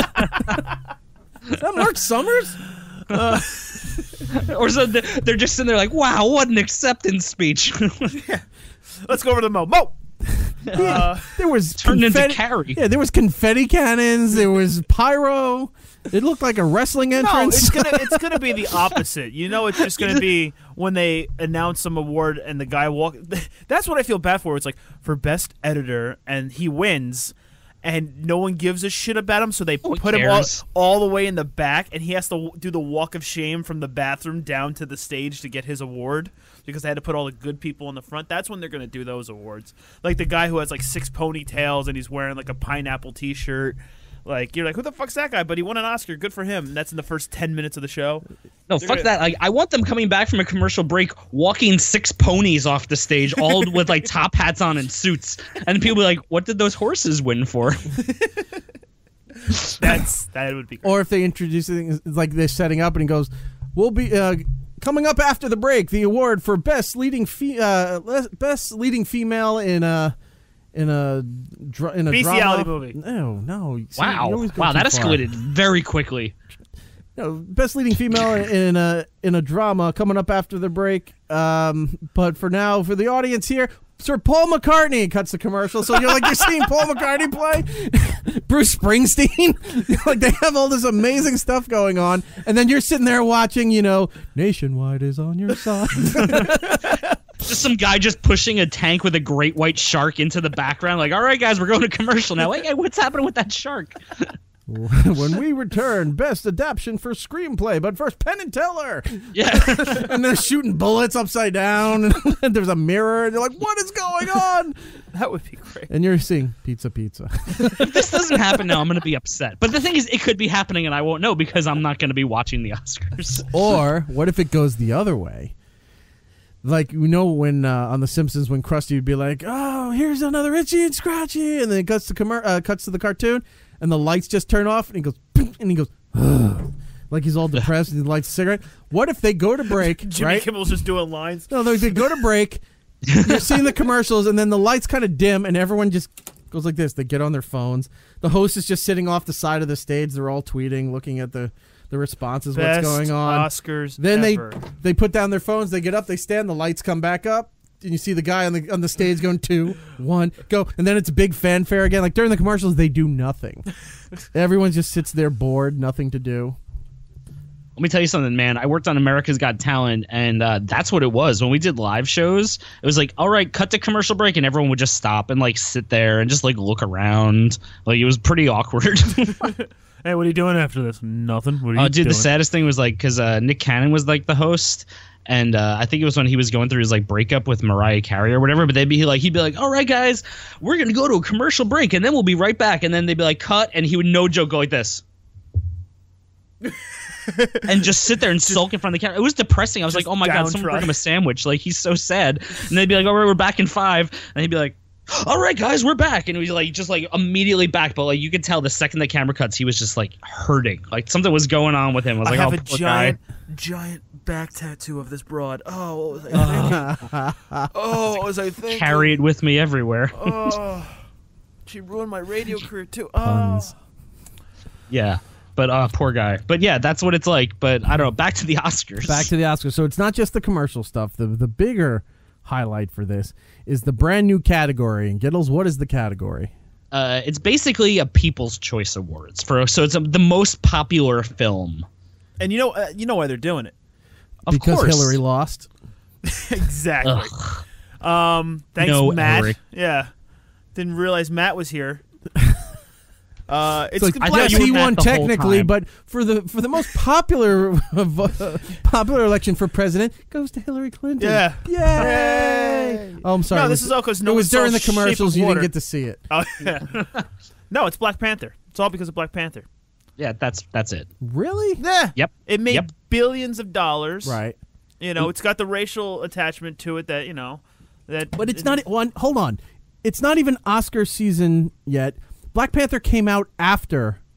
that Mark Summers? Uh, or so they're just sitting there like, "Wow, what an acceptance speech." Let's go over to Mo. Mo. Yeah, there was turned into confetti- Carrie. Yeah, there was confetti cannons. There was pyro. It looked like a wrestling entrance. No, it's gonna it's gonna be the opposite. You know, it's just gonna be when they announce some award and the guy walk. That's what I feel bad for. It's like for best editor and he wins, and no one gives a shit about him, so they one put him all, cares. all the way in the back, and he has to w- do the walk of shame from the bathroom down to the stage to get his award because they had to put all the good people in the front. That's when they're gonna do those awards. Like the guy who has like six ponytails and he's wearing like a pineapple T-shirt. Like you're like, who the fuck's that guy? But he won an Oscar. Good for him. And that's in the first ten minutes of the show. No, They're fuck gonna- that. Like, I want them coming back from a commercial break, walking six ponies off the stage, all with like top hats on and suits, and people be like, "What did those horses win for?" That's that would be. Great. Or if they introduce things like they're setting up and he goes, "We'll be uh, coming up after the break. The award for best leading fe- uh, le- best leading female in a in a dra- in a Bestiality drama movie. No, no. See, Wow, you always go wow, too that far. escalated very quickly. No, best leading female in a in a drama coming up after the break. Um, but for now, for the audience here, Sir Paul McCartney cuts the commercial. So you're like you're seeing Paul McCartney play, Bruce Springsteen. Like they have all this amazing stuff going on, and then you're sitting there watching. You know, Nationwide is on your side. Just some guy just pushing a tank with a great white shark into the background. Like, all right, guys, we're going to commercial now. Hey, hey, what's happening with that shark? When we return, best adaptation for screenplay. But first, Penn and Teller. Yeah. And they're shooting bullets upside down. And there's a mirror. And you're like, what is going on? That would be great. And you're seeing pizza, pizza. If this doesn't happen now, I'm going to be upset. But the thing is, it could be happening and I won't know because I'm not going to be watching the Oscars. Or what if it goes the other way? Like, you know, when uh, on The Simpsons, when Krusty would be like, "Oh, here's another Itchy and Scratchy," and then it cuts to commer- uh, cuts to the cartoon, and the lights just turn off, and he goes, and he goes, ugh, like he's all depressed, and he lights a cigarette. What if they go to break, Jimmy right? Kimmel's just doing lines. No, they, they go to break. You're seeing the commercials, and then the lights kind of dim, and everyone just goes like this. They get on their phones. The host is just sitting off the side of the stage. They're all tweeting, looking at the the responses, Best what's going on. Oscars Then ever. they they put down their phones. They get up. They stand. The lights come back up. And you see the guy on the on the stage going two, one, go, and then it's a big fanfare again. Like during the commercials, they do nothing. Everyone just sits there bored, nothing to do. Let me tell you something, man. I worked on America's Got Talent, and uh, that's what it was. When we did live shows, it was like, all right, cut to commercial break, and everyone would just stop and like sit there and just like look around. Like it was pretty awkward. Hey, what are you doing after this? Nothing. What are you Oh, dude, doing? the saddest thing was like because uh, Nick Cannon was like the host, and uh, I think it was when he was going through his like breakup with Mariah Carey or whatever. But they'd be like, he'd be like, "All right, guys, we're gonna go to a commercial break, and then we'll be right back." And then they'd be like, "Cut," and he would no joke go like this. And just sit there and sulk in front of the camera. It was depressing. I was Just like, "Oh my god, someone downtrodden. bring him a sandwich." Like he's so sad. And they'd be like, "All right, we're back in five," and he'd be like, "All right, guys, we're back," and he was like, just like immediately back. But like you could tell the second the camera cuts, he was just like hurting. Like something was going on with him. I was I like, have "Oh, a poor giant, guy." giant back tattoo of this broad. Oh, what was I thinking? oh, what was I thinking? Carry it with me everywhere. Oh, she ruined my radio career too. Oh. Puns. Yeah, but uh, poor guy. But yeah, that's what it's like. But I don't know. Back to the Oscars. Back to the Oscars. So it's not just the commercial stuff. The the bigger highlight for this is the brand new category. And Giddles, what is the category? Uh, it's basically a People's Choice Awards for. So it's a, the most popular film. And you know, uh, you know why they're doing it? Of because course. Hillary lost. Exactly. Ugh. Um, thanks, No, Matt. Hillary. Yeah, didn't realize Matt was here. Uh, it's It's like, I yes, thought you were he Matt won the whole technically, time. but for the for the most popular popular election for president goes to Hillary Clinton. Yeah. Yay! Oh, I'm sorry. No, It this was- is all because no it was one saw during the Shape of commercials. You Water. didn't get to see it. Oh, yeah. No, it's Black Panther. It's all because of Black Panther. Yeah, that's that's it. Really? Yeah. Yep. It made Yep. billions of dollars. Right. You know, it's got the racial attachment to it that you know that. But it's not one. Hold on, it's not even Oscar season yet. Black Panther came out after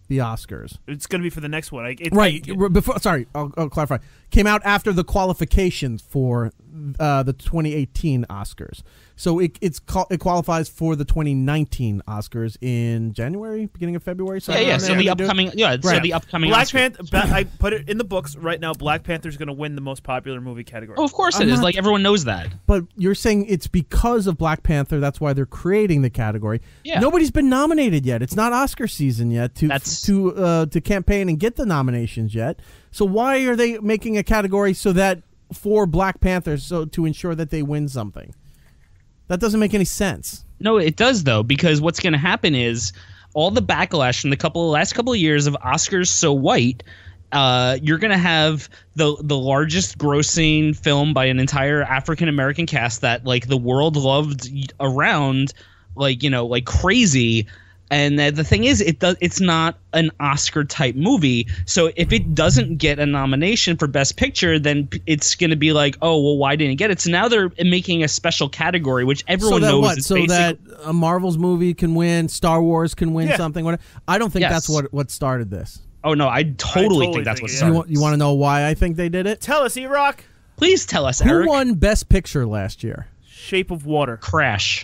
the Oscars. It's going to be for the next one. Like, it, Right. it- r- Before, sorry, I'll, I'll clarify. Came out after the qualifications for uh, the twenty eighteen Oscars. So it it's qual- it qualifies for the twenty nineteen Oscars in January, beginning of February. Yeah, something yeah. around So there. the They do it? upcoming, yeah. So Right. the upcoming. Black Oscars. Panther. Ba- I put it in the books right now. Black Panther's going to win the most popular movie category. Oh, of course I'm it is. not- Like everyone knows that. But you're saying it's because of Black Panther. That's why they're creating the category. Yeah. Nobody's been nominated yet. It's not Oscar season yet to That's- to uh, to campaign and get the nominations yet. So why are they making a category so that for Black Panthers, so to ensure that they win something? That doesn't make any sense. No, it does though, because what's going to happen is all the backlash from the couple last couple of years of Oscars So White. Uh, you're going to have the the largest grossing film by an entire African American cast that like the world loved around, like, you know, like crazy. And uh, the thing is, it does. It's not an Oscar type movie. So if it doesn't get a nomination for Best Picture, then p- it's going to be like, oh, well, why didn't it get it? So now they're making a special category, which everyone so that knows what? is So basic- that a Marvel's movie can win, Star Wars can win Yeah. something. Whatever. I don't think Yes. that's what what started this. Oh no, I totally, totally think that's think what it is. You started. want, you want to know why I think they did it? Tell us, E-Rock. Please tell us, Who Eric. won Best Picture last year? Shape of Water. Crash.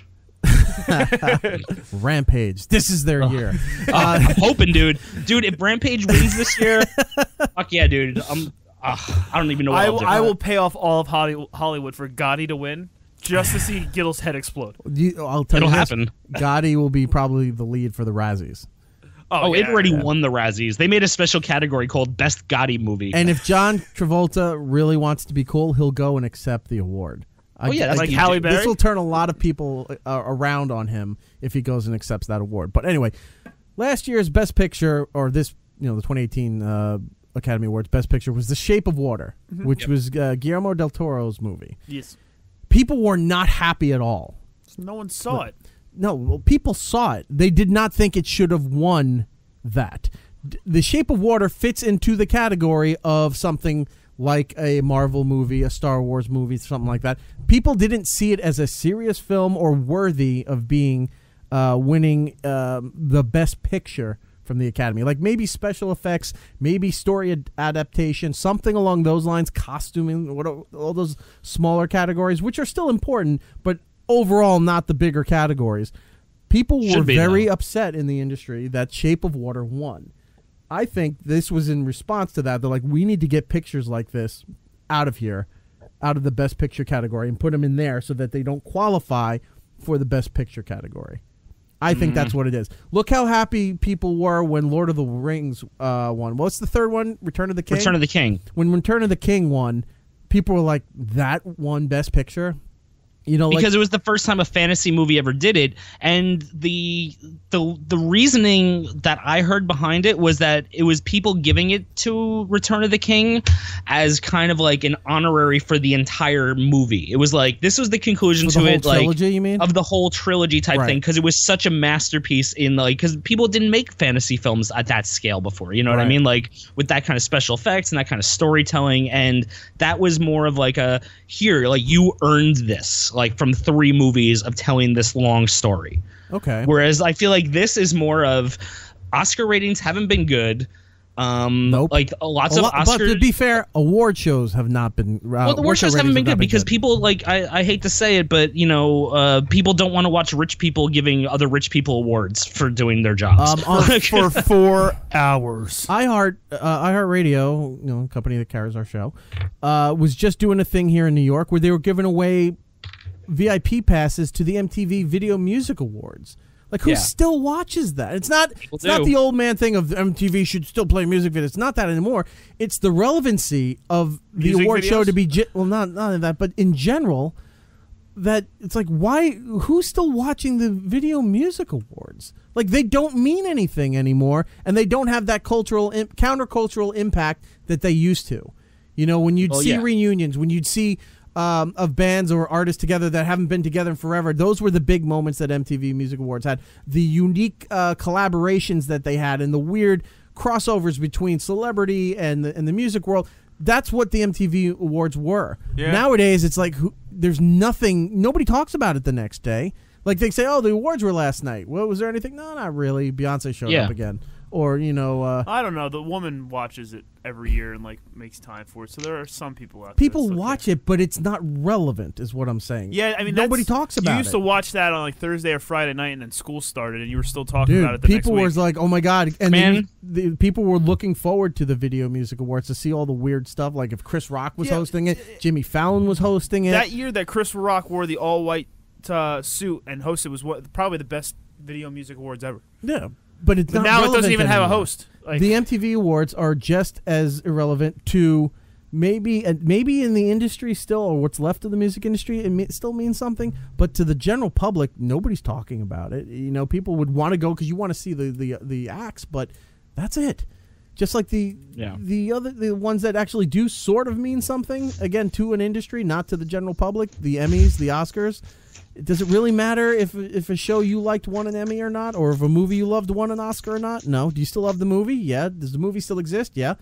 Rampage. This is their year. Uh, I'm hoping, dude. Dude, if Rampage wins this year, fuck yeah, dude. I'm. Uh, I don't even know what I, I'll will- do. I will pay off all of Holly- Hollywood for Gotti to win just to see Gittle's head explode. you, I'll tell It'll you this, happen. Gotti will be probably the lead for the Razzies. Oh, yeah, it already yeah. won the Razzies. They made a special category called Best Gotti Movie. And if John Travolta really wants to be cool, he'll go and accept the award. Oh, yeah, that's Like you Halle do. Berry? This will turn a lot of people uh, around on him if he goes and accepts that award. But anyway, last year's Best Picture, or this, you know, the twenty eighteen uh, Academy Awards Best Picture was The Shape of Water, which was uh, Guillermo del Toro's movie. Yes. People were not happy at all. No one saw it. No, well, people saw it. They did not think it should have won that. D- The Shape of Water fits into the category of something like a Marvel movie, a Star Wars movie, something like that. People didn't see it as a serious film or worthy of being uh, winning um, the Best Picture from the Academy. Like maybe special effects, maybe story ad- adaptation, something along those lines, costuming, what all those smaller categories, which are still important, but overall not the bigger categories. People were Should be, very though. upset in the industry that Shape of Water won. I think this was in response to that. They're like, we need to get pictures like this out of here, out of the Best Picture category, and put them in there so that they don't qualify for the Best Picture category. I think that's what it is. Look how happy people were when Lord of the Rings uh, won. What's the third one? Return of the King? Return of the King. When Return of the King won, people were like, that won Best Picture? You know, Because like, it was the first time a fantasy movie ever did it, and the the the reasoning that I heard behind it was that it was people giving it to Return of the King as kind of like an honorary for the entire movie. It was like this was the conclusion For the to whole it, like trilogy, you mean? of the whole trilogy type Right. thing, because it was such a masterpiece in like because people didn't make fantasy films at that scale before. You know what I Right. mean? Like with that kind of special effects and that kind of storytelling, and that was more of like a here, like you earned this. Like from three movies of telling this long story. okay. Whereas I feel like this is more of Oscar ratings haven't been good. Um, Nope. Like uh, lots A of lot- Oscars. but to be fair, award shows have not been. Uh, well, the award shows haven't been good because people like I, I hate to say it, but you know, uh, people don't want to watch rich people giving other rich people awards for doing their jobs. Um, on- For four hours. iHeart, uh, iHeartRadio, you know, company that carries our show, uh, was just doing a thing here in New York where they were giving away V I P passes to the M T V Video Music Awards. Like, who Yeah. still watches that? It's not. It's do. not the old man thing of M T V should still play music videos. It's not that anymore. It's the relevancy of the Music award show videos? to be ge- well, not not only that, but in general, that it's like, why? Who's still watching the Video Music Awards? Like, they don't mean anything anymore, and they don't have that cultural im- countercultural impact that they used to. You know, when you'd Oh, see yeah. reunions, when you'd see um, of bands or artists together that haven't been together in forever, those were the big moments that M T V Music Awards had. The unique uh, collaborations that they had and the weird crossovers between celebrity and the, and the music world. That's what the M T V Awards were. Yeah. Nowadays, it's like who, there's nothing. Nobody talks about it the next day. Like they say, "Oh, the awards were last night." Well, was there anything? No, not really. Beyonce showed Yeah. up again. or you know. Uh, I don't know. The woman watches it every year and like makes time for it. So there are some people out there. People that still watch care. it, but it's not relevant, is what I'm saying. Yeah, I mean, nobody that's- talks about You used it. to watch that on like Thursday or Friday night, and then school started, and you were still talking Dude, about it the people next were week. like, "Oh my god!" And Man. the, the people were looking forward to the Video Music Awards to see all the weird stuff. Like if Chris Rock was Yeah, hosting it, Jimmy Fallon was hosting it. That year that Chris Rock wore the all white uh, suit and hosted was what probably the best Video Music Awards ever. yeah, but it's But not now it relevant doesn't even have a anymore. host. Like, The M T V Awards are just as irrelevant to maybe uh, maybe in the industry still, or what's left of the music industry, it me- still means something. But to the general public, nobody's talking about it. You know, people would want to go because you want to see the, the the acts, but that's it. Just like the Yeah. the other the ones that actually do sort of mean something again to an industry, not to the general public. The Emmys, the Oscars. Does it really matter if if a show you liked won an Emmy or not, or if a movie you loved won an Oscar or not? No. Do you still love the movie? Yeah. Does the movie still exist? Yeah.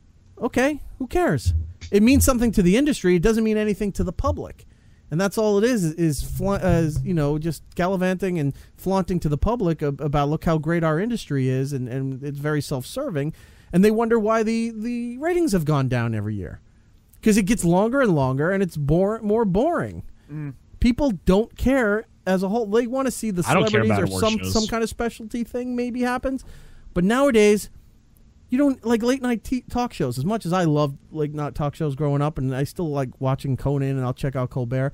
Okay. Who cares? It means something to the industry. It doesn't mean anything to the public, and that's all it is. Is fla- uh, is, you know just gallivanting and flaunting to the public ab- about look how great our industry is, and, and it's very self-serving, and they wonder why the the ratings have gone down every year because it gets longer and longer, and it's bore- more boring. Mm. People don't care as a whole. They want to see the I don't care celebrities about or award some shows. some kind of specialty thing maybe happens. But nowadays, you don't like late night t- talk shows as much as I loved late night talk shows growing up, and I still like watching Conan, and I'll check out Colbert.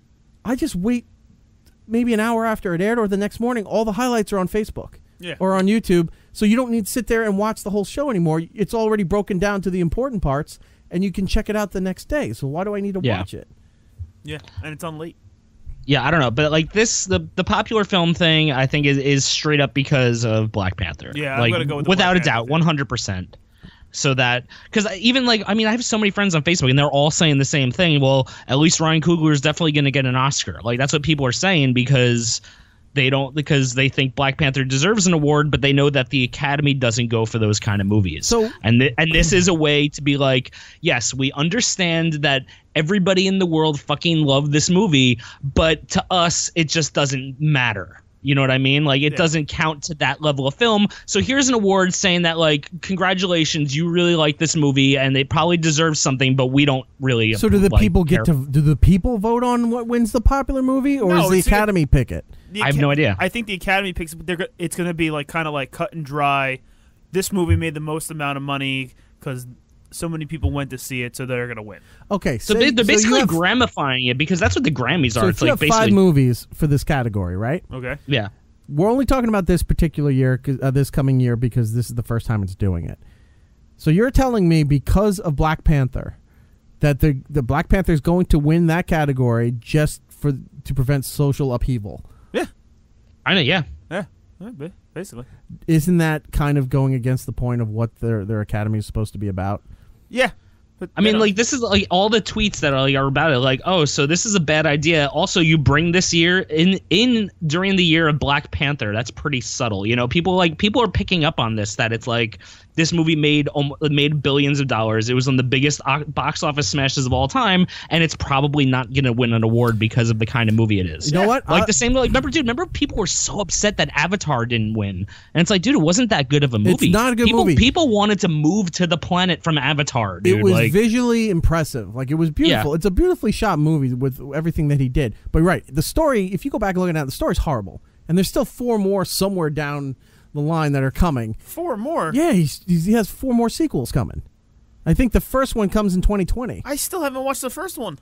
I just wait maybe an hour after it aired or the next morning. All the highlights are on Facebook Yeah. or on YouTube, so you don't need to sit there and watch the whole show anymore. It's already broken down to the important parts, and you can check it out the next day. So why do I need to Yeah. watch it? yeah, and it's on late. Yeah, I don't know, but like this, the the popular film thing, I think is, is straight up because of Black Panther. Yeah, I'm like, gonna go with the without Black a doubt, Panther thing. one hundred percent. So that because even like I mean, I have so many friends on Facebook, and they're all saying the same thing. Well, at least Ryan Coogler is definitely going to get an Oscar. Like that's what people are saying because they don't because they think Black Panther deserves an award, but they know that the Academy doesn't go for those kind of movies. So and th- and this is a way to be like, yes, we understand that everybody in the world fucking loved this movie, but to us, it just doesn't matter. You know what I mean? Like, it Yeah. doesn't count to that level of film. So here's an award saying that, like, congratulations, you really like this movie, and it probably deserves something, but we don't really. So do the like, people get care. to do the people vote on what wins the popular movie, or No, does the it's- Academy pick it? The I have Aca- no idea. I think the Academy picks. They're, go- it's going to be like kind of like cut and dry. This movie made the most amount of money because so many people went to see it, so they're going to win. Okay, So say- they, they're so you basically have- gramifying it because that's what the Grammys So are. if It's you like have basically five movies for this category, right? Okay. Yeah. We're only talking about this particular year, 'cause- uh, this coming year, because this is the first time it's doing it. So you're telling me because of Black Panther that the the Black Panther is going to win that category just for to prevent social upheaval? Yeah. I know. Yeah. Yeah. Yeah, ba- basically. Isn't that kind of going against the point of what their their Academy is supposed to be about? Yeah. But I mean, they like don't- this is like all the tweets that are, like, are about it. Like, oh, so this is a bad idea. Also, you bring this year in in during the year of Black Panther. That's pretty subtle, you know. People like people are picking up on this. That it's like this movie made um, made billions of dollars. It was one of the biggest o- box office smashes of all time, and it's probably not going to win an award because of the kind of movie it is. You know what? Like I- the same. Like, remember, dude. Remember, people were so upset that Avatar didn't win, and it's like, dude, it wasn't that good of a movie. not a good people, movie. People wanted to move to the planet from Avatar, dude. It was like, visually impressive. Like, it was beautiful. Yeah. It's a beautifully shot movie with everything that he did. But right, the story, if you go back and look at it, the story's horrible. And there's still four more somewhere down the line that are coming. four more. Yeah, he's, he's, he has four more sequels coming. I think the first one comes in twenty twenty. I still haven't watched the first one.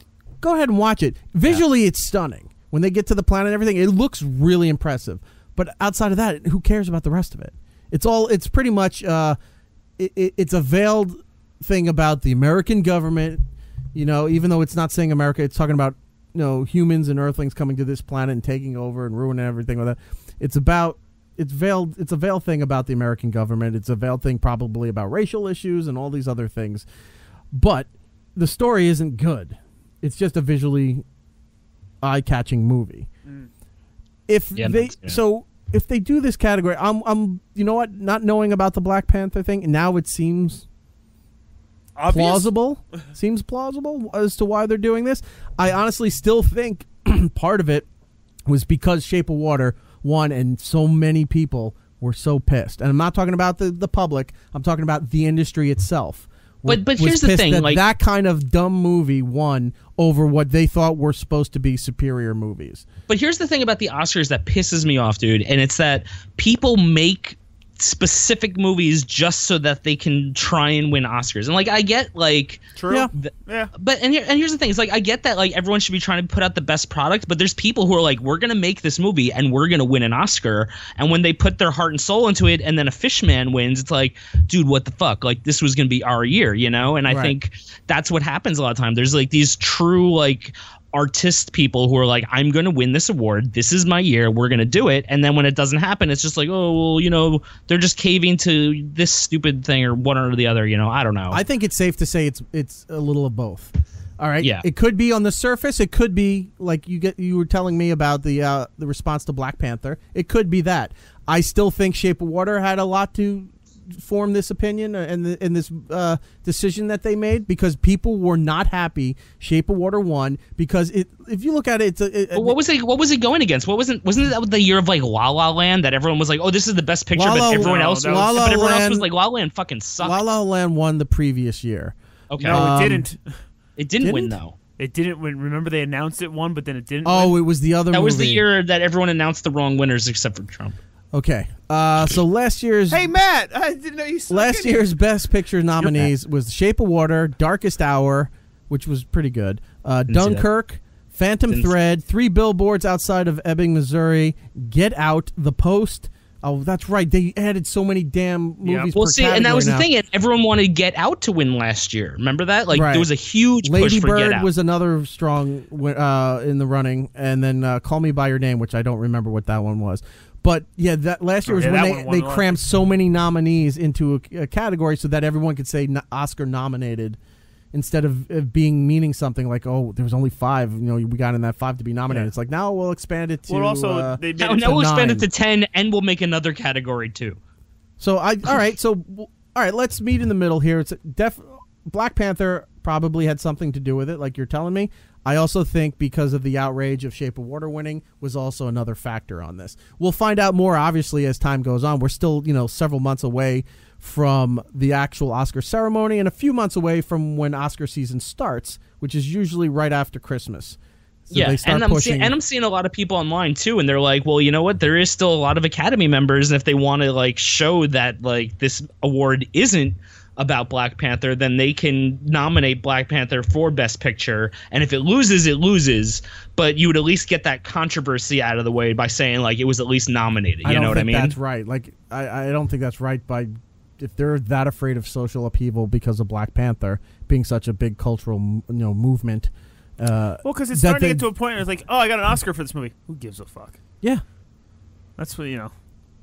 Go ahead and watch it. Visually, it's stunning. When they get to the planet and everything, it looks really impressive. But outside of that, who cares about the rest of it? It's all. It's pretty much. Uh, it, it, it's a veiled thing about the American government. You know, even though it's not saying America, it's talking about you know humans and Earthlings coming to this planet and taking over and ruining everything with it. It's about. It's veiled. It's a veiled thing about the American government. It's a veiled thing probably about racial issues and all these other things. But the story isn't good. It's just a visually eye-catching movie. Mm. If Yeah, they that's- yeah. so if they do this category, I'm I'm you know what? Not knowing about the Black Panther thing, now it seems Obvious? plausible. Seems plausible as to why they're doing this. I honestly still think part of it was because Shape of Water won, and so many people were so pissed. And I'm not talking about the, the public. I'm talking about the industry itself. But but was here's the pissed thing, that like that kind of dumb movie won over what they thought were supposed to be superior movies. But here's the thing about the Oscars that pisses me off, dude, and it's that people make specific movies just so that they can try and win Oscars. And like I get like True. Yeah. th- Yeah. But and here, and here's the thing, it's like I get that like everyone should be trying to put out the best product, but there's people who are like, we're gonna make this movie and we're gonna win an Oscar, and when they put their heart and soul into it and then a Fishman wins, it's like, dude, what the fuck? Like this was gonna be our year, you know? And I Right. think that's what happens a lot of time. There's like these true like artist people who are like, I'm going to win this award. This is my year. We're going to do it. And then when it doesn't happen, it's just like, oh, well, you know, they're just caving to this stupid thing or one or the other. You know, I don't know. I think it's safe to say it's it's a little of both. All right. Yeah. It could be on the surface. It could be like you get you were telling me about the uh, the response to Black Panther. It could be that. I still think Shape of Water had a lot to form this opinion and the, and this uh, decision that they made, because people were not happy Shape of Water won, because it if you look at it, it's a, it, But what was it? What was it going against? What wasn't? Wasn't that the year of like La La Land that everyone was like, "Oh, this is the best picture," La La- but everyone No, else, that was, was- La La but everyone else Land- was like, "La La Land fucking sucked." La La Land won the previous year. Okay, No, Um, it didn't. it didn't, win didn't? though. It didn't win. Remember they announced it won, but then it didn't Oh, win? it was the other That movie. was the year that everyone announced the wrong winners except for Trump. Okay. Uh, so last year's Hey, Matt! I didn't know you sucked last in here. year's Best Picture nominees was Shape of Water, Darkest Hour, which was pretty good, uh, Didn't see that. Dunkirk, Phantom Didn't see- Thread, Three Billboards Outside of Ebbing, Missouri, Get Out, The Post. Oh, that's right. They added so many damn movies. Well, per see, and that was the category thing. And everyone wanted Get Out to win last year. Remember that? Like, Right. there was a huge now. push Lady for Get Bird Out. was another strong wi- uh, in the running, and then uh, Call Me by Your Name, which I don't remember what that one was. But yeah, that last year Oh, was yeah, when that they, one won they a lot. crammed so many nominees into a, a category so that everyone could say no- Oscar nominated, instead of, of being meaning something like, oh, there was only five. You know, we got in that five to be nominated. Yeah. It's like, now we'll expand it to. Well, also, uh, they made now, it now to we'll expand it nine. to ten, and we'll make another category too. So I all right. So all right, let's meet in the middle here. It's def Black Panther probably had something to do with it, like you're telling me. I also think because of the outrage of Shape of Water winning was also another factor on this. We'll find out more, obviously, as time goes on. We're still, you know, several months away from the actual Oscar ceremony and a few months away from when Oscar season starts, which is usually right after Christmas. So yeah, they start and I'm pushing. seeing, and I'm seeing a lot of people online too, and they're like, "Well, you know what? There is still a lot of Academy members, and if they want to like show that like this award isn't about Black Panther, then they can nominate Black Panther for Best Picture, and if it loses, it loses. But you would at least get that controversy out of the way by saying like it was at least nominated. You I don't know what I think mean? That's right. Like I, I don't think that's right. By if they're that afraid of social upheaval because of Black Panther being such a big cultural, you know, movement. Uh, Well, because it's that starting to they- get to a point where it's like, oh, I got an Oscar for this movie. Who gives a fuck? Yeah, That's what, you know.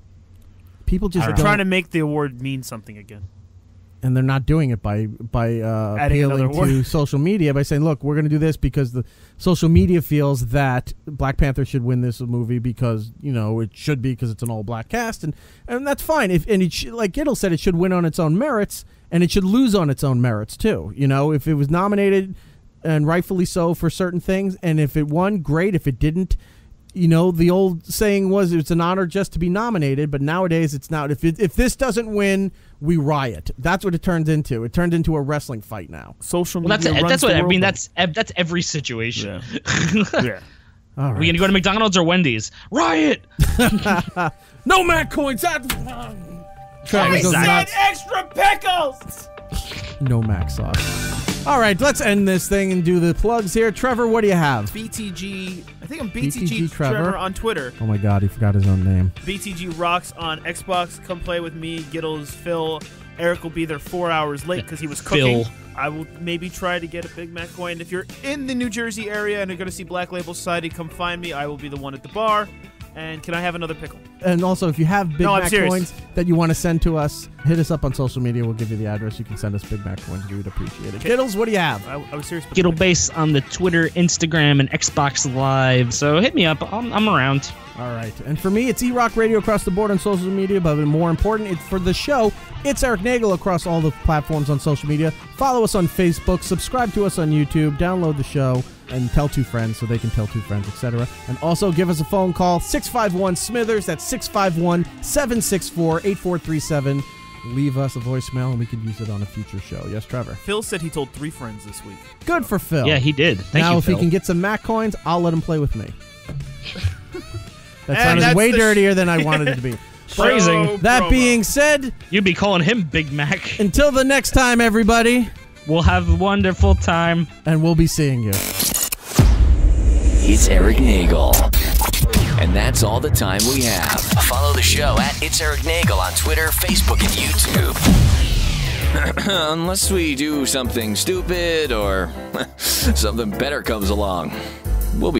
people just They're don't, trying to make the award mean something again. and they're not doing it by by uh, Adding another appealing to word. social media by saying, "Look, we're going to do this because the social media feels that Black Panther should win this movie because you know it should be because it's an all black cast, and and that's fine. If and it sh- like Giddle said, it should win on its own merits, and it should lose on its own merits too. You know, if it was nominated and rightfully so for certain things, and if it won, great. If it didn't, you know, the old saying was it's an honor just to be nominated, but nowadays it's not. If it, if this doesn't win, we riot. That's what it turns into. It turned into a wrestling fight now. Social Well, media that's runs that's what the I world. mean. That's ev- that's every situation. Yeah. yeah. All We gonna go to McDonald's or Wendy's? Riot! No Mac coins. That Trevor I goes said nuts. extra pickles! No Mac sauce. All right, let's end this thing and do the plugs here. Trevor, what do you have? B T G, I think I'm B T G, B T G Trevor. Trevor on Twitter. Oh my God, he forgot his own name. B T G rocks on Xbox. Come play with me, Giddles, Phil. Eric will be there four hours late because he was cooking. Phil. I will maybe try to get a Big Mac coin. If you're in the New Jersey area and are going to see Black Label Society, come find me. I will be the one at the bar. And can I have another pickle? And also, if you have Big No, I'm Mac serious. coins that you want to send to us, hit us up on social media. We'll give you the address. You can send us Big Mac coins. We would appreciate it. Giddles, what do you have? I, I was serious. but- Gittle Base on the Twitter, Instagram, and Xbox Live. So hit me up. I'm, I'm around. All right. And for me, it's E-Rock Radio across the board on social media, but more important, it's for the show, it's Eric Nagel across all the platforms on social media. Follow us on Facebook, subscribe to us on YouTube, download the show and tell two friends so they can tell two friends, et cetera. And also give us a phone call, six five one Smithers. That's six five one, seven six four, eight four three seven. Leave us a voicemail and we can use it on a future show. Yes, Trevor? Phil said he told three friends this week. Good for Phil. Yeah, he did. Thank now, you, if Phil. he can get some Mac coins, I'll let him play with me. That And sounded that's way the sh- dirtier than I wanted it to be. Phrasing. That promo. being said, You'd be calling him Big Mac. until the next time, everybody, We'll have a wonderful time. and we'll be seeing you. It's Eric Nagel. And that's all the time we have. Follow the show at It's Eric Nagel on Twitter, Facebook, and YouTube. Unless we do something stupid or something better comes along. We'll be